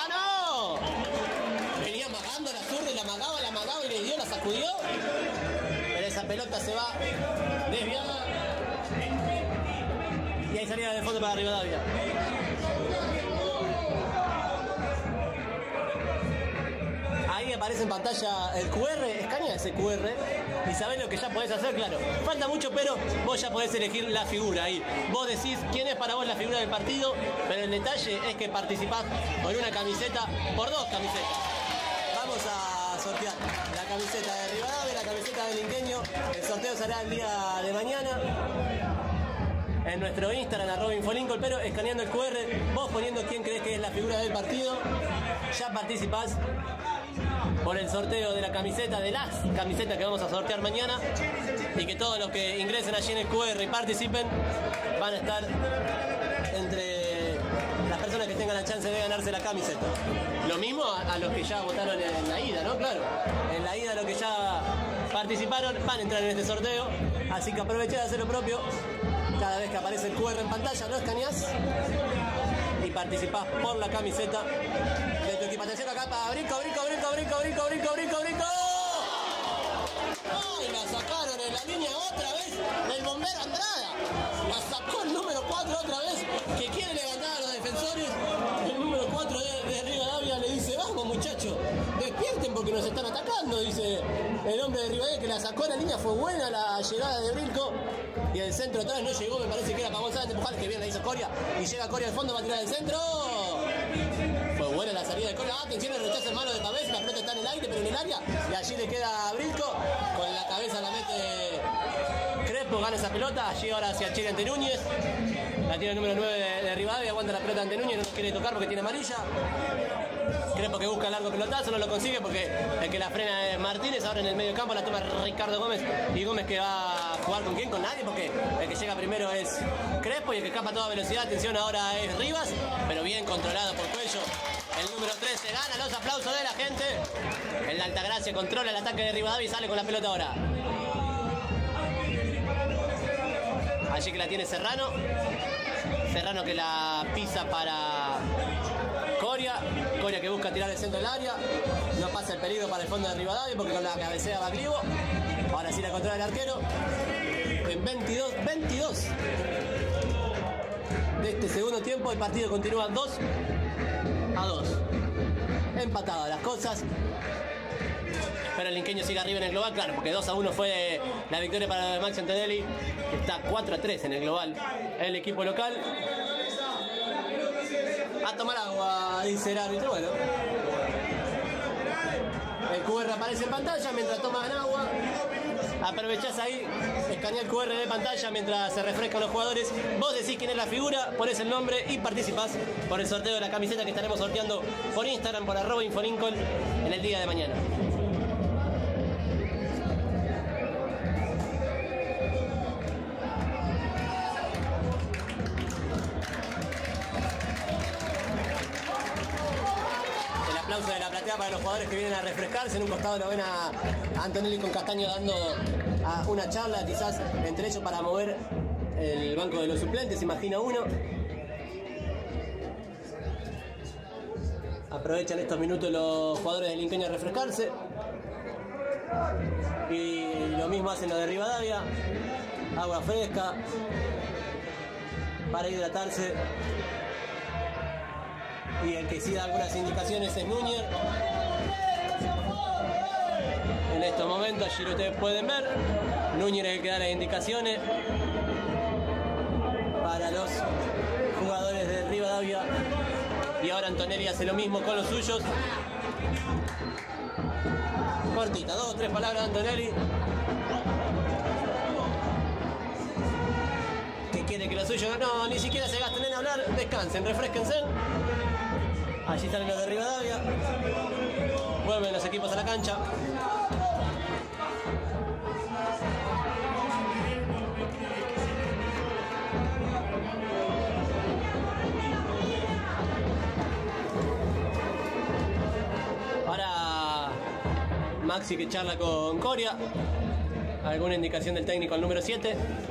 Venía amagando la zurda y la amagaba y le dio, la sacudió. Pero esa pelota se va desviada. Y ahí salida de fondo para Rivadavia. Ahí aparece en pantalla el QR, escanea ese QR y sabés lo que ya podés hacer, claro. Falta mucho, pero vos ya podés elegir la figura ahí. Vos decís quién es para vos la figura del partido, pero el detalle es que participás por una camiseta, por dos camisetas. Vamos a sortear la camiseta de Rivadavia, la camiseta del linqueño. El sorteo será el día de mañana en nuestro Instagram, @Infolincoln, pero escaneando el QR, vos poniendo quién crees que es la figura del partido, ya participás por el sorteo de la camiseta, de las camisetas que vamos a sortear mañana, y que todos los que ingresen allí en el QR y participen van a estar entre las personas que tengan la chance de ganarse la camiseta. Lo mismo a los que ya votaron en la ida, ¿no? Claro, en la ida los que ya participaron van a entrar en este sorteo, así que aproveché de hacer lo propio. Cada vez que aparece el QR en pantalla lo escaneás y participás por la camiseta de tu equipo. Atención acá para brinco. ¡Ay! La sacaron en la línea otra vez del bombero Andrada. La sacó el número 4 otra vez, que quiere levantar a los defensores. El número 4 de Rivadavia le dice: vamos muchachos, despierten porque nos están atacando, dice el hombre de Rivadavia, que la sacó en la línea. Fue buena la llegada de Brilco y el centro atrás no llegó, me parece que era para González de Pujales, que bien la hizo Coria y llega Coria al fondo, va a tirar el centro. Fue buena la salida de Coria. Atención, el rechazo en mano de Pavés, la pelota está en el aire pero en el área y allí le queda a Brilco, con la cabeza la mete Crespo, gana esa pelota. Allí ahora hacia Chile ante Núñez, la tiene el número 9 de Rivadavia, aguanta la pelota ante Núñez, no quiere tocar porque tiene amarilla. Crespo que busca largo pelotazo, no lo consigue porque el que la frena es Martínez. Ahora en el medio campo la toma Ricardo Gómez, y Gómez que va a jugar con quién, con nadie, porque el que llega primero es Crespo y el que escapa a toda velocidad, atención, ahora es Rivas, pero bien controlado por Cuello. El número 13 gana los aplausos de la gente. El de Altagracia controla el ataque de Rivadavia y sale con la pelota ahora. Allí que la tiene Serrano. Serrano que la pisa para Coria que busca tirar el centro del área. No pasa el peligro para el fondo de Rivadavia porque con la cabecea va Clivo. Ahora sí la controla el arquero. En 22 de este segundo tiempo el partido continúa 2-2. Empatadas las cosas, pero el linqueño sigue arriba en el global, claro, porque 2-1 fue la victoria para Maxi Antonelli, que está 4-3 en el global el equipo local. A tomar agua, dice el árbitro. Bueno, el QR aparece en pantalla mientras toman agua. Aprovechás ahí, escanea el QR de pantalla mientras se refrescan los jugadores. Vos decís quién es la figura, ponés el nombre y participás por el sorteo de la camiseta que estaremos sorteando por Instagram, por @Infolincoln en el día de mañana. Aplauso de la platea para los jugadores que vienen a refrescarse. En un costado lo ven a Antonelli con Castaño dando una charla, quizás entre ellos para mover el banco de los suplentes, imagina uno. Aprovechan estos minutos los jugadores del Inqueño a refrescarse. Y lo mismo hacen los de Rivadavia. Agua fresca para hidratarse. Y el que sí da algunas indicaciones es Núñez. En estos momentos, allí ustedes pueden ver, Núñez es el que da las indicaciones para los jugadores de Rivadavia. Y ahora Antonelli hace lo mismo con los suyos. Cortita, 2 o 3 palabras de Antonelli. Que quiere que los suyos no, ni siquiera se gasten en hablar. Descansen, refresquense. Allí están los de Rivadavia. Vuelven los equipos a la cancha. Ahora Maxi que charla con Coria. Alguna indicación del técnico al número 7.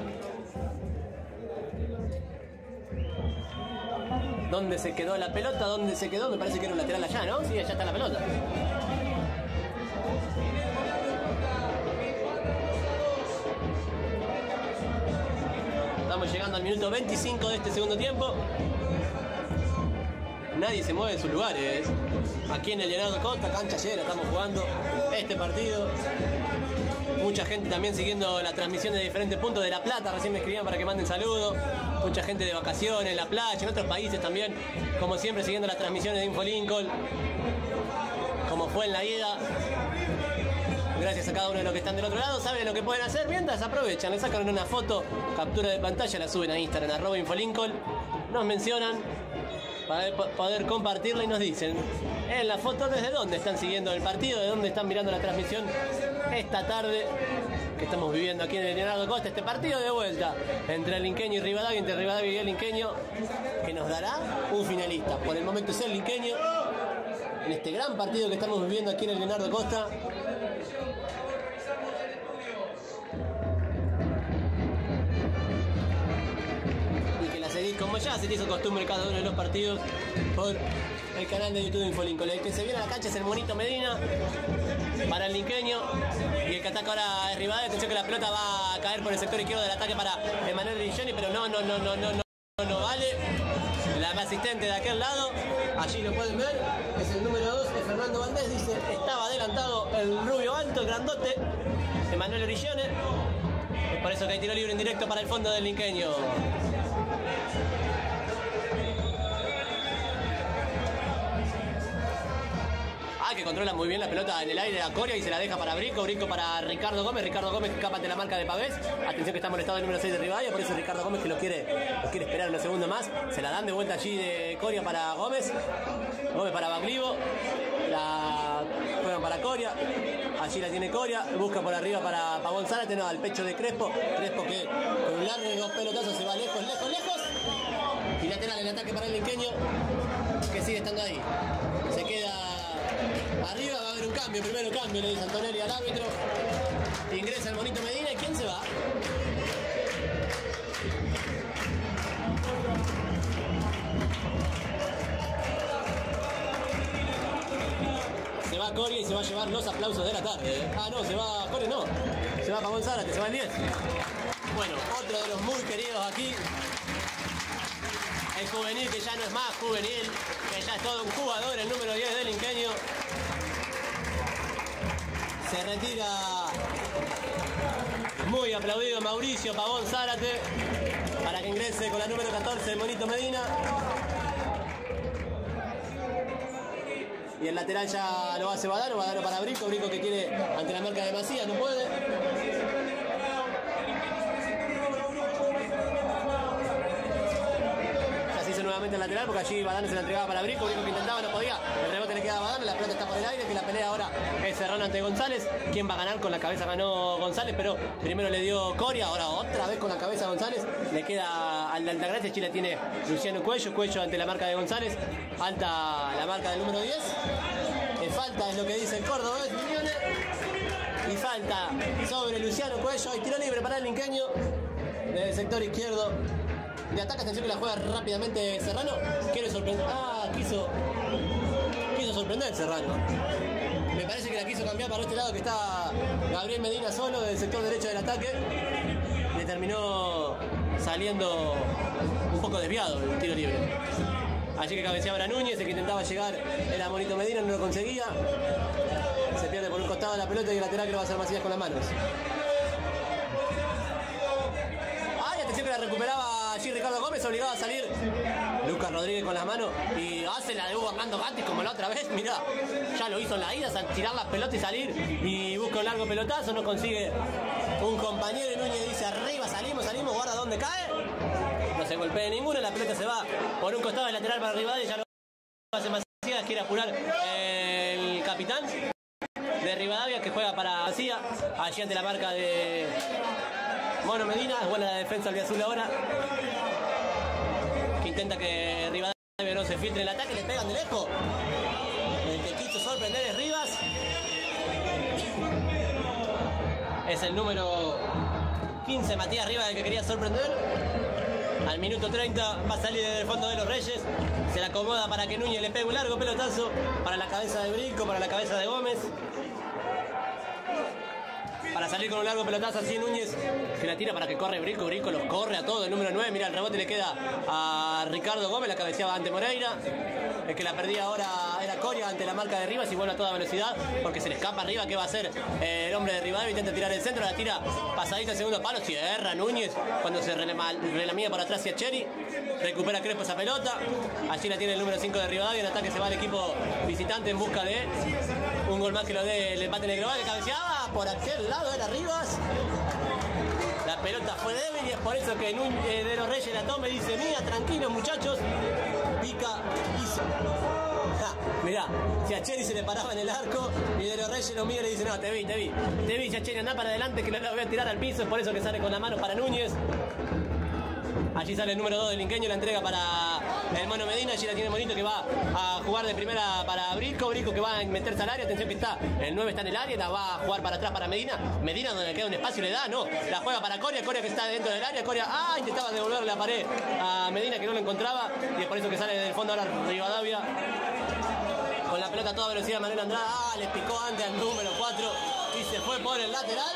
¿Dónde se quedó la pelota? ¿Dónde se quedó? Me parece que era un lateral allá, ¿no? Sí, allá está la pelota. Estamos llegando al minuto 25 de este segundo tiempo. Nadie se mueve de sus lugares. Aquí en el Leonardo Costa, cancha llena, estamos jugando este partido. Mucha gente también siguiendo la transmisión de diferentes puntos de La Plata. Recién me escribían para que manden saludos. Mucha gente de vacaciones, en la playa, en otros países también. Como siempre, siguiendo las transmisiones de Info Lincoln. Como fue en la ida. Gracias a cada uno de los que están del otro lado. Saben lo que pueden hacer mientras aprovechan. Le sacan una foto, captura de pantalla, la suben a Instagram, @InfoLincoln. Nos mencionan para poder compartirla y nos dicen en la foto desde dónde están siguiendo el partido, de dónde están mirando la transmisión esta tarde que estamos viviendo aquí en el Leonardo Costa, este partido de vuelta entre el Inqueño y Rivadavia, entre Rivadavia y el Inqueño, que nos dará un finalista. Por el momento es el Inqueño en este gran partido que estamos viviendo aquí en el Leonardo Costa. Seguís como ya se te hizo costumbre cada uno de los partidos por el canal de YouTube de Info Lincoln. El que se viene a la cancha es el Monito Medina para el Inqueño, y el que ataca ahora es Rivadavia. Atención que la pelota va a caer por el sector izquierdo del ataque para Emanuel Rilloni, pero no vale. La asistente de aquel lado, allí lo pueden ver, es el número 2, es Fernando Valdés. Dice, estaba adelantado el rubio alto, el grandote, Emanuel Rilloni. Es por eso que hay tiro libre en directo para el fondo del Inqueño. Que controla muy bien la pelota en el aire a Coria y se la deja para Brico para Ricardo Gómez que escapa de la marca de Pavés. Atención que está molestado el número 6 de Rivadavia, por eso Ricardo Gómez que lo quiere esperar unos segundos más. Se la dan de vuelta allí de Coria para Gómez para Baglivo, la juegan para Coria, allí la tiene Coria, busca por arriba para Pavón Zárate, no, al pecho de Crespo que con un largo pelotazo se va lejos, y lateral el ataque para el Inqueño que sigue estando ahí, se queda arriba. Va a haber un cambio, primero cambio, le dice Antonelli al árbitro. Ingresa el Monito Medina, ¿y quién se va? Se va Coria y se va a llevar los aplausos de la tarde. Ah, no, se va Coria, no. Se va Pavón Zárate, se va el 10. Bueno, otro de los muy queridos aquí. El juvenil que ya no es más juvenil, que ya es todo un jugador, el número 10 del Inqueño. Se retira muy aplaudido Mauricio Pavón Zárate para que ingrese con la número 14 el Monito Medina. Y el lateral ya lo hace Badano para Brico que quiere ante la marca de Macías, no puede. Nuevamente el lateral porque allí Badano se la entregaba para Brico que intentaba, no podía, el rebote le queda a Badano, la pelota está por el aire, que la pelea ahora es Serrano ante González. ¿Quién va a ganar? Con la cabeza ganó González, pero primero le dio Coria, ahora otra vez con la cabeza González, le queda al de Altagracia. Chile tiene Luciano Cuello ante la marca de González, alta la marca del número 10, falta es lo que dice el Córdoba, y falta sobre Luciano Cuello, y tiro libre para el Inqueño del sector izquierdo de ataque. Atención que la juega rápidamente Serrano, quiere sorprender, quiso sorprender Serrano. Me parece que la quiso cambiar para este lado, que está Gabriel Medina solo del sector derecho del ataque. Le terminó saliendo un poco desviado el tiro libre. Allí que cabeceaba era Núñez, el que intentaba llegar era Monito Medina, no lo conseguía. Se pierde por un costado la pelota y el lateral que lo va a hacer Macías con las manos. ¡Ay! Atención que la recuperaba allí Ricardo Gómez, obligado a salir Lucas Rodríguez con las manos y hace la de Hugo Armando Gatti como la otra vez. Mirá, ya lo hizo en la ida, tirar las pelotas y salir, y busca un largo pelotazo, no consigue un compañero y Núñez dice arriba, salimos, guarda dónde cae. No se golpea ninguno, la pelota se va por un costado del lateral para Rivadavia y ya lo hace Macías, quiere apurar el capitán de Rivadavia que juega para Macías, allí ante la marca de Mono Medina. Es buena la defensa albiazul ahora, que intenta que Rivadavia no se filtre el ataque, le pegan de lejos. El que quiso sorprender es Rivas. Es el número 15, Matías Rivas, el que quería sorprender. Al minuto 30 va a salir desde el fondo de los Reyes. Se la acomoda para que Núñez le pegue un largo pelotazo para la cabeza de Brico, para la cabeza de Gómez. Para salir con un largo pelotazo así Núñez, que la tira para que corre Brico. Brico los corre a todos. El número 9, mira, el rebote le queda a Ricardo Gómez, la cabeceaba ante Moreira. El que la perdía ahora era Coria ante la marca de Rivas y vuelve a toda velocidad porque se le escapa arriba. ¿Qué va a hacer el hombre de Rivadavia? Intenta tirar el centro, la tira pasadita al segundo palo, cierra Núñez cuando se relamía para atrás Siacheri. Recupera Crespo esa pelota. Allí la tiene el número 5 de Rivadavia. En ataque se va el equipo visitante en busca de un gol más que lo dé el empate negro. Que cabeceaba por aquel lado, era Rivas. La pelota fue débil y es por eso que de los Reyes la toma y dice: mía, tranquilos muchachos. Pica, hizo. Mirá, Siacheri se le paraba en el arco y de los Reyes lo mira y le dice: no, te vi Siacheri, anda para adelante que no la voy a tirar al piso. Es por eso que sale con la mano para Núñez. Allí sale el número 2 del Inqueño, la entrega para el Mono Medina. Allí la tiene Monito, que va a jugar de primera para Brico. Brico que va a meterse al área. Atención que está, el 9 está en el área, la va a jugar para atrás para Medina. Medina donde le queda un espacio le da, no. La juega para Coria, Coria que está dentro del área. Coria, intentaba devolverle la pared a Medina que no lo encontraba. Y es por eso que sale del fondo ahora Rivadavia. Con la pelota a toda velocidad Manuel Andrada. Le picó antes al número 4 y se fue por el lateral.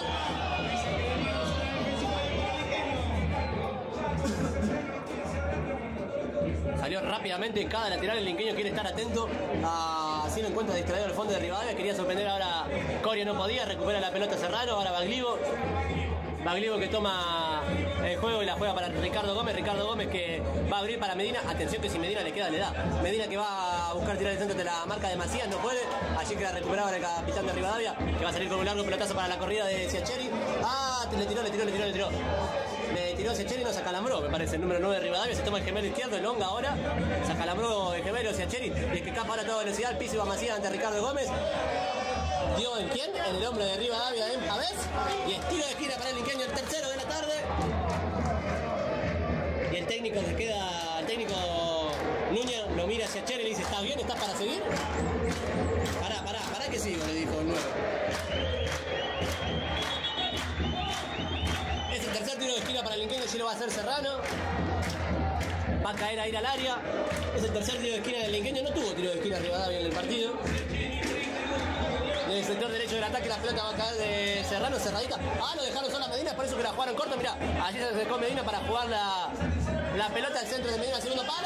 Salió rápidamente en cada lateral. El Inqueño quiere estar atento si no encuentra distraído al fondo de Rivadavia. Quería sorprender ahora Coria, no podía. Recupera la pelota Serrano. Ahora Baglivo que toma el juego y la juega para Ricardo Gómez. Ricardo Gómez que va a abrir para Medina. Atención que si Medina le queda, le da. Medina que va a buscar tirar el centro de la marca de Macías, no puede. Allí que la recuperaba el capitán de Rivadavia, que va a salir con un largo pelotazo para la corrida de Siacheri. Le tiró Siacheri, no se acalambró, me parece, el número 9 de Rivadavia. Se toma el gemelo izquierdo, el longa ahora. Se acalambró el gemelo Siacheri. Y el que escapa ahora a toda velocidad, el piso y va Macías ante Ricardo Gómez. Dio en quién, en el hombre de Rivadavia en Pavés. Y estilo de esquina para el Inqueño, el tercero de la tarde. Y el técnico se queda, el técnico Núñez lo mira hacia Siacheri y le dice: ¿estás bien? ¿Estás para seguir? Pará que sigo, le dijo el 9. Es el tercer tiro de esquina para el Inqueño, si lo va a hacer Serrano. Va a caer a ir al área. Es el tercer tiro de esquina del Inqueño. No tuvo tiro de esquina Rivadavia en el partido. En el sector derecho del ataque la pelota va a caer de Serrano, cerradita. Lo dejaron sola Medina, por eso que la jugaron corto. Mirá, allí se acercó Medina para jugar la pelota al centro de Medina, segundo palo.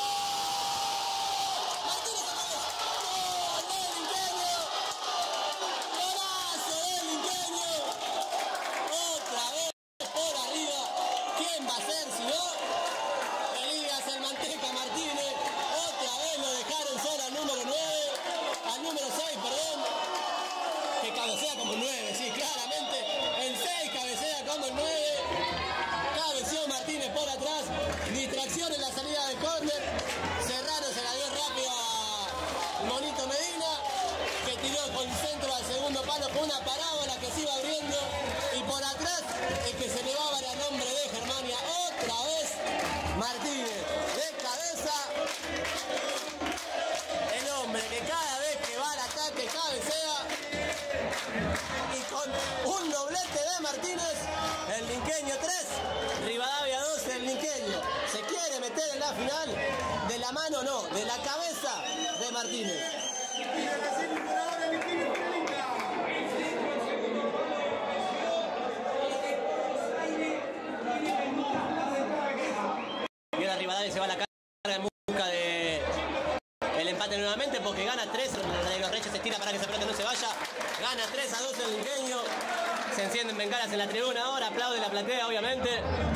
Distracción en la salida del córner. Serrano se la dio rápido a Monito Medina, que tiró con centro al segundo palo con una parábola que se iba abriendo. Y por atrás el que se elevaba era el nombre de Germania. Otra vez Martínez de cabeza. El hombre que cada vez que va al ataque cabecea. Y con un doblete de Martínez, el Inqueño 3, Rivadavia 12, el Inqueño se quiere meter en la final. De la mano no, de la cabeza de Martínez. Y ahora Rivadavia se va a la carga en busca de el empate nuevamente porque gana 3. De los Reyes se estira para que esa pelota no se vaya. Gana 3-2 el Linqueño. Se encienden bengalas en la tribuna ahora. Aplaude la platea, obviamente.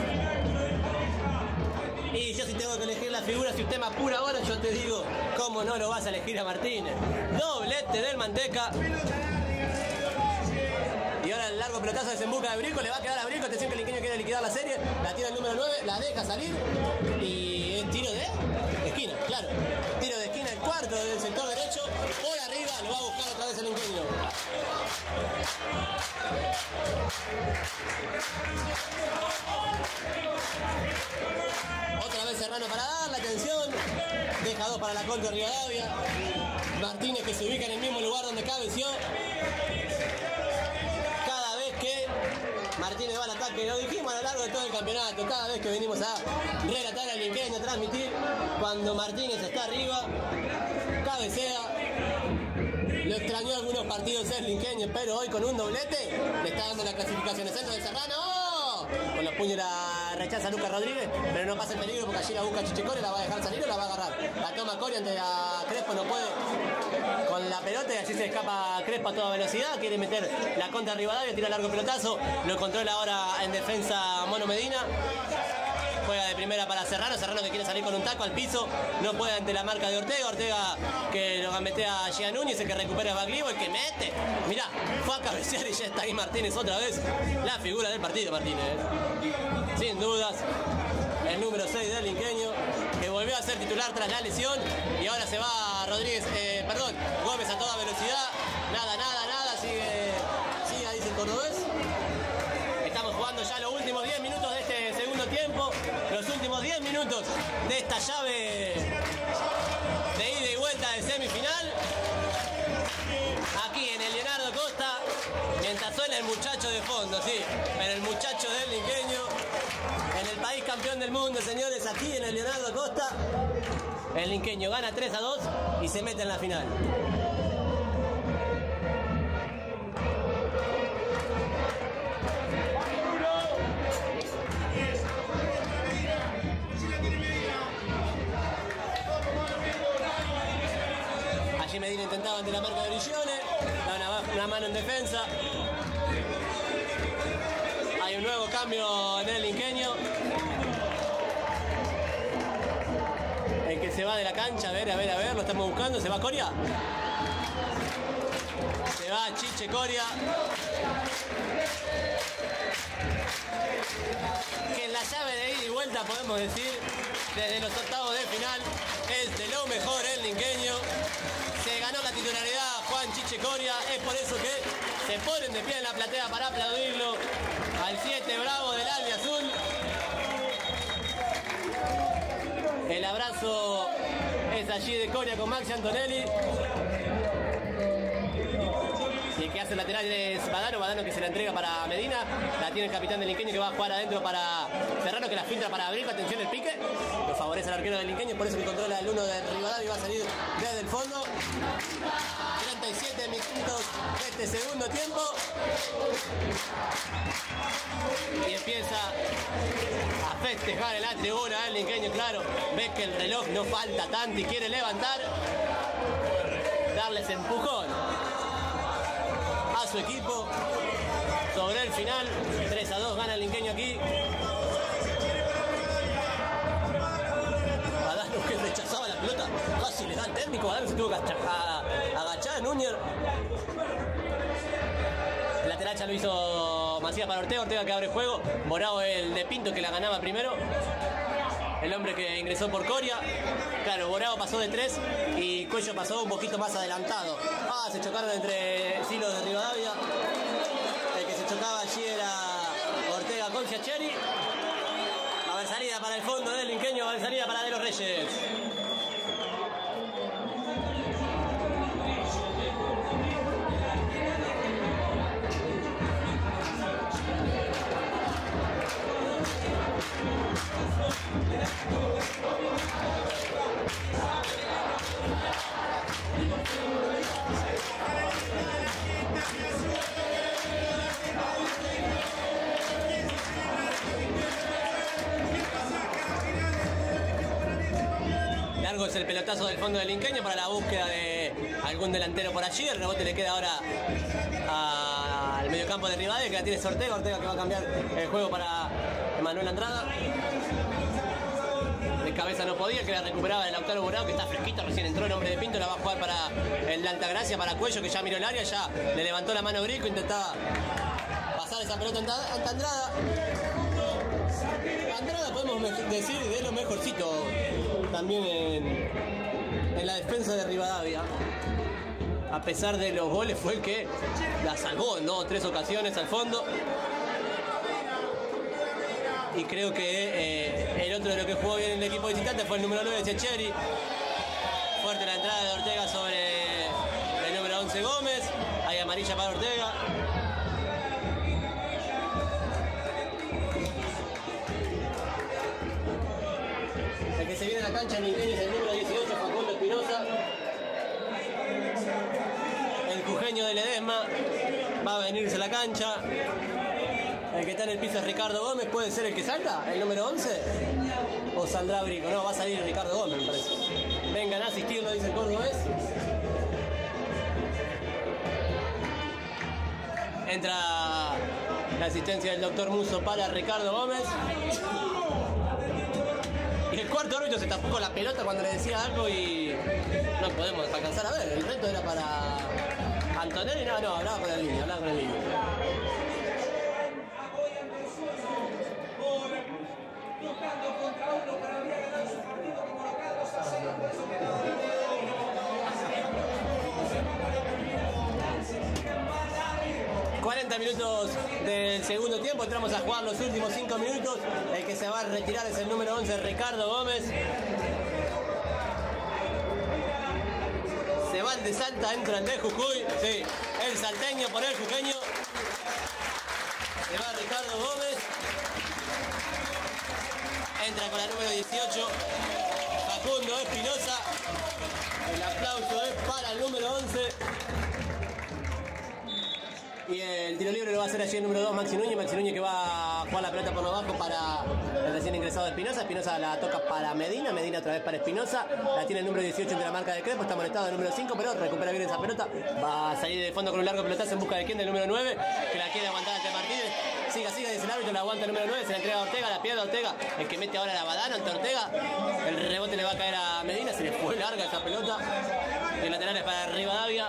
Y yo si tengo que elegir la figura, si usted me apura ahora, yo te digo, ¿cómo no lo vas a elegir a Martínez? Doblete del Manteca. Y ahora el largo pelotazo desembuca de Brico, le va a quedar a Brico, atención que el Linqueño quiere liquidar la serie, la tira el número 9, la deja salir y es tiro de esquina, claro. Tiro de esquina, el cuarto del sector derecho, por arriba, lo va a buscar otra vez el Linqueño. Otra vez Serrano para dar la atención, deja 2 para la contra de Rivadavia. Martínez que se ubica en el mismo lugar donde cabeció. Cada vez que Martínez va al ataque, lo dijimos a lo largo de todo el campeonato, cada vez que venimos a relatar al Linqueño, a transmitir, cuando Martínez está arriba, cabecea. Lo extrañó algunos partidos el Linqueño, pero hoy con un doblete le está dando la clasificación. El centro de Serrano, ¡oh! Con los puños la rechaza Lucas Rodríguez, pero no pasa el peligro porque allí la busca Chiche Coria, la va a dejar salir o la va a agarrar. La toma Coria ante a Crespo, no puede con la pelota y allí se escapa Crespo a toda velocidad, quiere meter la contra Rivadavia, tira largo pelotazo, lo controla ahora en defensa Mono Medina. Juega de primera para Serrano, Serrano que quiere salir con un taco al piso, no puede ante la marca de Ortega, Ortega que lo gambetea a Gia Núñez, el que recupera a Baglivo, el que mete, mirá, fue a cabecear y ya está ahí Martínez otra vez, la figura del partido Martínez, sin dudas, el número 6 del Linqueño, que volvió a ser titular tras la lesión y ahora se va Rodríguez, Gómez a toda velocidad, nada, sigue ahí el cordobés. Estamos jugando ya los últimos 10 minutos de este segundo tiempo, los últimos 10 minutos de esta llave de ida y vuelta de semifinal. Aquí en el Leonardo Costa, mientras suena el muchacho de fondo, sí, pero el muchacho del Linqueño, en el país campeón del mundo, señores, aquí en el Leonardo Costa, el Linqueño gana 3-2 y se mete en la final. Allí Medina intentaba ante la marca de Brillone, da una mano en defensa. Hay un nuevo cambio en el Linqueño. El que se va de la cancha, a ver, lo estamos buscando, se va Coria. Se va Chiche Coria. Que en la llave de ida y vuelta podemos decir, desde los octavos de final, es de lo mejor el Linqueño. Se ganó la titularidad Juan Chiche Coria, es por eso que se ponen de pie en la platea para aplaudirlo al 7 bravo del albiazul. El abrazo es allí de Coria con Maxi Antonelli. Y el que hace el lateral es Badano que se la entrega para Medina. La tiene el capitán del Linqueño que va a jugar adentro para Serrano, que la filtra para abrir. Atención el pique. Lo favorece el arquero del Linqueño, por eso que controla el 1 de Rivadavia y va a salir desde el fondo. 37 minutos de este segundo tiempo. Y empieza a festejar en la tribuna el Linqueño, claro. Ve que el reloj no falta tanto y quiere levantar. Darles empujón a su equipo sobre el final. 3-2 gana el Linqueño aquí. Badano que rechazaba la pelota, casi le da el técnico. Badano se tuvo que agachar. Núñez, el lateral ya lo hizo Macías para Ortega que abre juego. Morao el de Pinto que la ganaba primero, el hombre que ingresó por Coria. Claro, Borao pasó de 3 y Cuello pasó un poquito más adelantado. Se chocaron entre Silos de Rivadavia. El que se chocaba allí era Ortega con Chiacheri. Va a haber salida para el fondo del Linqueño, va a haber salida para De los Reyes. Largo es el pelotazo del fondo del Linqueño para la búsqueda de algún delantero por allí. El rebote le queda ahora al mediocampo de Rivadavia, que la tiene Ortega. Ortega que va a cambiar el juego para Emanuel Andrada. De cabeza no podía, que la recuperaba el Lautaro Burao, que está fresquito, recién entró el hombre de Pinto. La va a jugar para el de Altagracia, para Cuello, que ya miró el área, ya le levantó la mano Grico, intentaba pasar esa pelota ante Andrada. Andrada podemos decir de lo mejorcito también en la defensa de Rivadavia. A pesar de los goles, fue el que la salvó en 2 o 3 ocasiones al fondo. Y creo que el otro de lo que jugó bien el equipo visitante fue el número 9, Checheri. Fuerte la entrada de Ortega sobre el número 11, Gómez. Hay amarilla para Ortega. El que se viene a la cancha en Linqueño es el número 18, Facundo Espinosa. El jujeño de Ledesma va a venirse a la cancha. El que está en el piso es Ricardo Gómez. ¿Puede ser el que salta? ¿El número 11? ¿O saldrá Brico? No, va a salir Ricardo Gómez, me parece. Vengan a asistirlo, dice el cordobés. Entra la asistencia del doctor Musso para Ricardo Gómez. Y el cuarto árbitro se tapó con la pelota cuando le decía algo y no podemos alcanzar a ver. El reto era para Antonelli. No, hablaba con el niño, Contra uno, pero había ganado su partido como local 2-0, por eso quedó 40 minutos del segundo tiempo, entramos a jugar los últimos 5 minutos. El que se va a retirar es el número 11, Ricardo Gómez. Se va el de Salta, entra el de Jujuy. Sí, el salteño por el jujeño. Se va Ricardo Gómez. Entra con la número 18, Facundo Espinosa. El aplauso es para el número 11. Y el tiro libre lo va a hacer allí el número 2, Maxi Núñez. Maxi Núñez que va a jugar la pelota por lo bajo para el recién ingresado de Espinosa. Espinosa la toca para Medina. Medina otra vez para Espinosa. La tiene el número 18 entre la marca de Crespo. Está molestado el número 5, pero recupera bien esa pelota. Va a salir de fondo con un largo pelotazo en busca de quién, del número 9, que la quiere aguantar ante Martínez. Siga, dice el árbitro, la aguanta el número 9, se la entrega a Ortega, la pierde a Ortega, el que mete ahora la Badana ante Ortega. El rebote le va a caer a Medina, se le fue larga esa pelota. El lateral es para Rivadavia.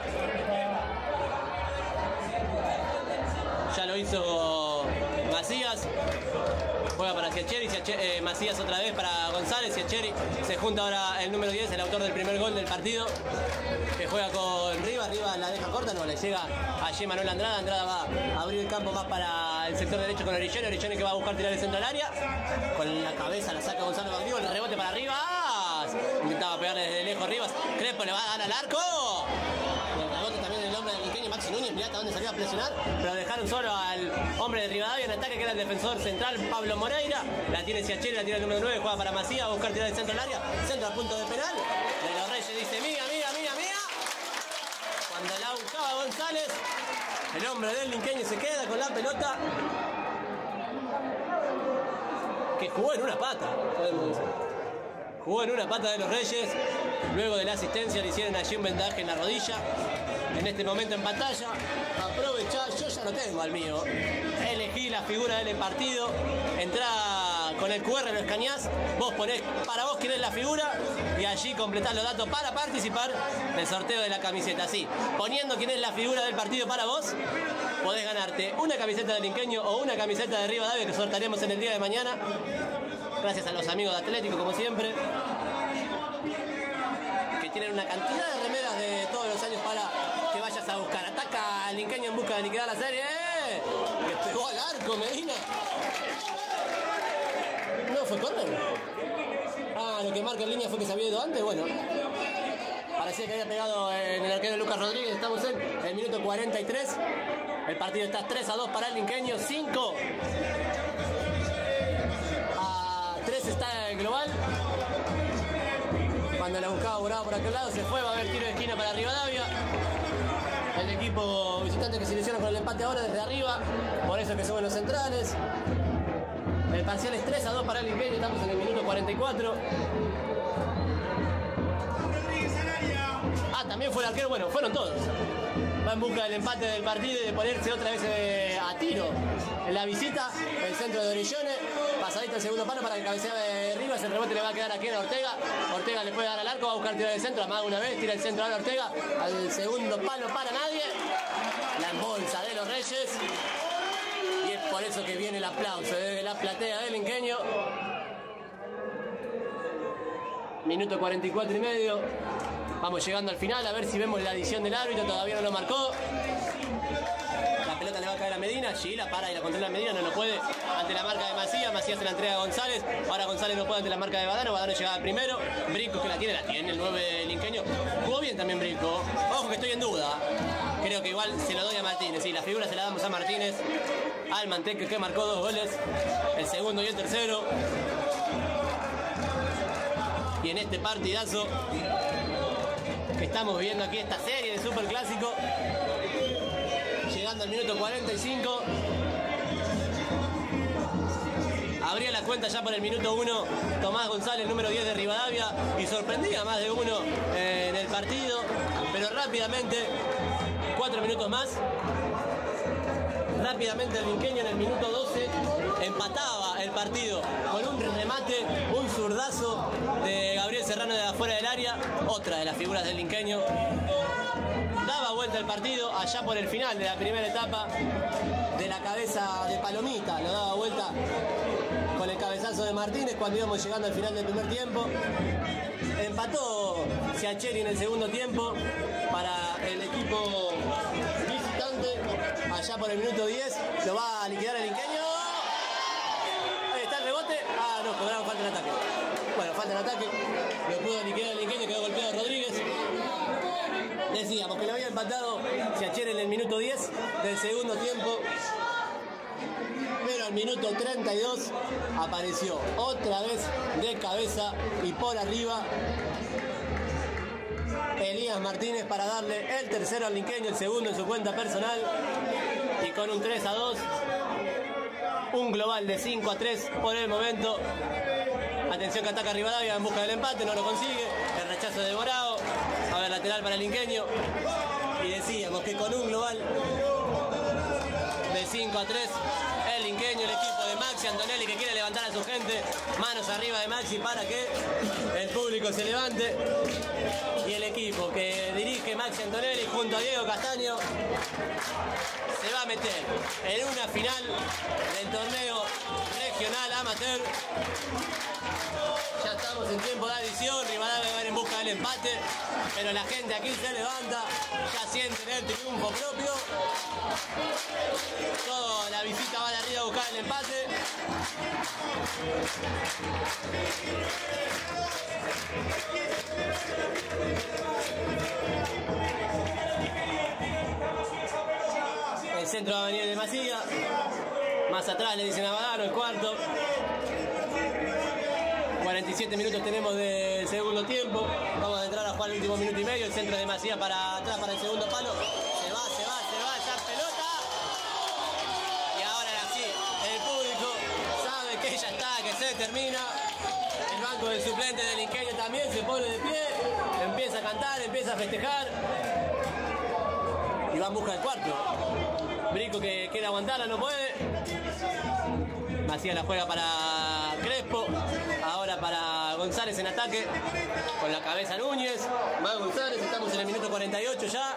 Ya lo hizo Macías. Juega para Siacheri, Macías otra vez para González. Siacheri se junta ahora el número 10, el autor del primer gol del partido, que juega con Rivas. Rivas la deja corta, no le llega allí Manuel Andrada. Andrada va a abrir el campo más para el sector derecho con Orellone. Orellone que va a buscar tirar el centro al área. Con la cabeza la saca Gonzalo Bagrigo, el rebote para Rivas. Intentaba pegarle desde lejos Rivas. Crespo le va a dar al arco. El rebote también del hombre del Linqueño, Maxi Núñez. Mirá hasta dónde salió a presionar, pero dejaron solo al hombre de Rivadavia en ataque, que era el defensor central Pablo Moreira. La tiene Siacheri, la tiene el número 9, juega para Macías, a buscar tirar el centro al área. Centro al punto de penal. De los Reyes dice mía. Cuando la buscaba González, el hombre del Linqueño se queda con la pelota, que jugó en una pata, podemos decir. Jugó en una pata de los Reyes. Luego de la asistencia le hicieron allí un vendaje en la rodilla. En este momento en pantalla, aprovechá, yo ya no tengo al mío. Elegí la figura del partido. Entrá con el QR, lo escaneás. Vos ponés para vos quién es la figura y allí completás los datos para participar del sorteo de la camiseta. Así, poniendo quién es la figura del partido para vos, podés ganarte una camiseta del Linqueño o una camiseta de Rivadavia, que sortearemos en el día de mañana. Gracias a los amigos de Atlético, como siempre, que tienen una cantidad de remeras de todos los años para que vayas a buscar. Ataca al Linqueño en busca de liquidar la serie. Que pegó al arco Medina. No fue córner. Lo que marca en línea fue que se había ido antes. Bueno, parecía que había pegado en el arquero Lucas Rodríguez. Estamos en el minuto 43. El partido está 3-2 para el Linqueño. 5-3 está el global. Cuando la buscaba Burao por aquel lado, se fue. Va a haber tiro de esquina para Rivadavia. el equipo visitante que se ilusiona con el empate ahora desde arriba, por eso que suben los centrales. El parcial es 3-2 para el Ingenio, estamos en el minuto 44. También fue el arquero, bueno, fueron todos. Va en busca del empate del partido y de ponerse otra vez a tiro en la visita. El centro de Orellone, pasadito el segundo palo para que cabecea de Rivas. El rebote le va a quedar aquí a Ortega. Ortega le puede dar al arco, va a buscar tiro del centro, amaga una vez, tira el centro ahora Ortega. Al segundo palo para nadie. La embolsa de los Reyes. Y es por eso que viene el aplauso de la platea del Ingenio. Minuto 44 y medio. Vamos llegando al final, a ver si vemos la adición del árbitro, todavía no lo marcó. La pelota le va a caer a Medina, allí la para y la controla Medina, no lo puede ante la marca de Macías. Macías se la entrega a González, ahora González no puede ante la marca de Badano. Badano llegaba primero, Brico que la tiene, el 9 del Ingenio. Jugó bien también Brico, ojo que estoy en duda. Creo que igual se lo doy a Martínez, sí, la figura se la damos a Martínez. Al Manteque que marcó 2 goles, el segundo y el tercero. Y en este partidazo que estamos viendo aquí, esta serie de superclásico, llegando al minuto 45, abría la cuenta ya por el minuto 1 Tomás González, número 10 de Rivadavia, y sorprendía a más de uno en el partido, pero rápidamente, 4 minutos más, rápidamente el Ingenio en el minuto 12 empataba el partido con un remate, un zurdazo de Gabriel Serrano de afuera del área, otra de las figuras del Ingenio. Daba vuelta el partido allá por el final de la primera etapa, de la cabeza de Palomita, lo daba vuelta con el cabezazo de Martínez cuando íbamos llegando al final del primer tiempo. Empató Siacheri en el segundo tiempo para el equipo visitante. Allá por el minuto 10 lo va a liquidar el Ingenio. Ahí está el rebote. No, cobraron falta en ataque. Bueno, falta en ataque. Lo pudo liquidar el Ingenio, quedó golpeado Rodríguez. Decíamos que lo había empatado Siacheri en el minuto 10 del segundo tiempo. Pero al minuto 32 apareció otra vez de cabeza y por arriba Elías Martínez para darle el tercero al Ingenio, el segundo en su cuenta personal, y con un 3-2, un global de 5-3 por el momento. Atención que ataca Rivadavia en busca del empate, no lo consigue, el rechazo de Borao, a ver, lateral para el Ingenio, y decíamos que con un global de 5-3, el Ingenio, el equipo de Maxi Antonelli que quiere levantar a su gente, manos arriba de Maxi para que el público se levante, y el equipo que dirige Maxi Antonelli junto a Diego Castaño se va a meter en una final del torneo regional amateur. Ya estamos en tiempo de adición, Rivadavia va a ir en busca del empate, pero la gente aquí se levanta, ya sienten el triunfo propio. Toda la visita va de arriba a buscar el empate. El centro va a venir de Masía. Más atrás le dicen a Badano, el cuarto. 47 minutos tenemos del segundo tiempo. Vamos a entrar a jugar el último minuto y medio. El centro de Masía para atrás para el segundo palo. Se va, ya pelota. Y ahora sí, el público sabe que ya está, que se termina. El banco del suplente del Ingenio también se pone de pie. Empieza a cantar, empieza a festejar. Y va en busca del cuarto. Brico que quiere aguantarla, no puede. Macías la juega para Crespo. Ahora para González en ataque. Con la cabeza Núñez. Va González, estamos en el minuto 48 ya.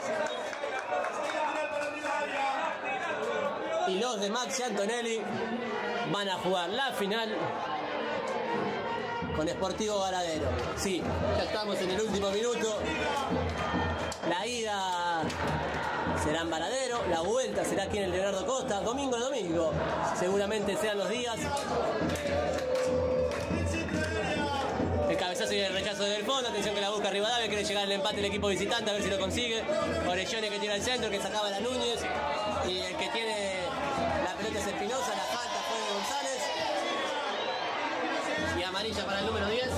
Y los de Maxi Antonelli van a jugar la final con Sportivo Varadero. Sí, ya estamos en el último minuto. La ida será en Varadero, la vuelta será aquí en el Leonardo Costa, domingo a domingo, seguramente sean los días. El cabezazo y el rechazo del fondo, atención que la busca Rivadavia, quiere llegar al empate el equipo visitante, a ver si lo consigue. Orellone que tira al centro, que sacaba la Núñez, y el que tiene la pelota es Espinosa, la falta fue de González. Y amarilla para el número 10.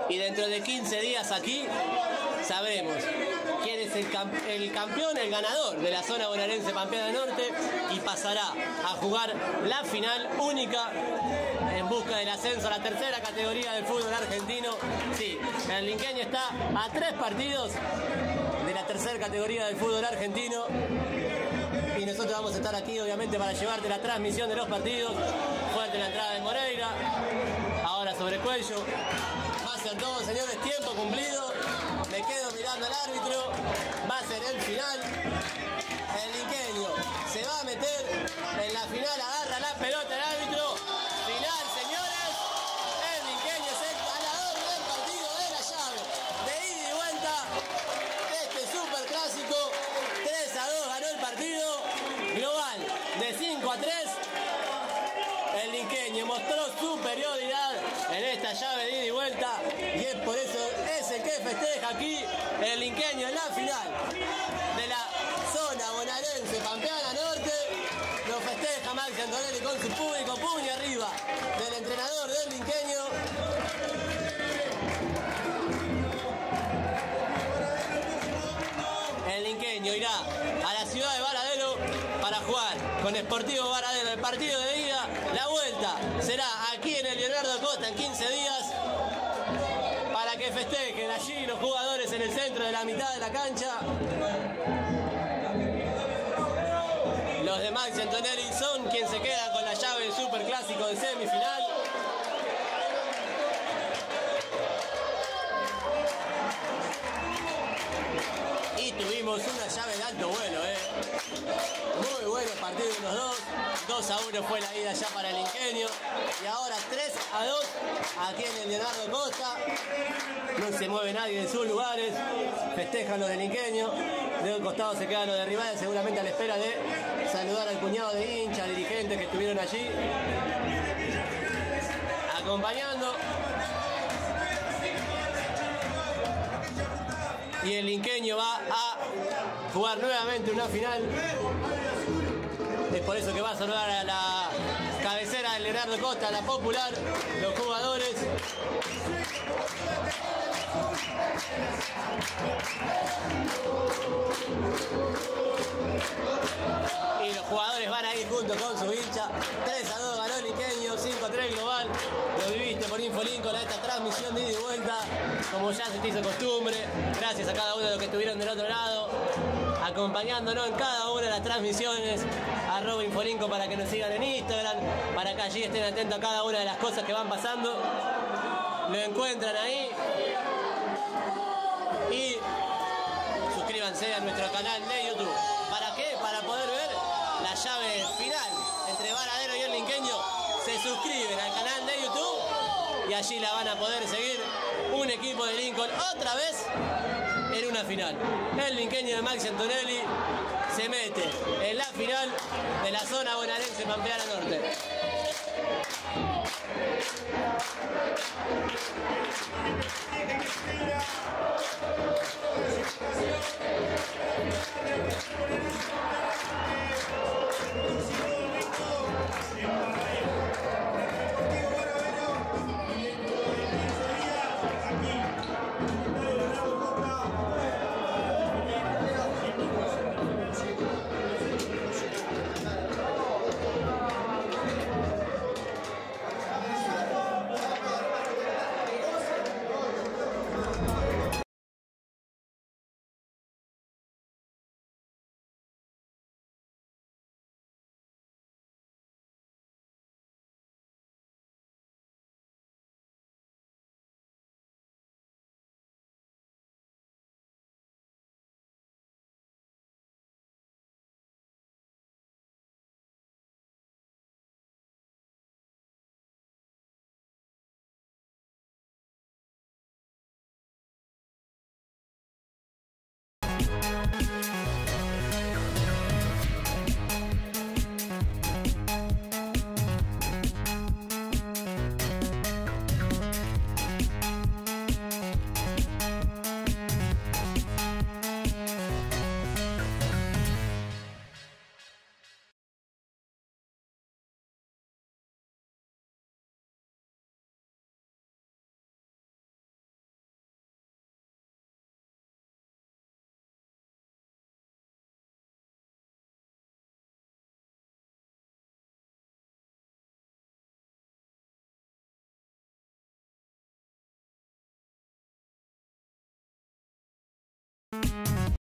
y dentro de 15 días aquí sabremos quién es el campeón, el ganador de la zona bonaerense Pampeana Norte, y pasará a jugar la final única en busca del ascenso a la tercera categoría del fútbol argentino. Sí, el linqueño está a 3 partidos de la tercera categoría del fútbol argentino, y nosotros vamos a estar aquí obviamente para llevarte la transmisión de los partidos. Fuerte la entrada de Moreira, ahora sobre Cuello. Va a ser todo, señores, tiempo cumplido. Me quedo mirando al árbitro. Va a ser el final. El linqueño se va a meter en la final, agarra la pelota el árbitro. Final, señores. El linqueño es el ganador del partido de la llave de ida y vuelta de este super clásico. 3-2 ganó el partido. Global de 5-3. El linqueño mostró superioridad en esta llave de ida y vuelta, y es por eso es el que festeja aquí el linqueño en la final de la zona bonaerense Pampeana Norte. Lo festeja Maxi Antonelli con su público, puño arriba del entrenador del linqueño. El linqueño irá a la ciudad de Varadero para jugar con Sportivo Varadero el partido de ida. La vuelta será aquí en el Leonardo Costa en 15 días para que festejen allí los jugadores en el centro de la mitad de la cancha. Los de Maxi Antonelli son quienes se quedan con la llave del superclásico de semifinal. Y tuvimos una llave de alto vuelo, muy buenos partidos los dos. 2-1 fue la ida ya para el linqueño, y ahora 3-2 aquí en el Leonardo Costa. No se mueve nadie de sus lugares, festejan los del linqueño. De un costado se quedan los de rivales, seguramente a la espera de saludar al puñado de hinchas, dirigentes que estuvieron allí acompañando. Y el linqueño va a jugar nuevamente una final. Es por eso que va a saludar a la cabecera de Leonardo Costa, la popular, los jugadores. Y los jugadores van a ir junto con su hincha. 3-2 ganó el linqueño, 5-3 global. Lo viviste por Infolink con esta transmisión de ida y vuelta, como ya se te hizo costumbre. Gracias a cada uno de los que estuvieron del otro lado, acompañándonos en cada una de las transmisiones. @Infolinco para que nos sigan en Instagram, para que allí estén atentos a cada una de las cosas que van pasando. Lo encuentran ahí. Y suscríbanse a nuestro canal de YouTube. ¿Para qué? Para poder ver la llave final entre Varadero y el linqueño. Se suscriben al canal de YouTube y allí la van a poder seguir. Un equipo de Lincoln otra vez en una final. El linqueño de Maxi Antonelli se mete en la final de la zona bonaerense Pampeana Norte.